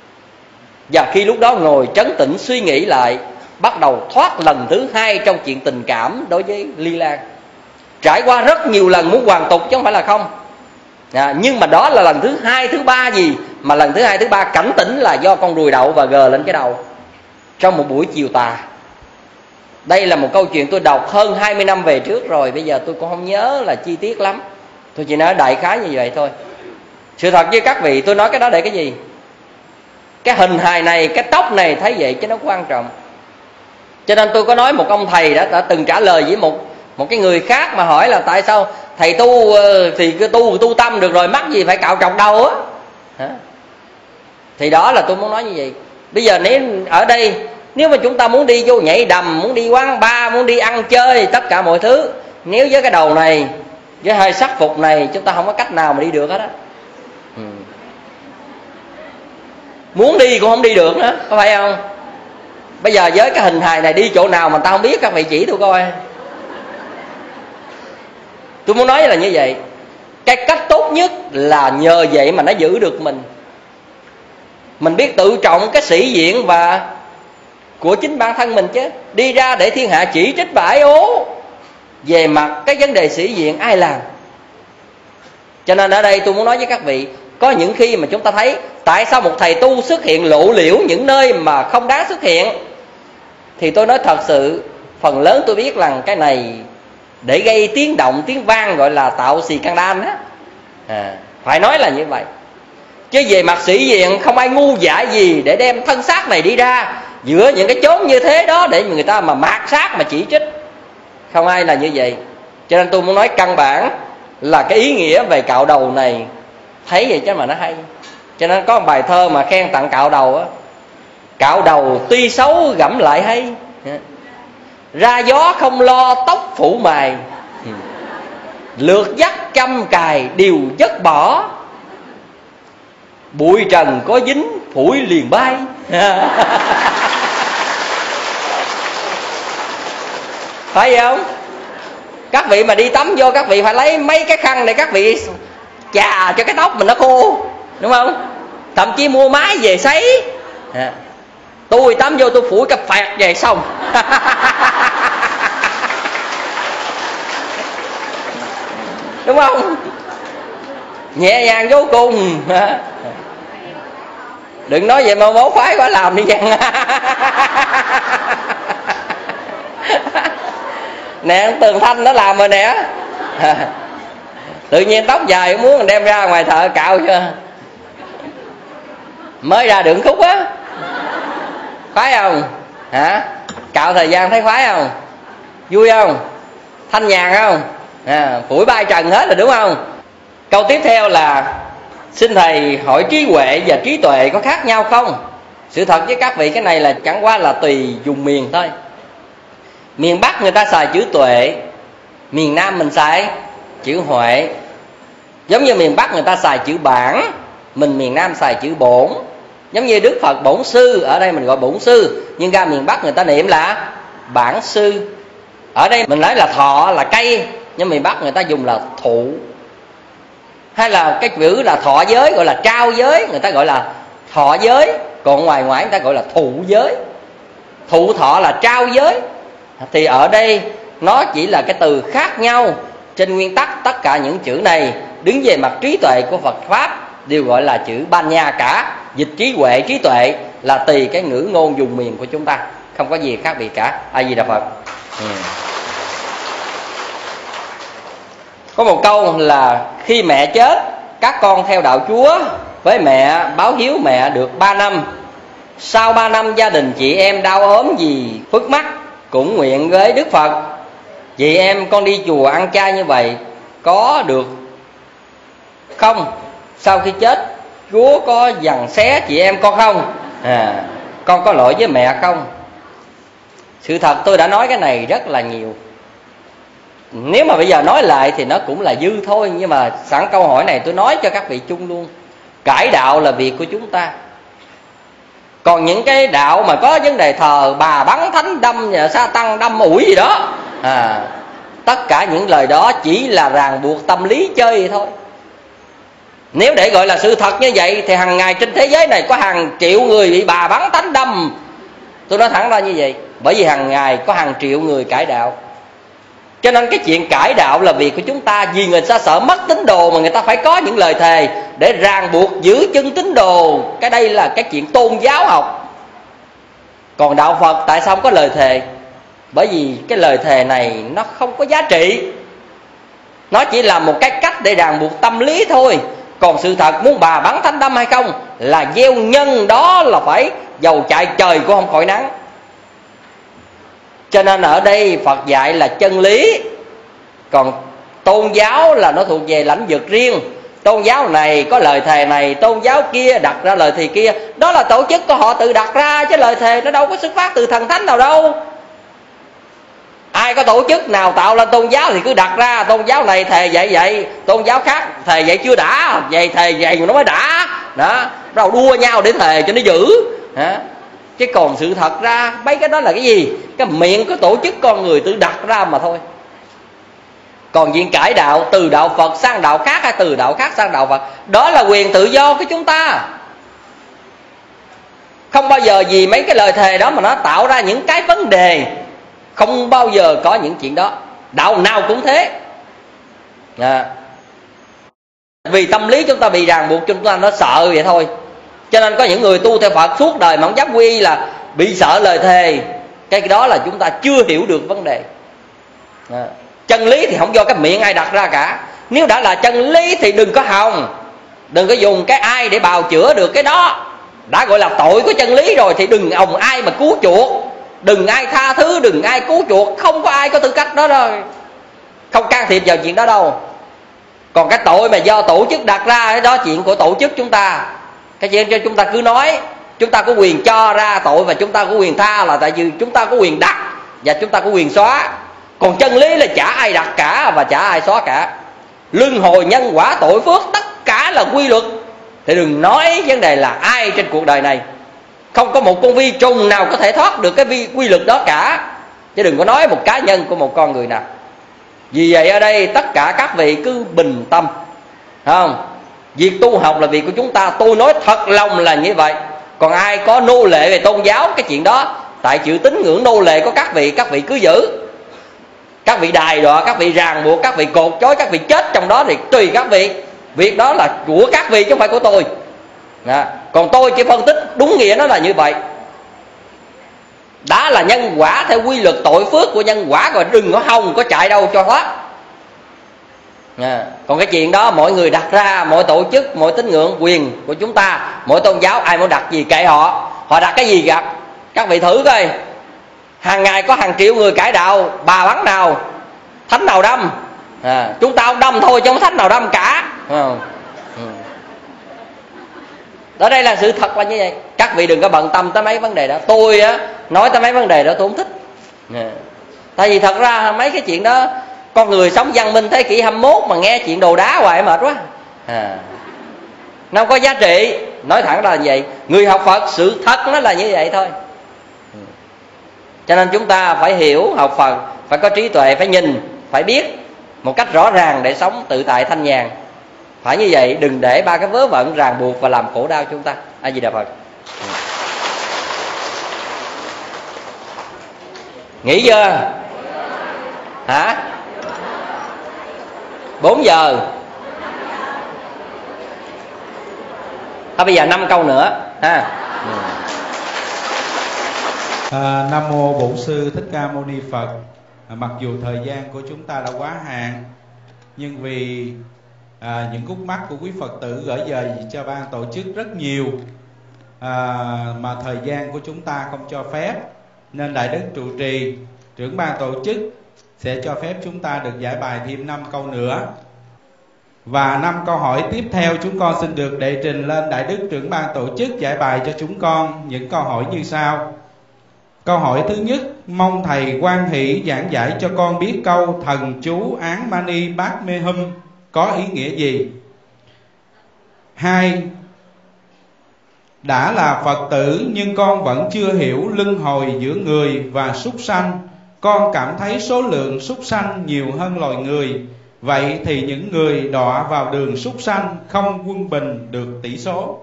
Và khi lúc đó ngồi trấn tĩnh suy nghĩ lại, bắt đầu thoát lần thứ hai trong chuyện tình cảm đối với Ly Lan. Trải qua rất nhiều lần muốn hoàn tục chứ không phải là không. À, nhưng mà đó là lần thứ hai, thứ ba gì mà lần thứ hai, thứ ba cảnh tỉnh là do con ruồi đậu và gờ lên cái đầu trong một buổi chiều tà. Đây là một câu chuyện tôi đọc hơn hai mươi năm về trước rồi, bây giờ tôi cũng không nhớ là chi tiết lắm. Tôi chỉ nói đại khái như vậy thôi. Sự thật với các vị, tôi nói cái đó để cái gì? Cái hình hài này, cái tóc này thấy vậy chứ nó quan trọng. Cho nên tôi có nói một ông thầy đã, đã từng trả lời với một một cái người khác mà hỏi là tại sao thầy tu thì cứ tu tu tâm được rồi, mắc gì phải cạo trọc đầu á. Thì đó là tôi muốn nói như vậy. Bây giờ nếu ở đây, nếu mà chúng ta muốn đi vô nhảy đầm, muốn đi quán bar, muốn đi ăn chơi, tất cả mọi thứ, nếu với cái đầu này, với hai sắc phục này, chúng ta không có cách nào mà đi được hết á. Ừ. Muốn đi cũng không đi được nữa, có phải không? Bây giờ với cái hình hài này đi chỗ nào mà ta không biết, các vị chỉ tôi coi. Tôi muốn nói là như vậy. Cái cách tốt nhất là nhờ vậy mà nó giữ được mình. Mình biết tự trọng cái sĩ diện và của chính bản thân mình chứ. Đi ra để thiên hạ chỉ trích và ái ố về mặt cái vấn đề sĩ diện ai làm. Cho nên ở đây tôi muốn nói với các vị, có những khi mà chúng ta thấy tại sao một thầy tu xuất hiện lộ liễu những nơi mà không đáng xuất hiện, thì tôi nói thật sự phần lớn tôi biết rằng cái này để gây tiếng động, tiếng vang, gọi là tạo xì can đan á. À, phải nói là như vậy. Chứ về mặt sĩ diện không ai ngu dại gì để đem thân xác này đi ra giữa những cái chốn như thế đó để người ta mà mạt sát mà chỉ trích. Không ai là như vậy. Cho nên tôi muốn nói căn bản là cái ý nghĩa về cạo đầu này thấy vậy chứ mà nó hay. Cho nên có một bài thơ mà khen tặng cạo đầu á: cạo đầu tuy xấu gẫm lại hay, ra gió không lo tóc phủ mài, lượt dắt trăm cài đều dứt bỏ, bụi trần có dính phủi liền bay. Phải không? Các vị mà đi tắm vô, các vị phải lấy mấy cái khăn để các vị chà cho cái tóc mình nó khô, đúng không? Thậm chí mua máy về sấy, à, tôi tắm vô tôi phủi cái phẹt về xong. Đúng không? Nhẹ nhàng vô cùng. Đừng nói vậy mà bố phái quá làm đi chăng. Nè Tường Thanh nó làm rồi nè. Tự nhiên tóc dài muốn đem ra ngoài thợ cạo chưa, mới ra đường khúc á. Khoái không hả? Cạo thời gian thấy khoái không? Vui không? Thanh nhàn không? À, phủi bay trần hết rồi đúng không? Câu tiếp theo là xin thầy hỏi trí huệ và trí tuệ có khác nhau không? Sự thật với các vị cái này là chẳng qua là tùy vùng miền thôi. Miền Bắc người ta xài chữ tuệ, miền Nam mình xài chữ huệ. Giống như miền Bắc người ta xài chữ bản, mình miền Nam xài chữ bổn. Giống như Đức Phật bổn sư, ở đây mình gọi bổn sư, nhưng ra miền Bắc người ta niệm là bản sư. Ở đây mình nói là thọ là cây, nhưng miền Bắc người ta dùng là thụ. Hay là cái chữ là thọ giới gọi là trao giới, người ta gọi là thọ giới. Còn ngoài ngoại người ta gọi là thụ giới. Thụ thọ là trao giới. Thì ở đây nó chỉ là cái từ khác nhau. Trên nguyên tắc tất cả những chữ này đứng về mặt trí tuệ của Phật Pháp đều gọi là chữ Banya cả. Dịch trí huệ, trí tuệ là tùy cái ngữ ngôn dùng miền của chúng ta, không có gì khác biệt cả. A Di Đà Phật. ừ. Có một câu là khi mẹ chết, các con theo đạo Chúa với mẹ báo hiếu mẹ được ba năm. Sau ba năm gia đình chị em đau ốm gì phước mắc, cũng nguyện với Đức Phật: chị em con đi chùa ăn chay như vậy có được không? Sau khi chết Chúa có giằng xé chị em con không? À, con có lỗi với mẹ không? Sự thật tôi đã nói cái này rất là nhiều. Nếu mà bây giờ nói lại thì nó cũng là dư thôi. Nhưng mà sẵn câu hỏi này tôi nói cho các vị chung luôn. Cải đạo là việc của chúng ta. Còn những cái đạo mà có vấn đề thờ bà bắn thánh đâm và sa tăng đâm ủi gì đó, à, tất cả những lời đó chỉ là ràng buộc tâm lý chơi vậy thôi. Nếu để gọi là sự thật như vậy thì hàng ngày trên thế giới này có hàng triệu người bị bà bắn thánh đâm. Tôi nói thẳng ra như vậy. Bởi vì hàng ngày có hàng triệu người cải đạo. Cho nên cái chuyện cải đạo là việc của chúng ta. Vì người ta sợ mất tín đồ mà người ta phải có những lời thề để ràng buộc giữ chân tín đồ. Cái đây là cái chuyện tôn giáo học. Còn đạo Phật tại sao không có lời thề? Bởi vì cái lời thề này nó không có giá trị. Nó chỉ là một cái cách để ràng buộc tâm lý thôi. Còn sự thật muốn bà bắn thánh đâm hay không là gieo nhân, đó là phải dầu chạy trời cũng không khỏi nắng. Cho nên ở đây Phật dạy là chân lý. Còn tôn giáo là nó thuộc về lãnh vực riêng. Tôn giáo này có lời thề này, tôn giáo kia đặt ra lời thề kia. Đó là tổ chức của họ tự đặt ra, chứ lời thề nó đâu có xuất phát từ thần thánh nào đâu. Ai có tổ chức nào tạo lên tôn giáo thì cứ đặt ra tôn giáo này thề vậy vậy, tôn giáo khác thề vậy chưa đã, vậy thề vậy nó mới đã. Đó, đâu đua nhau để thề cho nó giữ. Hả? Chứ còn sự thật ra mấy cái đó là cái gì? Cái miệng của tổ chức con người tự đặt ra mà thôi. Còn chuyện cải đạo từ đạo Phật sang đạo khác hay từ đạo khác sang đạo Phật, đó là quyền tự do của chúng ta. Không bao giờ vì mấy cái lời thề đó mà nó tạo ra những cái vấn đề. Không bao giờ có những chuyện đó. Đạo nào cũng thế. À. Vì tâm lý chúng ta bị ràng buộc, chúng ta nó sợ vậy thôi. Cho nên có những người tu theo Phật suốt đời mà không dám quy y là bị sợ lời thề. Cái đó là chúng ta chưa hiểu được vấn đề. À. Chân lý thì không do cái miệng ai đặt ra cả. Nếu đã là chân lý thì đừng có hòng, đừng có dùng cái ai để bào chữa được cái đó. Đã gọi là tội của chân lý rồi thì đừng ồng ai mà cứu chuộc, đừng ai tha thứ, đừng ai cứu chuộc. Không có ai có tư cách đó đâu, không can thiệp vào chuyện đó đâu. Còn cái tội mà do tổ chức đặt ra, cái đó chuyện của tổ chức chúng ta. Cái chuyện cho chúng ta cứ nói, chúng ta có quyền cho ra tội và chúng ta có quyền tha, là tại vì chúng ta có quyền đặt và chúng ta có quyền xóa. Còn chân lý là chả ai đặt cả và chả ai xóa cả. Luân hồi nhân quả tội phước tất cả là quy luật. Thì đừng nói vấn đề là ai trên cuộc đời này. Không có một con vi trùng nào có thể thoát được cái vi, quy luật đó cả. Chứ đừng có nói một cá nhân của một con người nào. Vì vậy ở đây tất cả các vị cứ bình tâm. không? Việc tu học là việc của chúng ta, tôi nói thật lòng là như vậy. Còn ai có nô lệ về tôn giáo, cái chuyện đó tại chữ tín ngưỡng nô lệ có các vị, các vị cứ giữ. Các vị đài đọa, các vị ràng buộc, các vị cột chối, các vị chết trong đó thì tùy các vị. Việc đó là của các vị chứ không phải của tôi. Đó. Còn tôi chỉ phân tích đúng nghĩa nó là như vậy. Đã là nhân quả theo quy luật tội phước của nhân quả rồi, đừng có hòng có chạy đâu cho thoát. À, còn cái chuyện đó mọi người đặt ra, mỗi tổ chức, mỗi tín ngưỡng quyền của chúng ta, mỗi tôn giáo ai muốn đặt gì kệ họ. Họ đặt cái gì gặp, các vị thử coi. Hàng ngày có hàng triệu người cải đạo, bà bắn nào, thánh nào đâm. À, chúng ta không đâm thôi chứ không thánh nào đâm cả. À, ừ. Đó, đây là sự thật là như vậy. Các vị đừng có bận tâm tới mấy vấn đề đó. Tôi á nói tới mấy vấn đề đó tôi không thích. À, tại vì thật ra mấy cái chuyện đó, con người sống văn minh thế kỷ hai mươi mốt mà nghe chuyện đồ đá hoài mệt quá. À, nó không có giá trị. Nói thẳng là như vậy. Người học Phật sự thật nó là như vậy thôi. Cho nên chúng ta phải hiểu học Phật, phải có trí tuệ, phải nhìn, phải biết một cách rõ ràng để sống tự tại thanh nhàn. Phải như vậy, đừng để ba cái vớ vẩn ràng buộc và làm khổ đau chúng ta. A Di Đà Phật. Nghỉ chưa? Hả? Bốn giờ. À, bây giờ năm câu nữa ha. À, Nam mô Bổn Sư Thích Ca Mâu Ni Phật. À, mặc dù thời gian của chúng ta đã quá hạn, nhưng vì à, những khúc mắc của quý Phật tử gửi về cho ban tổ chức rất nhiều, à, mà thời gian của chúng ta không cho phép, nên Đại Đức trụ trì, trưởng ban tổ chức sẽ cho phép chúng ta được giải bài thêm năm câu nữa. Và năm câu hỏi tiếp theo chúng con xin được đệ trình lên Đại Đức trưởng ban tổ chức giải bài cho chúng con những câu hỏi như sau. Câu hỏi thứ nhất, mong thầy hoan hỷ giảng giải cho con biết câu thần chú án Mani Bát Mê Hum có ý nghĩa gì. Hai, đã là Phật tử nhưng con vẫn chưa hiểu luân hồi giữa người và súc sanh. Con cảm thấy số lượng súc sanh nhiều hơn loài người. Vậy thì những người đọa vào đường súc sanh không quân bình được tỷ số.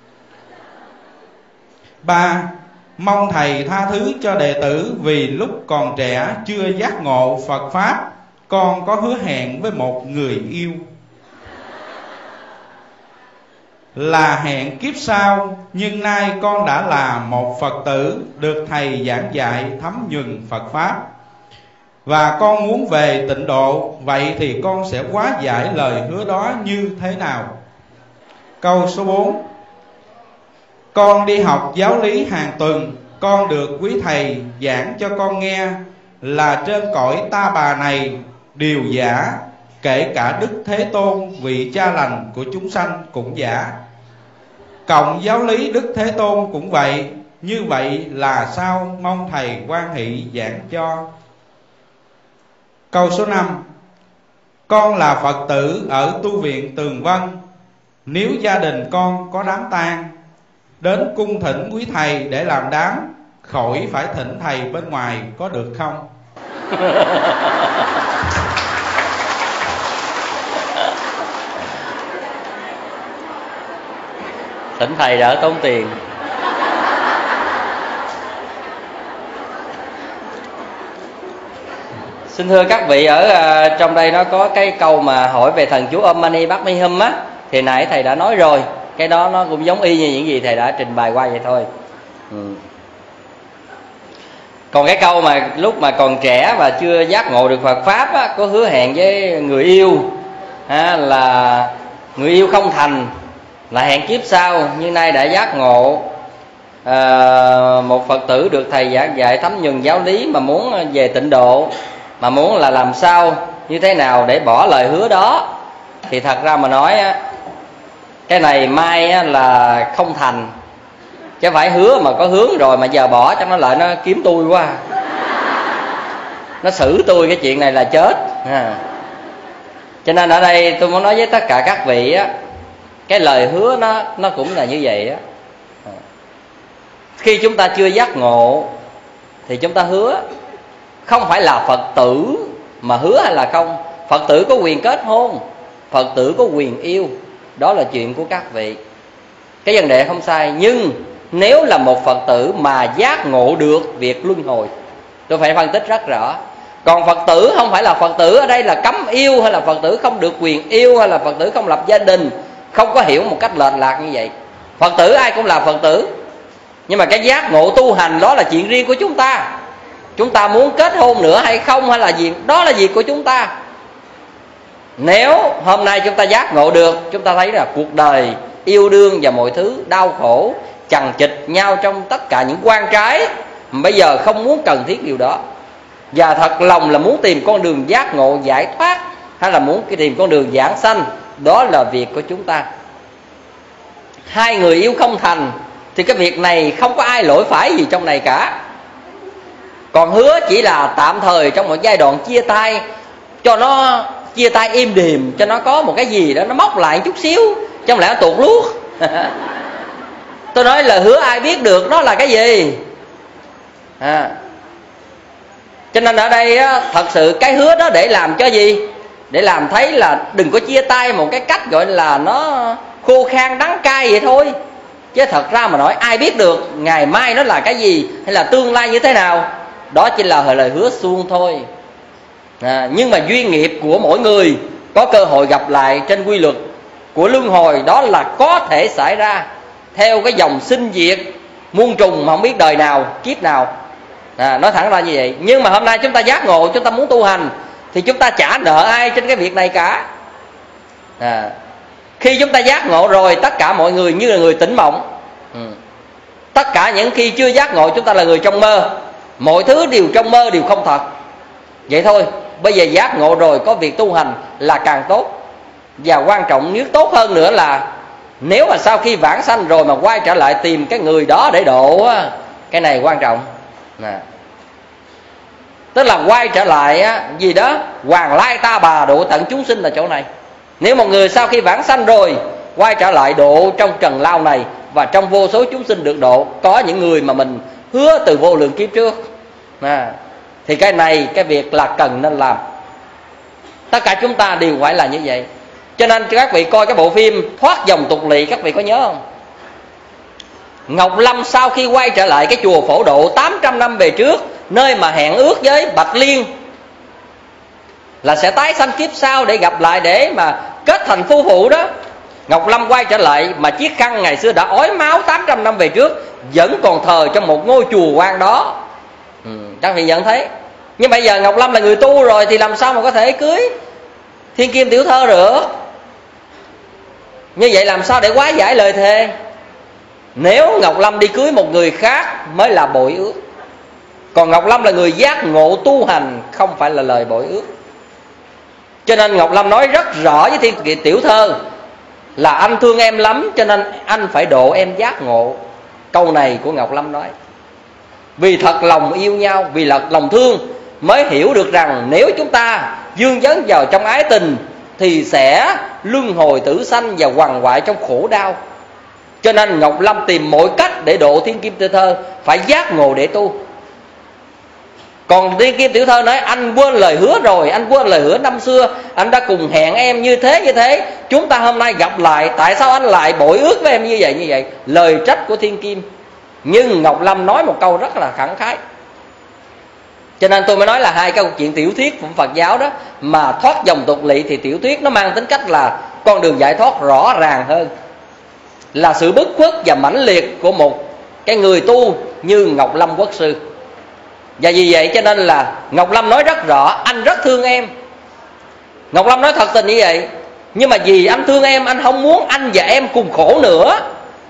Ba, mong thầy tha thứ cho đệ tử vì lúc còn trẻ chưa giác ngộ Phật Pháp. Con có hứa hẹn với một người yêu là hẹn kiếp sau, nhưng nay con đã là một Phật tử, được thầy giảng dạy thấm nhuần Phật Pháp, và con muốn về tịnh độ. Vậy thì con sẽ hóa giải lời hứa đó như thế nào? Câu số bốn, con đi học giáo lý hàng tuần. Con được quý thầy giảng cho con nghe là trên cõi ta bà này đều giả, kể cả Đức Thế Tôn vị cha lành của chúng sanh cũng giả, cộng giáo lý Đức Thế Tôn cũng vậy. Như vậy là sao? Mong thầy hoan hỷ giảng cho. Câu số năm, con là Phật tử ở tu viện Tường Vân. Nếu gia đình con có đám tang, đến cung thỉnh quý thầy để làm đám, khỏi phải thỉnh thầy bên ngoài, có được không? Thỉnh thầy đỡ tốn tiền. Xin thưa các vị, ở uh, trong đây nó có cái câu mà hỏi về thần chú Om Mani Padme Hum á, thì nãy thầy đã nói rồi. Cái đó nó cũng giống y như những gì thầy đã trình bày qua vậy thôi. Ừ. Còn cái câu mà lúc mà còn trẻ và chưa giác ngộ được Phật Pháp á, có hứa hẹn với người yêu á, là người yêu không thành, là hẹn kiếp sau, nhưng nay đã giác ngộ, à, một Phật tử được thầy giảng dạy thấm nhuần giáo lý, mà muốn về tịnh độ, mà muốn là làm sao, như thế nào để bỏ lời hứa đó. Thì thật ra mà nói á, cái này mai á, là không thành, chứ phải hứa mà có hướng rồi mà giờ bỏ chắc nó lại nó kiếm tôi quá, nó xử tôi cái chuyện này là chết à. Cho nên ở đây tôi muốn nói với tất cả các vị á, cái lời hứa nó nó cũng là như vậy á. Khi chúng ta chưa giác ngộ thì chúng ta hứa, không phải là Phật tử mà hứa hay là không. Phật tử có quyền kết hôn, Phật tử có quyền yêu, đó là chuyện của các vị, cái vấn đề không sai. Nhưng nếu là một Phật tử mà giác ngộ được việc luân hồi, tôi phải phân tích rất rõ. Còn Phật tử không phải là Phật tử ở đây là cấm yêu, hay là Phật tử không được quyền yêu, hay là Phật tử không lập gia đình, không có hiểu một cách lệch lạc như vậy. Phật tử ai cũng là Phật tử, nhưng mà cái giác ngộ tu hành đó là chuyện riêng của chúng ta. Chúng ta muốn kết hôn nữa hay không hay là gì, đó là việc của chúng ta. Nếu hôm nay chúng ta giác ngộ được, chúng ta thấy là cuộc đời yêu đương và mọi thứ đau khổ chằng chịt nhau trong tất cả những quan trái, bây giờ không muốn cần thiết điều đó, và thật lòng là muốn tìm con đường giác ngộ giải thoát, hay là muốn tìm con đường giảng sanh, đó là việc của chúng ta. Hai người yêu không thành thì cái việc này không có ai lỗi phải gì trong này cả. Còn hứa chỉ là tạm thời trong một giai đoạn chia tay, cho nó chia tay êm đềm, cho nó có một cái gì đó nó móc lại chút xíu, trong lẽ nó tuột luốt. Tôi nói là hứa ai biết được nó là cái gì à. Cho nên ở đây á, thật sự cái hứa đó để làm cho gì? Để làm thấy là đừng có chia tay một cái cách gọi là nó khô khan đắng cay vậy thôi. Chứ thật ra mà nói ai biết được ngày mai nó là cái gì, hay là tương lai như thế nào. Đó chỉ là lời hứa suông thôi à. Nhưng mà duyên nghiệp của mỗi người có cơ hội gặp lại trên quy luật của luân hồi, đó là có thể xảy ra theo cái dòng sinh diệt muôn trùng mà không biết đời nào kiếp nào à, nói thẳng ra như vậy. Nhưng mà hôm nay chúng ta giác ngộ, chúng ta muốn tu hành thì chúng ta chả nợ ai trên cái việc này cả à. Khi chúng ta giác ngộ rồi, tất cả mọi người như là người tỉnh mộng ừ. Tất cả những khi chưa giác ngộ chúng ta là người trong mơ, mọi thứ đều trong mơ, đều không thật. Vậy thôi, bây giờ giác ngộ rồi có việc tu hành là càng tốt. Và quan trọng nếu tốt hơn nữa là nếu mà sau khi vãng sanh rồi mà quay trở lại tìm cái người đó để độ á, cái này quan trọng nè. Tức là quay trở lại á, gì đó hoàng lai ta bà độ tận chúng sinh là chỗ này. Nếu một người sau khi vãng sanh rồi quay trở lại độ trong trần lao này, và trong vô số chúng sinh được độ, có những người mà mình hứa từ vô lượng kiếp trước à, thì cái này cái việc là cần nên làm. Tất cả chúng ta đều phải là như vậy. Cho nên các vị coi cái bộ phim Thoát Dòng Tục Lỵ, các vị có nhớ không? Ngọc Lâm sau khi quay trở lại cái chùa Phổ Độ tám trăm năm về trước, nơi mà hẹn ước với Bạch Liên là sẽ tái sanh kiếp sau để gặp lại, để mà kết thành phu phụ đó. Ngọc Lâm quay trở lại mà chiếc khăn ngày xưa đã ói máu tám trăm năm về trước vẫn còn thờ trong một ngôi chùa quan đó ừ, các vị nhận thấy. Nhưng bây giờ Ngọc Lâm là người tu rồi thì làm sao mà có thể cưới Thiên Kim Tiểu Thơ được? Như vậy làm sao để hóa giải lời thề? Nếu Ngọc Lâm đi cưới một người khác mới là bội ước, còn Ngọc Lâm là người giác ngộ tu hành, không phải là lời bội ước. Cho nên Ngọc Lâm nói rất rõ với Thiên Kim Tiểu Thơ là anh thương em lắm, cho nên anh phải độ em giác ngộ. Câu này của Ngọc Lâm nói vì thật lòng yêu nhau, vì thật lòng thương, mới hiểu được rằng nếu chúng ta dương vấn vào trong ái tình thì sẽ luân hồi tử sanh và quằn quại trong khổ đau. Cho nên Ngọc Lâm tìm mọi cách để độ Thiên Kim Tiểu Thơ phải giác ngộ để tu. Còn Thiên Kim Tiểu Thơ nói anh quên lời hứa rồi, anh quên lời hứa năm xưa, anh đã cùng hẹn em như thế như thế, chúng ta hôm nay gặp lại, tại sao anh lại bội ước với em như vậy như vậy? Lời trách của Thiên Kim. Nhưng Ngọc Lâm nói một câu rất là khẳng khái. Cho nên tôi mới nói là hai câu chuyện tiểu thuyết của Phật giáo đó, mà Thoát Dòng Tục Lỵ thì tiểu thuyết nó mang tính cách là con đường giải thoát rõ ràng hơn, là sự bất khuất và mãnh liệt của một cái người tu như Ngọc Lâm Quốc Sư. Và vì vậy cho nên là Ngọc Lâm nói rất rõ anh rất thương em. Ngọc Lâm nói thật tình như vậy. Nhưng mà vì anh thương em, anh không muốn anh và em cùng khổ nữa,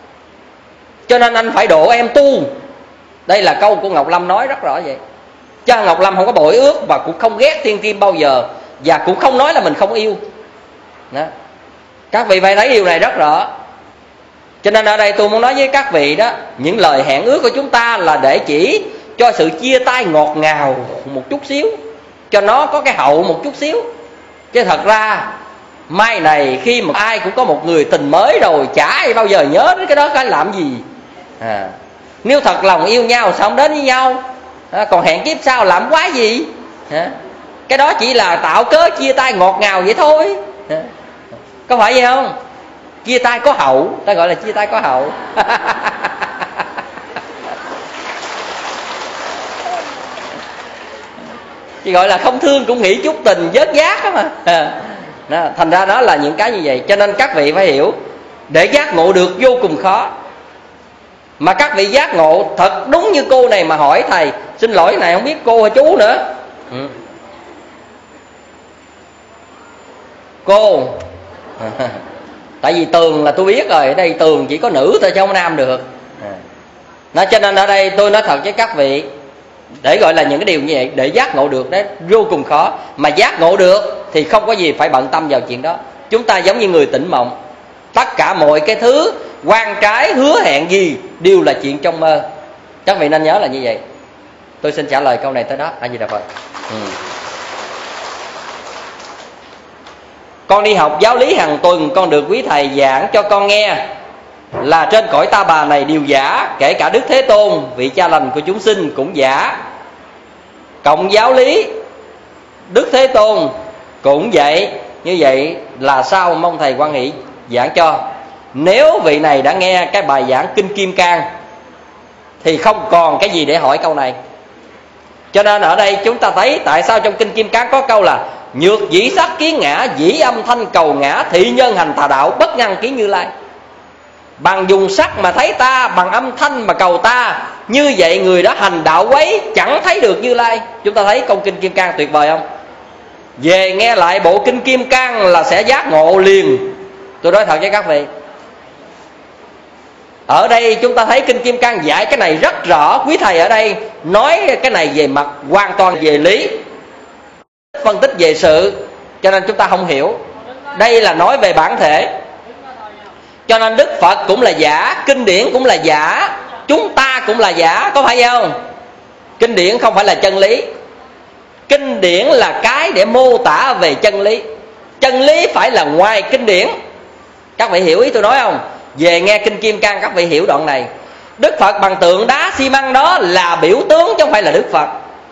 cho nên anh phải độ em tu. Đây là câu của Ngọc Lâm nói rất rõ vậy. Chứ Ngọc Lâm không có bội ước và cũng không ghét Thiên Kim bao giờ, và cũng không nói là mình không yêu đó. Các vị phải thấy điều này rất rõ. Cho nên ở đây tôi muốn nói với các vị đó, những lời hẹn ước của chúng ta là để chỉ cho sự chia tay ngọt ngào một chút xíu, cho nó có cái hậu một chút xíu. Chứ thật ra mai này khi mà ai cũng có một người tình mới rồi, chả ai bao giờ nhớ đến cái đó cái làm gì à. Nếu thật lòng yêu nhau sao không đến với nhau à, còn hẹn kiếp sau làm quá gì à. Cái đó chỉ là tạo cớ chia tay ngọt ngào vậy thôi à. Có phải vậy không? Chia tay có hậu, ta gọi là chia tay có hậu. Chỉ gọi là không thương cũng nghĩ chút tình vớt giác đó mà. Đó, thành ra đó là những cái như vậy. Cho nên các vị phải hiểu, để giác ngộ được vô cùng khó. Mà các vị giác ngộ thật đúng như cô này mà hỏi thầy, xin lỗi này không biết cô hay chú nữa. Ừ. Cô tại vì Tường là tôi biết rồi, ở đây Tường chỉ có nữ thôi chứ không nam được. Nó cho nên ở đây tôi nói thật với các vị, để gọi là những cái điều như vậy, để giác ngộ được đấy vô cùng khó. Mà giác ngộ được thì không có gì phải bận tâm vào chuyện đó. Chúng ta giống như người tỉnh mộng, tất cả mọi cái thứ quan trái hứa hẹn gì đều là chuyện trong mơ. Các vị nên nhớ là như vậy. Tôi xin trả lời câu này tới đó. A Di Đà Phật. Ừ. Con đi học giáo lý hàng tuần, con được quý thầy giảng cho con nghe là trên cõi ta bà này đều giả, kể cả Đức Thế Tôn, vị cha lành của chúng sinh cũng giả. Cộng giáo lý Đức Thế Tôn cũng vậy. Như vậy là sao? Mong thầy quan hỷ giảng cho. Nếu vị này đã nghe cái bài giảng Kinh Kim Cang thì không còn cái gì để hỏi câu này. Cho nên ở đây chúng ta thấy tại sao trong Kinh Kim Cang có câu là nhược dĩ sắc kiến ngã, dĩ âm thanh cầu ngã, thị nhân hành tà đạo, bất ngăn kiến Như Lai. Bằng dùng sắc mà thấy ta, bằng âm thanh mà cầu ta, như vậy người đó hành đạo quấy, chẳng thấy được Như Lai. Chúng ta thấy câu Kinh Kim Cang tuyệt vời không? Về nghe lại bộ Kinh Kim Cang là sẽ giác ngộ liền. Tôi nói thật với các vị, ở đây chúng ta thấy Kinh Kim Cang dạy cái này rất rõ. Quý thầy ở đây nói cái này về mặt hoàn toàn về lý, phân tích về sự, cho nên chúng ta không hiểu. Đây là nói về bản thể. Cho nên Đức Phật cũng là giả, kinh điển cũng là giả, chúng ta cũng là giả, có phải vậy không? Kinh điển không phải là chân lý. Kinh điển là cái để mô tả về chân lý. Chân lý phải là ngoài kinh điển. Các vị hiểu ý tôi nói không? Về nghe Kinh Kim Cang các vị hiểu đoạn này. Đức Phật bằng tượng đá xi măng đó là biểu tướng chứ không phải là Đức Phật.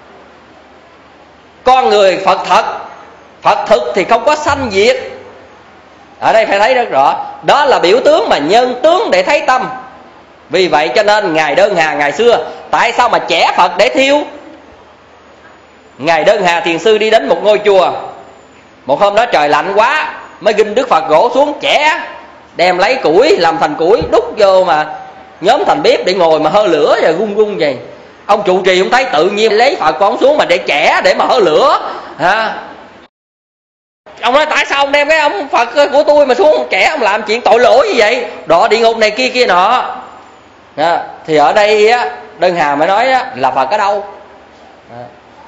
Con người Phật thật, Phật thực thì không có sanh diệt. Ở đây phải thấy rất rõ, đó là biểu tướng mà nhân tướng để thấy tâm. Vì vậy cho nên Ngài Đơn Hà ngày xưa tại sao mà chẻ Phật để thiêu? Ngài Đơn Hà Thiền Sư đi đến một ngôi chùa, một hôm đó trời lạnh quá, mới ghinh Đức Phật gỗ xuống chẻ, đem lấy củi làm thành củi đút vô mà nhóm thành bếp để ngồi mà hơ lửa rồi gung gung vậy. Ông trụ trì ông thấy tự nhiên lấy Phật của ông xuống mà để chẻ để mà hơ lửa ha. Ông nói tại sao ông đem cái ông Phật của tôi mà xuống chẻ, ông làm chuyện tội lỗi như vậy, đọa địa ngục này kia kia nọ. À, thì ở đây á, Đơn Hà mới nói á, là Phật ở đâu? À,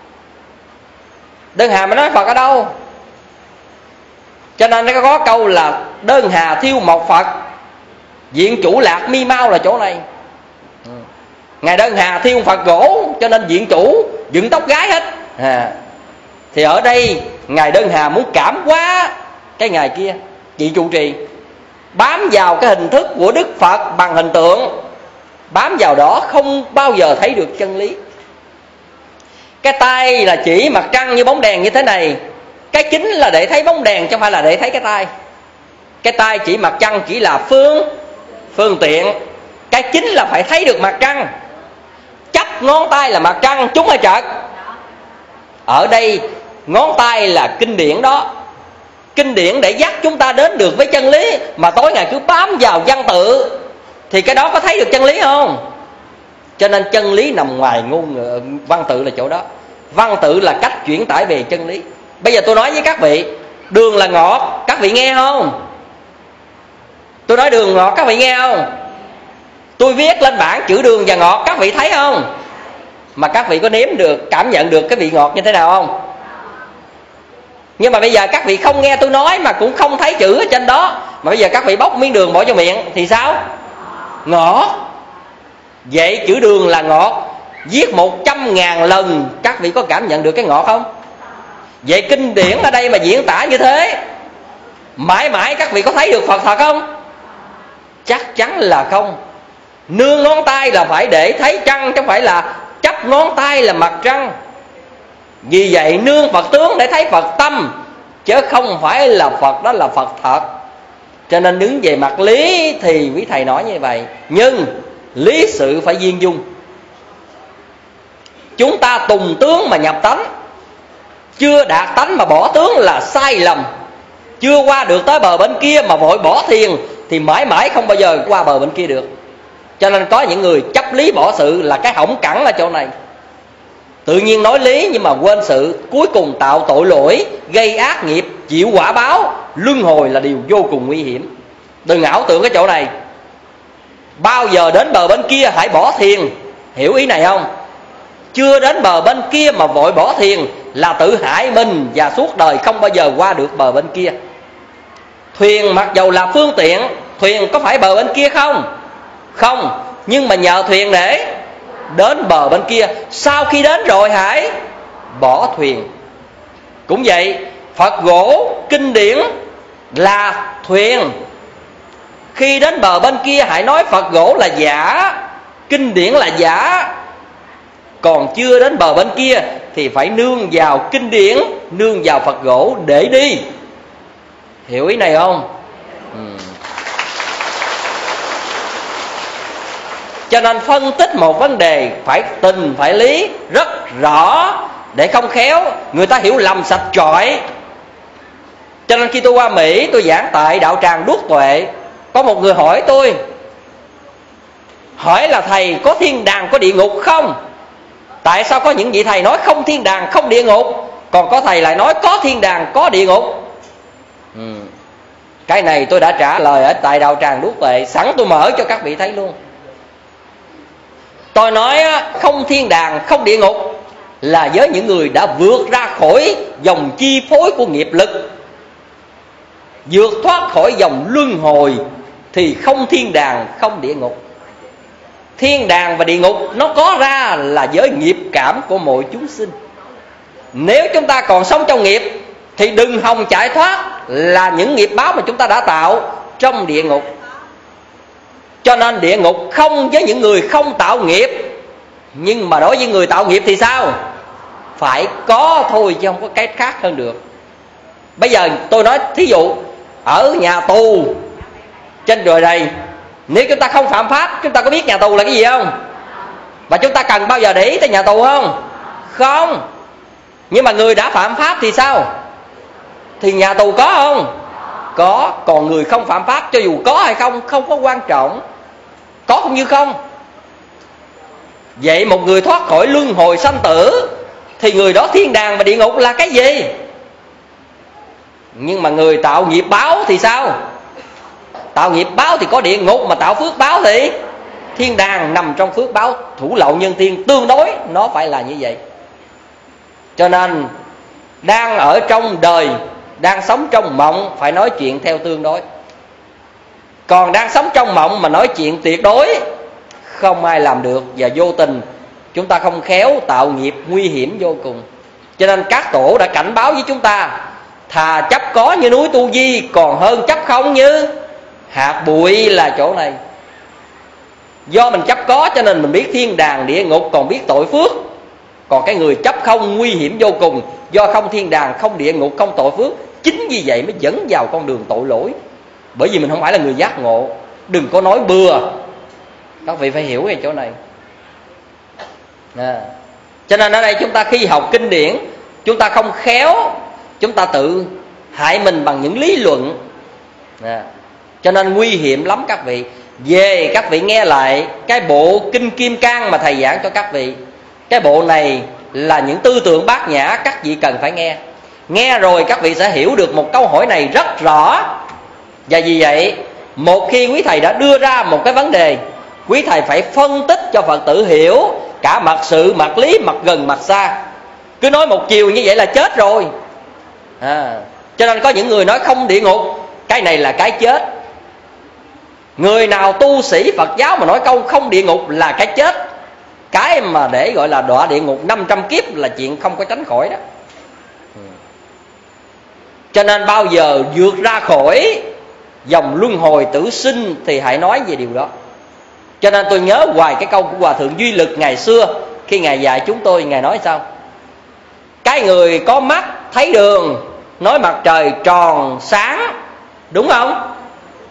Đơn Hà mới nói Phật ở đâu? Cho nên nó có câu là Đơn Hà thiêu một Phật, diện chủ lạc mi mau là chỗ này. À, Ngài Đơn Hà thiêu Phật gỗ, cho nên diện chủ dựng tóc gái hết. À, thì ở đây Ngài Đơn Hà muốn cảm hóa cái ngài kia, vị trụ trì, bám vào cái hình thức của Đức Phật bằng hình tượng, bám vào đó không bao giờ thấy được chân lý. Cái tay là chỉ mặt trăng như bóng đèn như thế này, cái chính là để thấy bóng đèn chứ không phải là để thấy cái tay. Cái tay chỉ mặt trăng chỉ là phương phương tiện, cái chính là phải thấy được mặt trăng. Chấp ngón tay là mặt trăng trúng hay trật? Ở đây ngón tay là kinh điển đó. Kinh điển để dắt chúng ta đến được với chân lý, mà tối ngày cứ bám vào văn tự thì cái đó có thấy được chân lý không? Cho nên chân lý nằm ngoài ngôn ngữ, văn tự là chỗ đó. Văn tự là cách chuyển tải về chân lý. Bây giờ tôi nói với các vị, đường là ngọt, các vị nghe không? Tôi nói đường ngọt, các vị nghe không? Tôi viết lên bảng chữ đường và ngọt, các vị thấy không? Mà các vị có nếm được, cảm nhận được cái vị ngọt như thế nào không? Nhưng mà bây giờ các vị không nghe tôi nói mà cũng không thấy chữ ở trên đó, mà bây giờ các vị bóc miếng đường bỏ cho miệng thì sao? Ngọt. Vậy chữ đường là ngọt, viết một trăm ngàn lần các vị có cảm nhận được cái ngọt không? Vậy kinh điển ở đây mà diễn tả như thế, mãi mãi các vị có thấy được Phật thật không? Chắc chắn là không. Nương ngón tay là phải để thấy trăng, chứ không phải là chấp ngón tay là mặt trăng. Vì vậy nương Phật tướng để thấy Phật tâm, chứ không phải là Phật đó là Phật thật. Cho nên đứng về mặt lý thì quý thầy nói như vậy, nhưng lý sự phải viên dung. Chúng ta tùng tướng mà nhập tánh, chưa đạt tánh mà bỏ tướng là sai lầm. Chưa qua được tới bờ bên kia mà vội bỏ thiền thì mãi mãi không bao giờ qua bờ bên kia được. Cho nên có những người chấp lý bỏ sự là cái hỏng cẳng ở chỗ này. Tự nhiên nói lý nhưng mà quên sự, cuối cùng tạo tội lỗi, gây ác nghiệp, chịu quả báo, luân hồi là điều vô cùng nguy hiểm. Đừng ảo tưởng cái chỗ này. Bao giờ đến bờ bên kia hãy bỏ thiền, hiểu ý này không? Chưa đến bờ bên kia mà vội bỏ thiền là tự hại mình, và suốt đời không bao giờ qua được bờ bên kia. Thuyền mặc dầu là phương tiện, thuyền có phải bờ bên kia không? Không, nhưng mà nhờ thuyền để đến bờ bên kia. Sau khi đến rồi hãy bỏ thuyền. Cũng vậy, Phật gỗ kinh điển là thuyền. Khi đến bờ bên kia hãy nói Phật gỗ là giả, kinh điển là giả. Còn chưa đến bờ bên kia thì phải nương vào kinh điển, nương vào Phật gỗ để đi. Hiểu ý này không? Ừ. Cho nên phân tích một vấn đề phải tình phải lý rất rõ, để không khéo người ta hiểu lầm sạch trọi. Cho nên khi tôi qua Mỹ, tôi giảng tại đạo tràng Đuốc Tuệ, có một người hỏi tôi, hỏi là thầy có thiên đàng có địa ngục không? Tại sao có những vị thầy nói không thiên đàng không địa ngục, còn có thầy lại nói có thiên đàng có địa ngục? ừ. Cái này tôi đã trả lời ở tại đạo tràng Đuốc Tuệ, sẵn tôi mở cho các vị thấy luôn. Tôi nói không thiên đàng không địa ngục là với những người đã vượt ra khỏi dòng chi phối của nghiệp lực, vượt thoát khỏi dòng luân hồi, thì không thiên đàng không địa ngục. Thiên đàng và địa ngục nó có ra là với nghiệp cảm của mọi chúng sinh. Nếu chúng ta còn sống trong nghiệp thì đừng hòng chạy thoát là những nghiệp báo mà chúng ta đã tạo trong địa ngục. Cho nên địa ngục không với những người không tạo nghiệp, nhưng mà đối với người tạo nghiệp thì sao? Phải có thôi chứ không có cái khác hơn được. Bây giờ tôi nói thí dụ ở nhà tù trên đời này, nếu chúng ta không phạm pháp, chúng ta có biết nhà tù là cái gì không? Và chúng ta cần bao giờ để ý tới nhà tù không? Không. Nhưng mà người đã phạm pháp thì sao? Thì nhà tù có không? Có. Còn người không phạm pháp, cho dù có hay không không có quan trọng, có cũng như không. Vậy một người thoát khỏi luân hồi sanh tử thì người đó thiên đàng và địa ngục là cái gì? Nhưng mà người tạo nghiệp báo thì sao? Tạo nghiệp báo thì có địa ngục, mà tạo phước báo thì thiên đàng, nằm trong phước báo thủ lậu nhân thiên, tương đối nó phải là như vậy. Cho nên đang ở trong đời, đang sống trong mộng phải nói chuyện theo tương đối. Còn đang sống trong mộng mà nói chuyện tuyệt đối không ai làm được, và vô tình chúng ta không khéo tạo nghiệp nguy hiểm vô cùng. Cho nên các tổ đã cảnh báo với chúng ta, thà chấp có như núi Tu Di còn hơn chấp không như hạt bụi là chỗ này. Do mình chấp có cho nên mình biết thiên đàng địa ngục, còn biết tội phước. Còn cái người chấp không nguy hiểm vô cùng, do không thiên đàng không địa ngục không tội phước. Chính vì vậy mới dẫn vào con đường tội lỗi, bởi vì mình không phải là người giác ngộ. Đừng có nói bừa, các vị phải hiểu cái chỗ này à. Cho nên ở đây chúng ta khi học kinh điển, chúng ta không khéo, chúng ta tự hại mình bằng những lý luận à. Cho nên nguy hiểm lắm các vị. Về các vị nghe lại cái bộ Kinh Kim Cang mà thầy giảng cho các vị. Cái bộ này là những tư tưởng bát nhã, các vị cần phải nghe. Nghe rồi các vị sẽ hiểu được một câu hỏi này rất rõ. Và vì vậy, một khi quý thầy đã đưa ra một cái vấn đề, quý thầy phải phân tích cho Phật tử hiểu cả mặt sự, mặt lý, mặt gần, mặt xa. Cứ nói một chiều như vậy là chết rồi à. Cho nên có những người nói không địa ngục, cái này là cái chết. Người nào tu sĩ Phật giáo mà nói câu không địa ngục là cái chết, cái mà để gọi là đọa địa ngục năm trăm kiếp là chuyện không có tránh khỏi đó. Cho nên bao giờ vượt ra khỏi dòng luân hồi tử sinh thì hãy nói về điều đó. Cho nên tôi nhớ hoài cái câu của Hòa Thượng Duy Lực ngày xưa, khi Ngài dạy chúng tôi, Ngài nói sao? Cái người có mắt thấy đường, nói mặt trời tròn sáng, đúng không?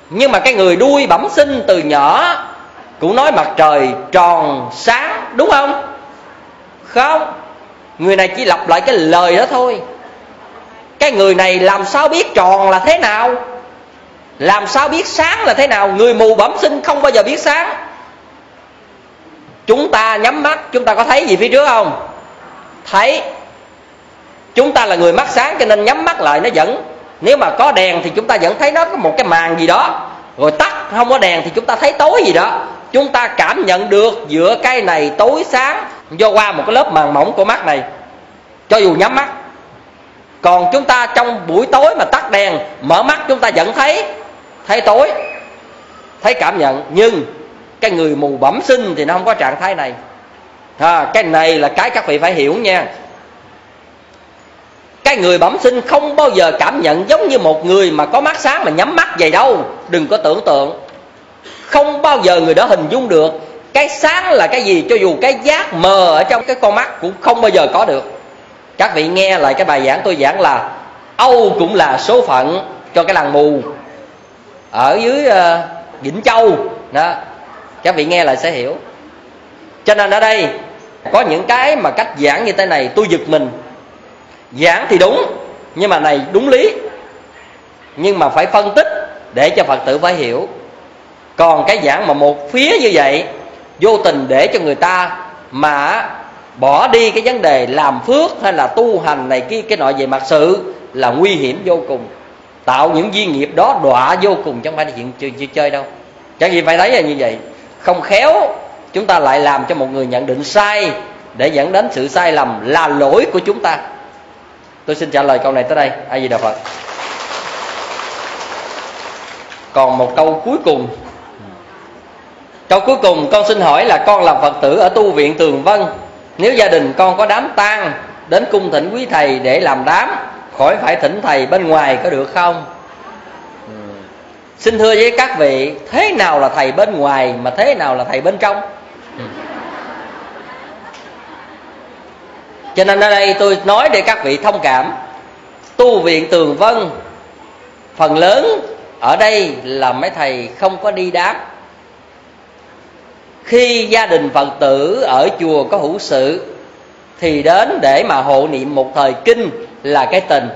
Nhưng mà cái người đuôi bẩm sinh từ nhỏ cũng nói mặt trời tròn sáng, đúng không? Không, người này chỉ lặp lại cái lời đó thôi. Cái người này làm sao biết tròn là thế nào, làm sao biết sáng là thế nào? Người mù bẩm sinh không bao giờ biết sáng. Chúng ta nhắm mắt, chúng ta có thấy gì phía trước không? Thấy. Chúng ta là người mắt sáng cho nên nhắm mắt lại nó vẫn, nếu mà có đèn thì chúng ta vẫn thấy nó có một cái màn gì đó. Rồi tắt, không có đèn thì chúng ta thấy tối gì đó. Chúng ta cảm nhận được giữa cái này tối sáng do qua một cái lớp màng mỏng của mắt này, cho dù nhắm mắt. Còn chúng ta trong buổi tối mà tắt đèn, mở mắt chúng ta vẫn thấy thấy tối, thấy cảm nhận. Nhưng cái người mù bẩm sinh thì nó không có trạng thái này. à, Cái này là cái các vị phải hiểu nha. Cái người bẩm sinh không bao giờ cảm nhận giống như một người mà có mắt sáng mà nhắm mắt vậy đâu. Đừng có tưởng tượng. Không bao giờ người đó hình dung được cái sáng là cái gì. Cho dù cái giác mờ ở trong cái con mắt cũng không bao giờ có được. Các vị nghe lại cái bài giảng tôi giảng là Âu cũng là số phận cho cái làng mù ở dưới uh, Vĩnh Châu đó. Các vị nghe lại sẽ hiểu. Cho nên ở đây có những cái mà cách giảng như thế này tôi giật mình. Giảng thì đúng, nhưng mà này đúng lý, nhưng mà phải phân tích để cho Phật tử phải hiểu. Còn cái giảng mà một phía như vậy, vô tình để cho người ta mà bỏ đi cái vấn đề làm phước hay là tu hành này kia cái nọ về mặt sự là nguy hiểm vô cùng. Tạo những duyên nghiệp đó đọa vô cùng, chứ không phải là chuyện chơi, chơi, chơi đâu. Chẳng gì phải thấy là như vậy. Không khéo chúng ta lại làm cho một người nhận định sai để dẫn đến sự sai lầm, là lỗi của chúng ta. Tôi xin trả lời câu này tới đây. A Di Đà Phật. Còn một câu cuối cùng. Câu cuối cùng con xin hỏi là con làm Phật tử ở tu viện Tường Vân. Nếu gia đình con có đám tang, đến cung thỉnh quý thầy để làm đám, khỏi phải thỉnh thầy bên ngoài có được không? Ừ. Xin thưa với các vị, thế nào là thầy bên ngoài mà thế nào là thầy bên trong? Ừ. Cho nên ở đây tôi nói để các vị thông cảm. Tu viện Tường Vân phần lớn ở đây là mấy thầy không có đi đám. Khi gia đình Phật tử ở chùa có hữu sự thì đến để mà hộ niệm một thời kinh là cái tình.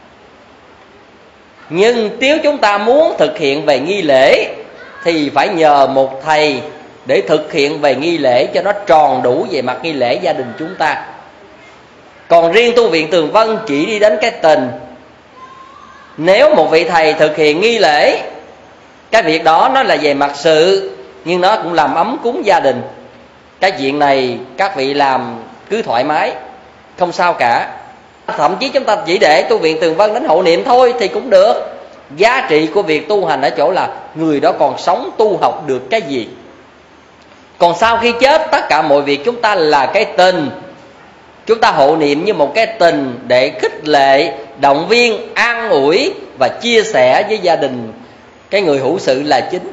Nhưng nếu chúng ta muốn thực hiện về nghi lễ thì phải nhờ một thầy để thực hiện về nghi lễ cho nó tròn đủ về mặt nghi lễ gia đình chúng ta. Còn riêng tu viện Tường Vân chỉ đi đến cái tình. Nếu một vị thầy thực hiện nghi lễ, cái việc đó nó là về mặt sự, nhưng nó cũng làm ấm cúng gia đình. Cái chuyện này các vị làm cứ thoải mái, không sao cả. Thậm chí chúng ta chỉ để tu viện Tường Vân đến hộ niệm thôi thì cũng được. Giá trị của việc tu hành ở chỗ là người đó còn sống tu học được cái gì. Còn sau khi chết, tất cả mọi việc chúng ta là cái tình. Chúng ta hộ niệm như một cái tình để khích lệ, động viên, an ủi và chia sẻ với gia đình cái người hữu sự là chính.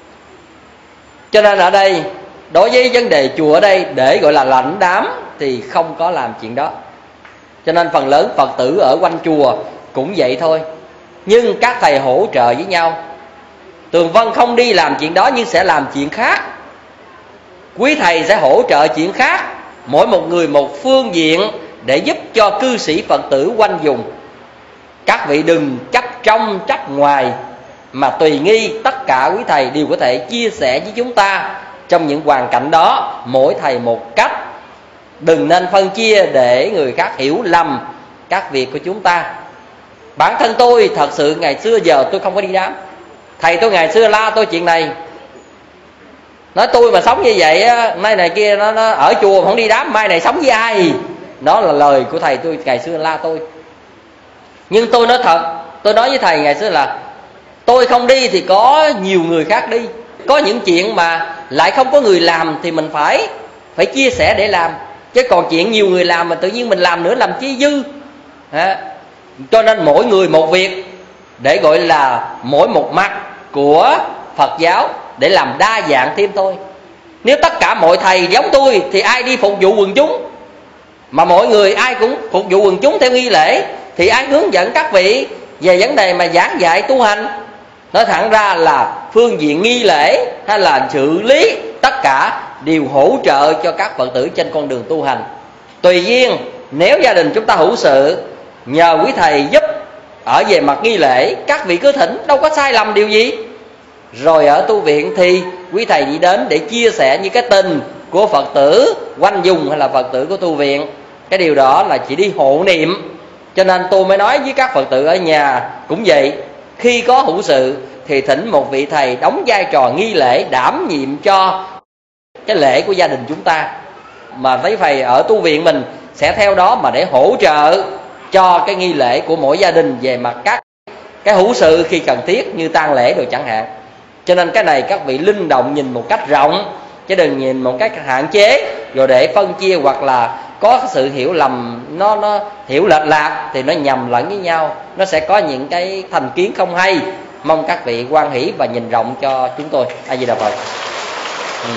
Cho nên ở đây, đối với vấn đề chùa ở đây để gọi là lãnh đám thì không có làm chuyện đó. Cho nên phần lớn Phật tử ở quanh chùa cũng vậy thôi. Nhưng các thầy hỗ trợ với nhau. Tường Vân không đi làm chuyện đó nhưng sẽ làm chuyện khác. Quý thầy sẽ hỗ trợ chuyện khác, mỗi một người một phương diện để giúp cho cư sĩ Phật tử quanh vùng. Các vị đừng chấp trong chấp ngoài, mà tùy nghi tất cả quý thầy đều có thể chia sẻ với chúng ta trong những hoàn cảnh đó, mỗi thầy một cách. Đừng nên phân chia để người khác hiểu lầm các việc của chúng ta. Bản thân tôi thật sự ngày xưa giờ tôi không có đi đám. Thầy tôi ngày xưa la tôi chuyện này, nói tôi mà sống như vậy á, nay này kia nó, nó ở chùa mà không đi đám, mai này sống với ai? Đó là lời của thầy tôi ngày xưa la tôi. Nhưng tôi nói thật, tôi nói với thầy ngày xưa là tôi không đi thì có nhiều người khác đi. Có những chuyện mà lại không có người làm thì mình phải phải chia sẻ để làm. Chứ còn chuyện nhiều người làm mà tự nhiên mình làm nữa làm chi dư. à, Cho nên mỗi người một việc, để gọi là mỗi một mặt của Phật giáo, để làm đa dạng thêm thôi. Nếu tất cả mọi thầy giống tôi thì ai đi phục vụ quần chúng? Mà mọi người ai cũng phục vụ quần chúng theo nghi lễ thì ai hướng dẫn các vị về vấn đề mà giảng dạy tu hành? Nói thẳng ra là phương diện nghi lễ hay là xử lý, tất cả đều hỗ trợ cho các Phật tử trên con đường tu hành. Tùy duyên, nếu gia đình chúng ta hữu sự, nhờ quý thầy giúp ở về mặt nghi lễ, các vị cứ thỉnh, đâu có sai lầm điều gì. Rồi ở tu viện thì quý thầy đi đến để chia sẻ những cái tình của Phật tử quanh vùng hay là Phật tử của tu viện. Cái điều đó là chỉ đi hộ niệm. Cho nên tôi mới nói với các Phật tử ở nhà cũng vậy, khi có hữu sự thì thỉnh một vị thầy đóng vai trò nghi lễ, đảm nhiệm cho cái lễ của gia đình chúng ta. Mà thấy thầy ở tu viện mình sẽ theo đó mà để hỗ trợ cho cái nghi lễ của mỗi gia đình về mặt các cái hữu sự khi cần thiết, như tang lễ rồi chẳng hạn. Cho nên cái này các vị linh động nhìn một cách rộng, chứ đừng nhìn một cách hạn chế rồi để phân chia, hoặc là có sự hiểu lầm, nó nó hiểu lệch lạc thì nó nhầm lẫn với nhau, nó sẽ có những cái thành kiến không hay. Mong các vị hoan hỷ và nhìn rộng cho chúng tôi. A Di Đà Phật. Ừ.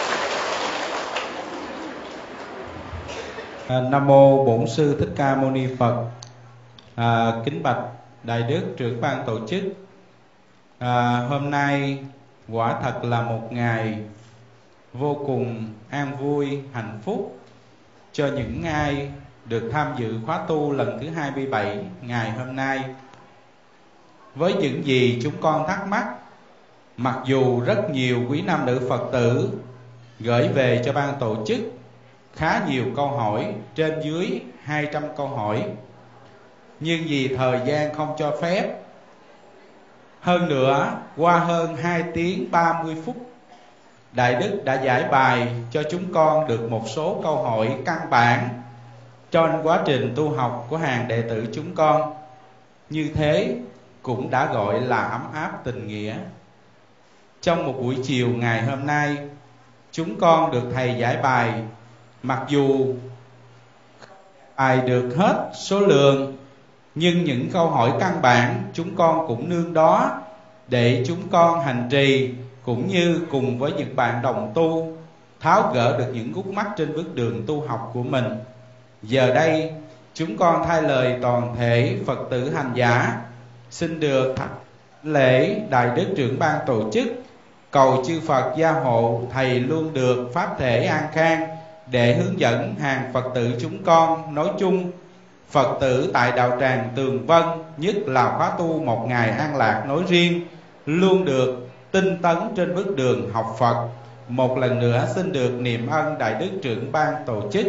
À, Nam mô Bổn Sư Thích Ca Mâu Ni Phật. À, kính bạch Đại Đức trưởng ban tổ chức. À, hôm nay quả thật là một ngày vô cùng an vui, hạnh phúc cho những ai được tham dự khóa tu lần thứ hai mươi bảy ngày hôm nay. Với những gì chúng con thắc mắc, mặc dù rất nhiều quý nam nữ Phật tử gửi về cho ban tổ chức khá nhiều câu hỏi, trên dưới hai trăm câu hỏi, nhưng vì thời gian không cho phép, hơn nữa qua hơn hai tiếng ba mươi phút, Đại Đức đã giải bài cho chúng con được một số câu hỏi căn bản trong quá trình tu học của hàng đệ tử chúng con. Như thế cũng đã gọi là ấm áp tình nghĩa. Trong một buổi chiều ngày hôm nay, chúng con được thầy giải bài, mặc dù bài được hết số lượng, nhưng những câu hỏi căn bản chúng con cũng nương đó để chúng con hành trì, cũng như cùng với những bạn đồng tu tháo gỡ được những khúc mắc trên bước đường tu học của mình. Giờ đây chúng con thay lời toàn thể Phật tử hành giả xin được lễ Đại Đức trưởng ban tổ chức, cầu chư Phật gia hộ thầy luôn được pháp thể an khang, để hướng dẫn hàng Phật tử chúng con nói chung, Phật tử tại đạo tràng Tường Vân, nhất là khóa tu một ngày an lạc nói riêng, luôn được tinh tấn trên bước đường học Phật. Một lần nữa xin được niệm ân Đại Đức trưởng ban tổ chức.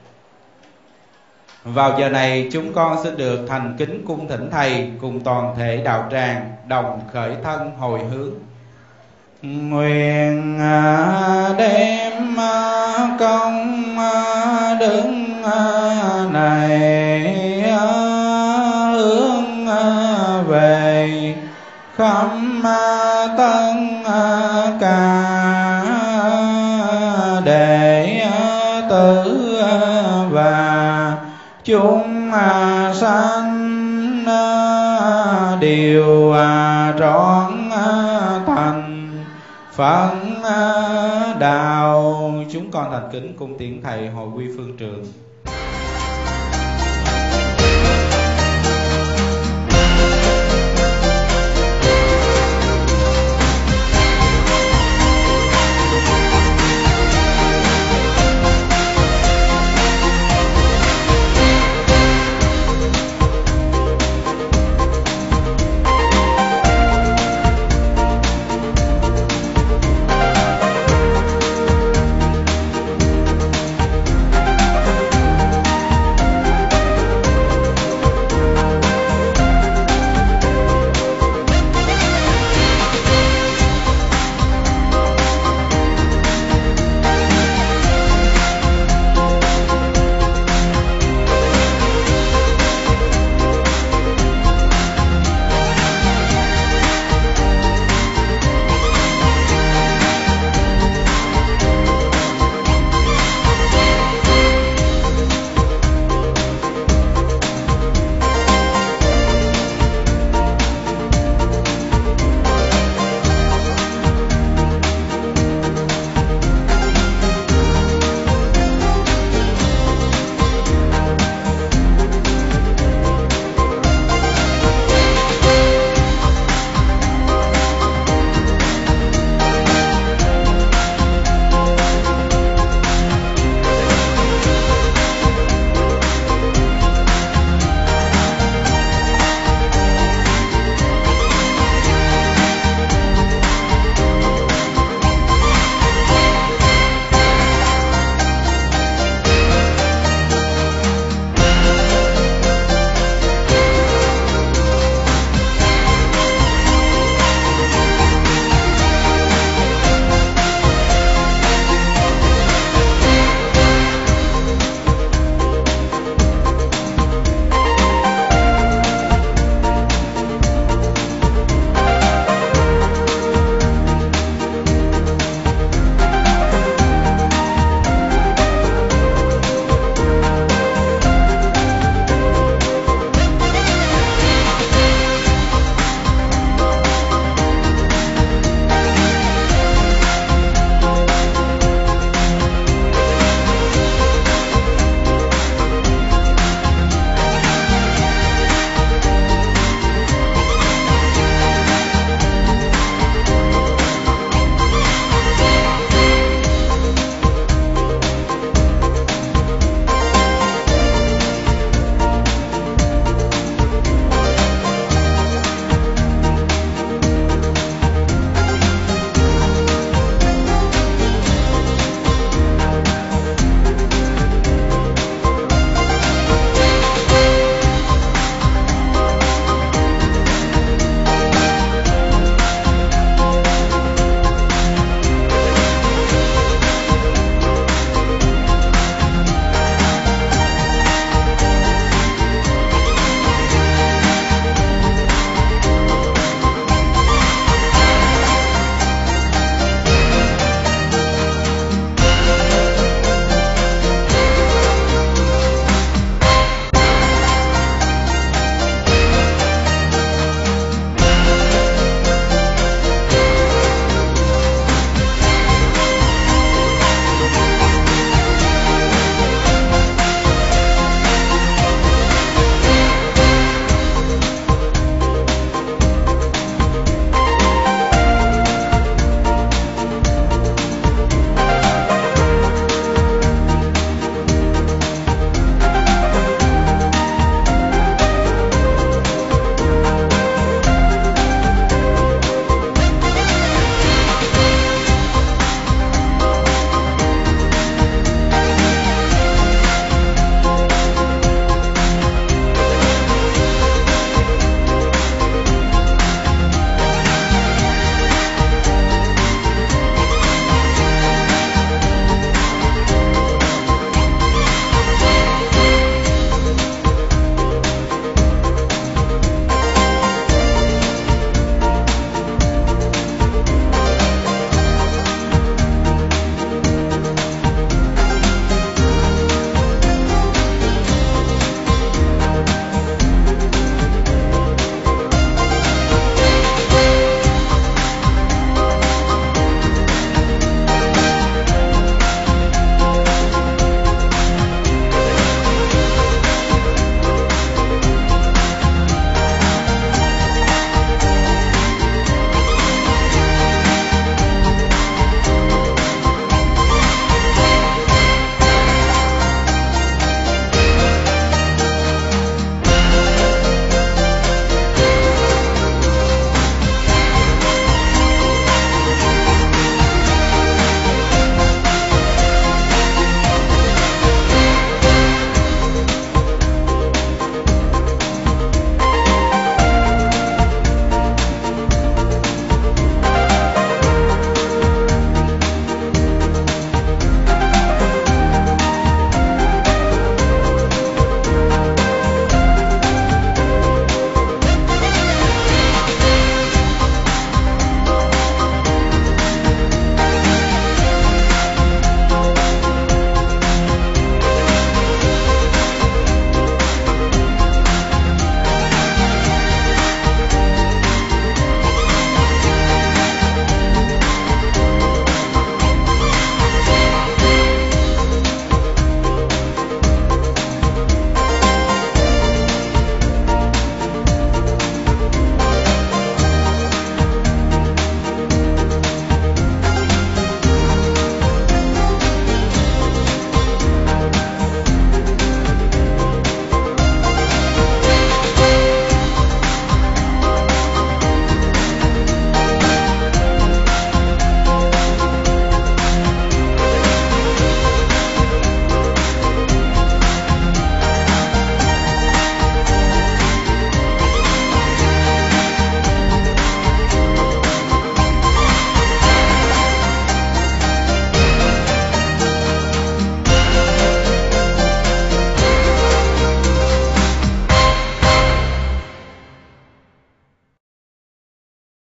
Vào giờ này chúng con xin được thành kính cung thỉnh thầy cùng toàn thể đạo tràng đồng khởi thân hồi hướng. Nguyện đem công đức này hướng về khắp tất cả đệ tử và chúng sanh đều trọn thành Phật đạo. Chúng con thành kính cung tiễn thầy hồi quy phương trường.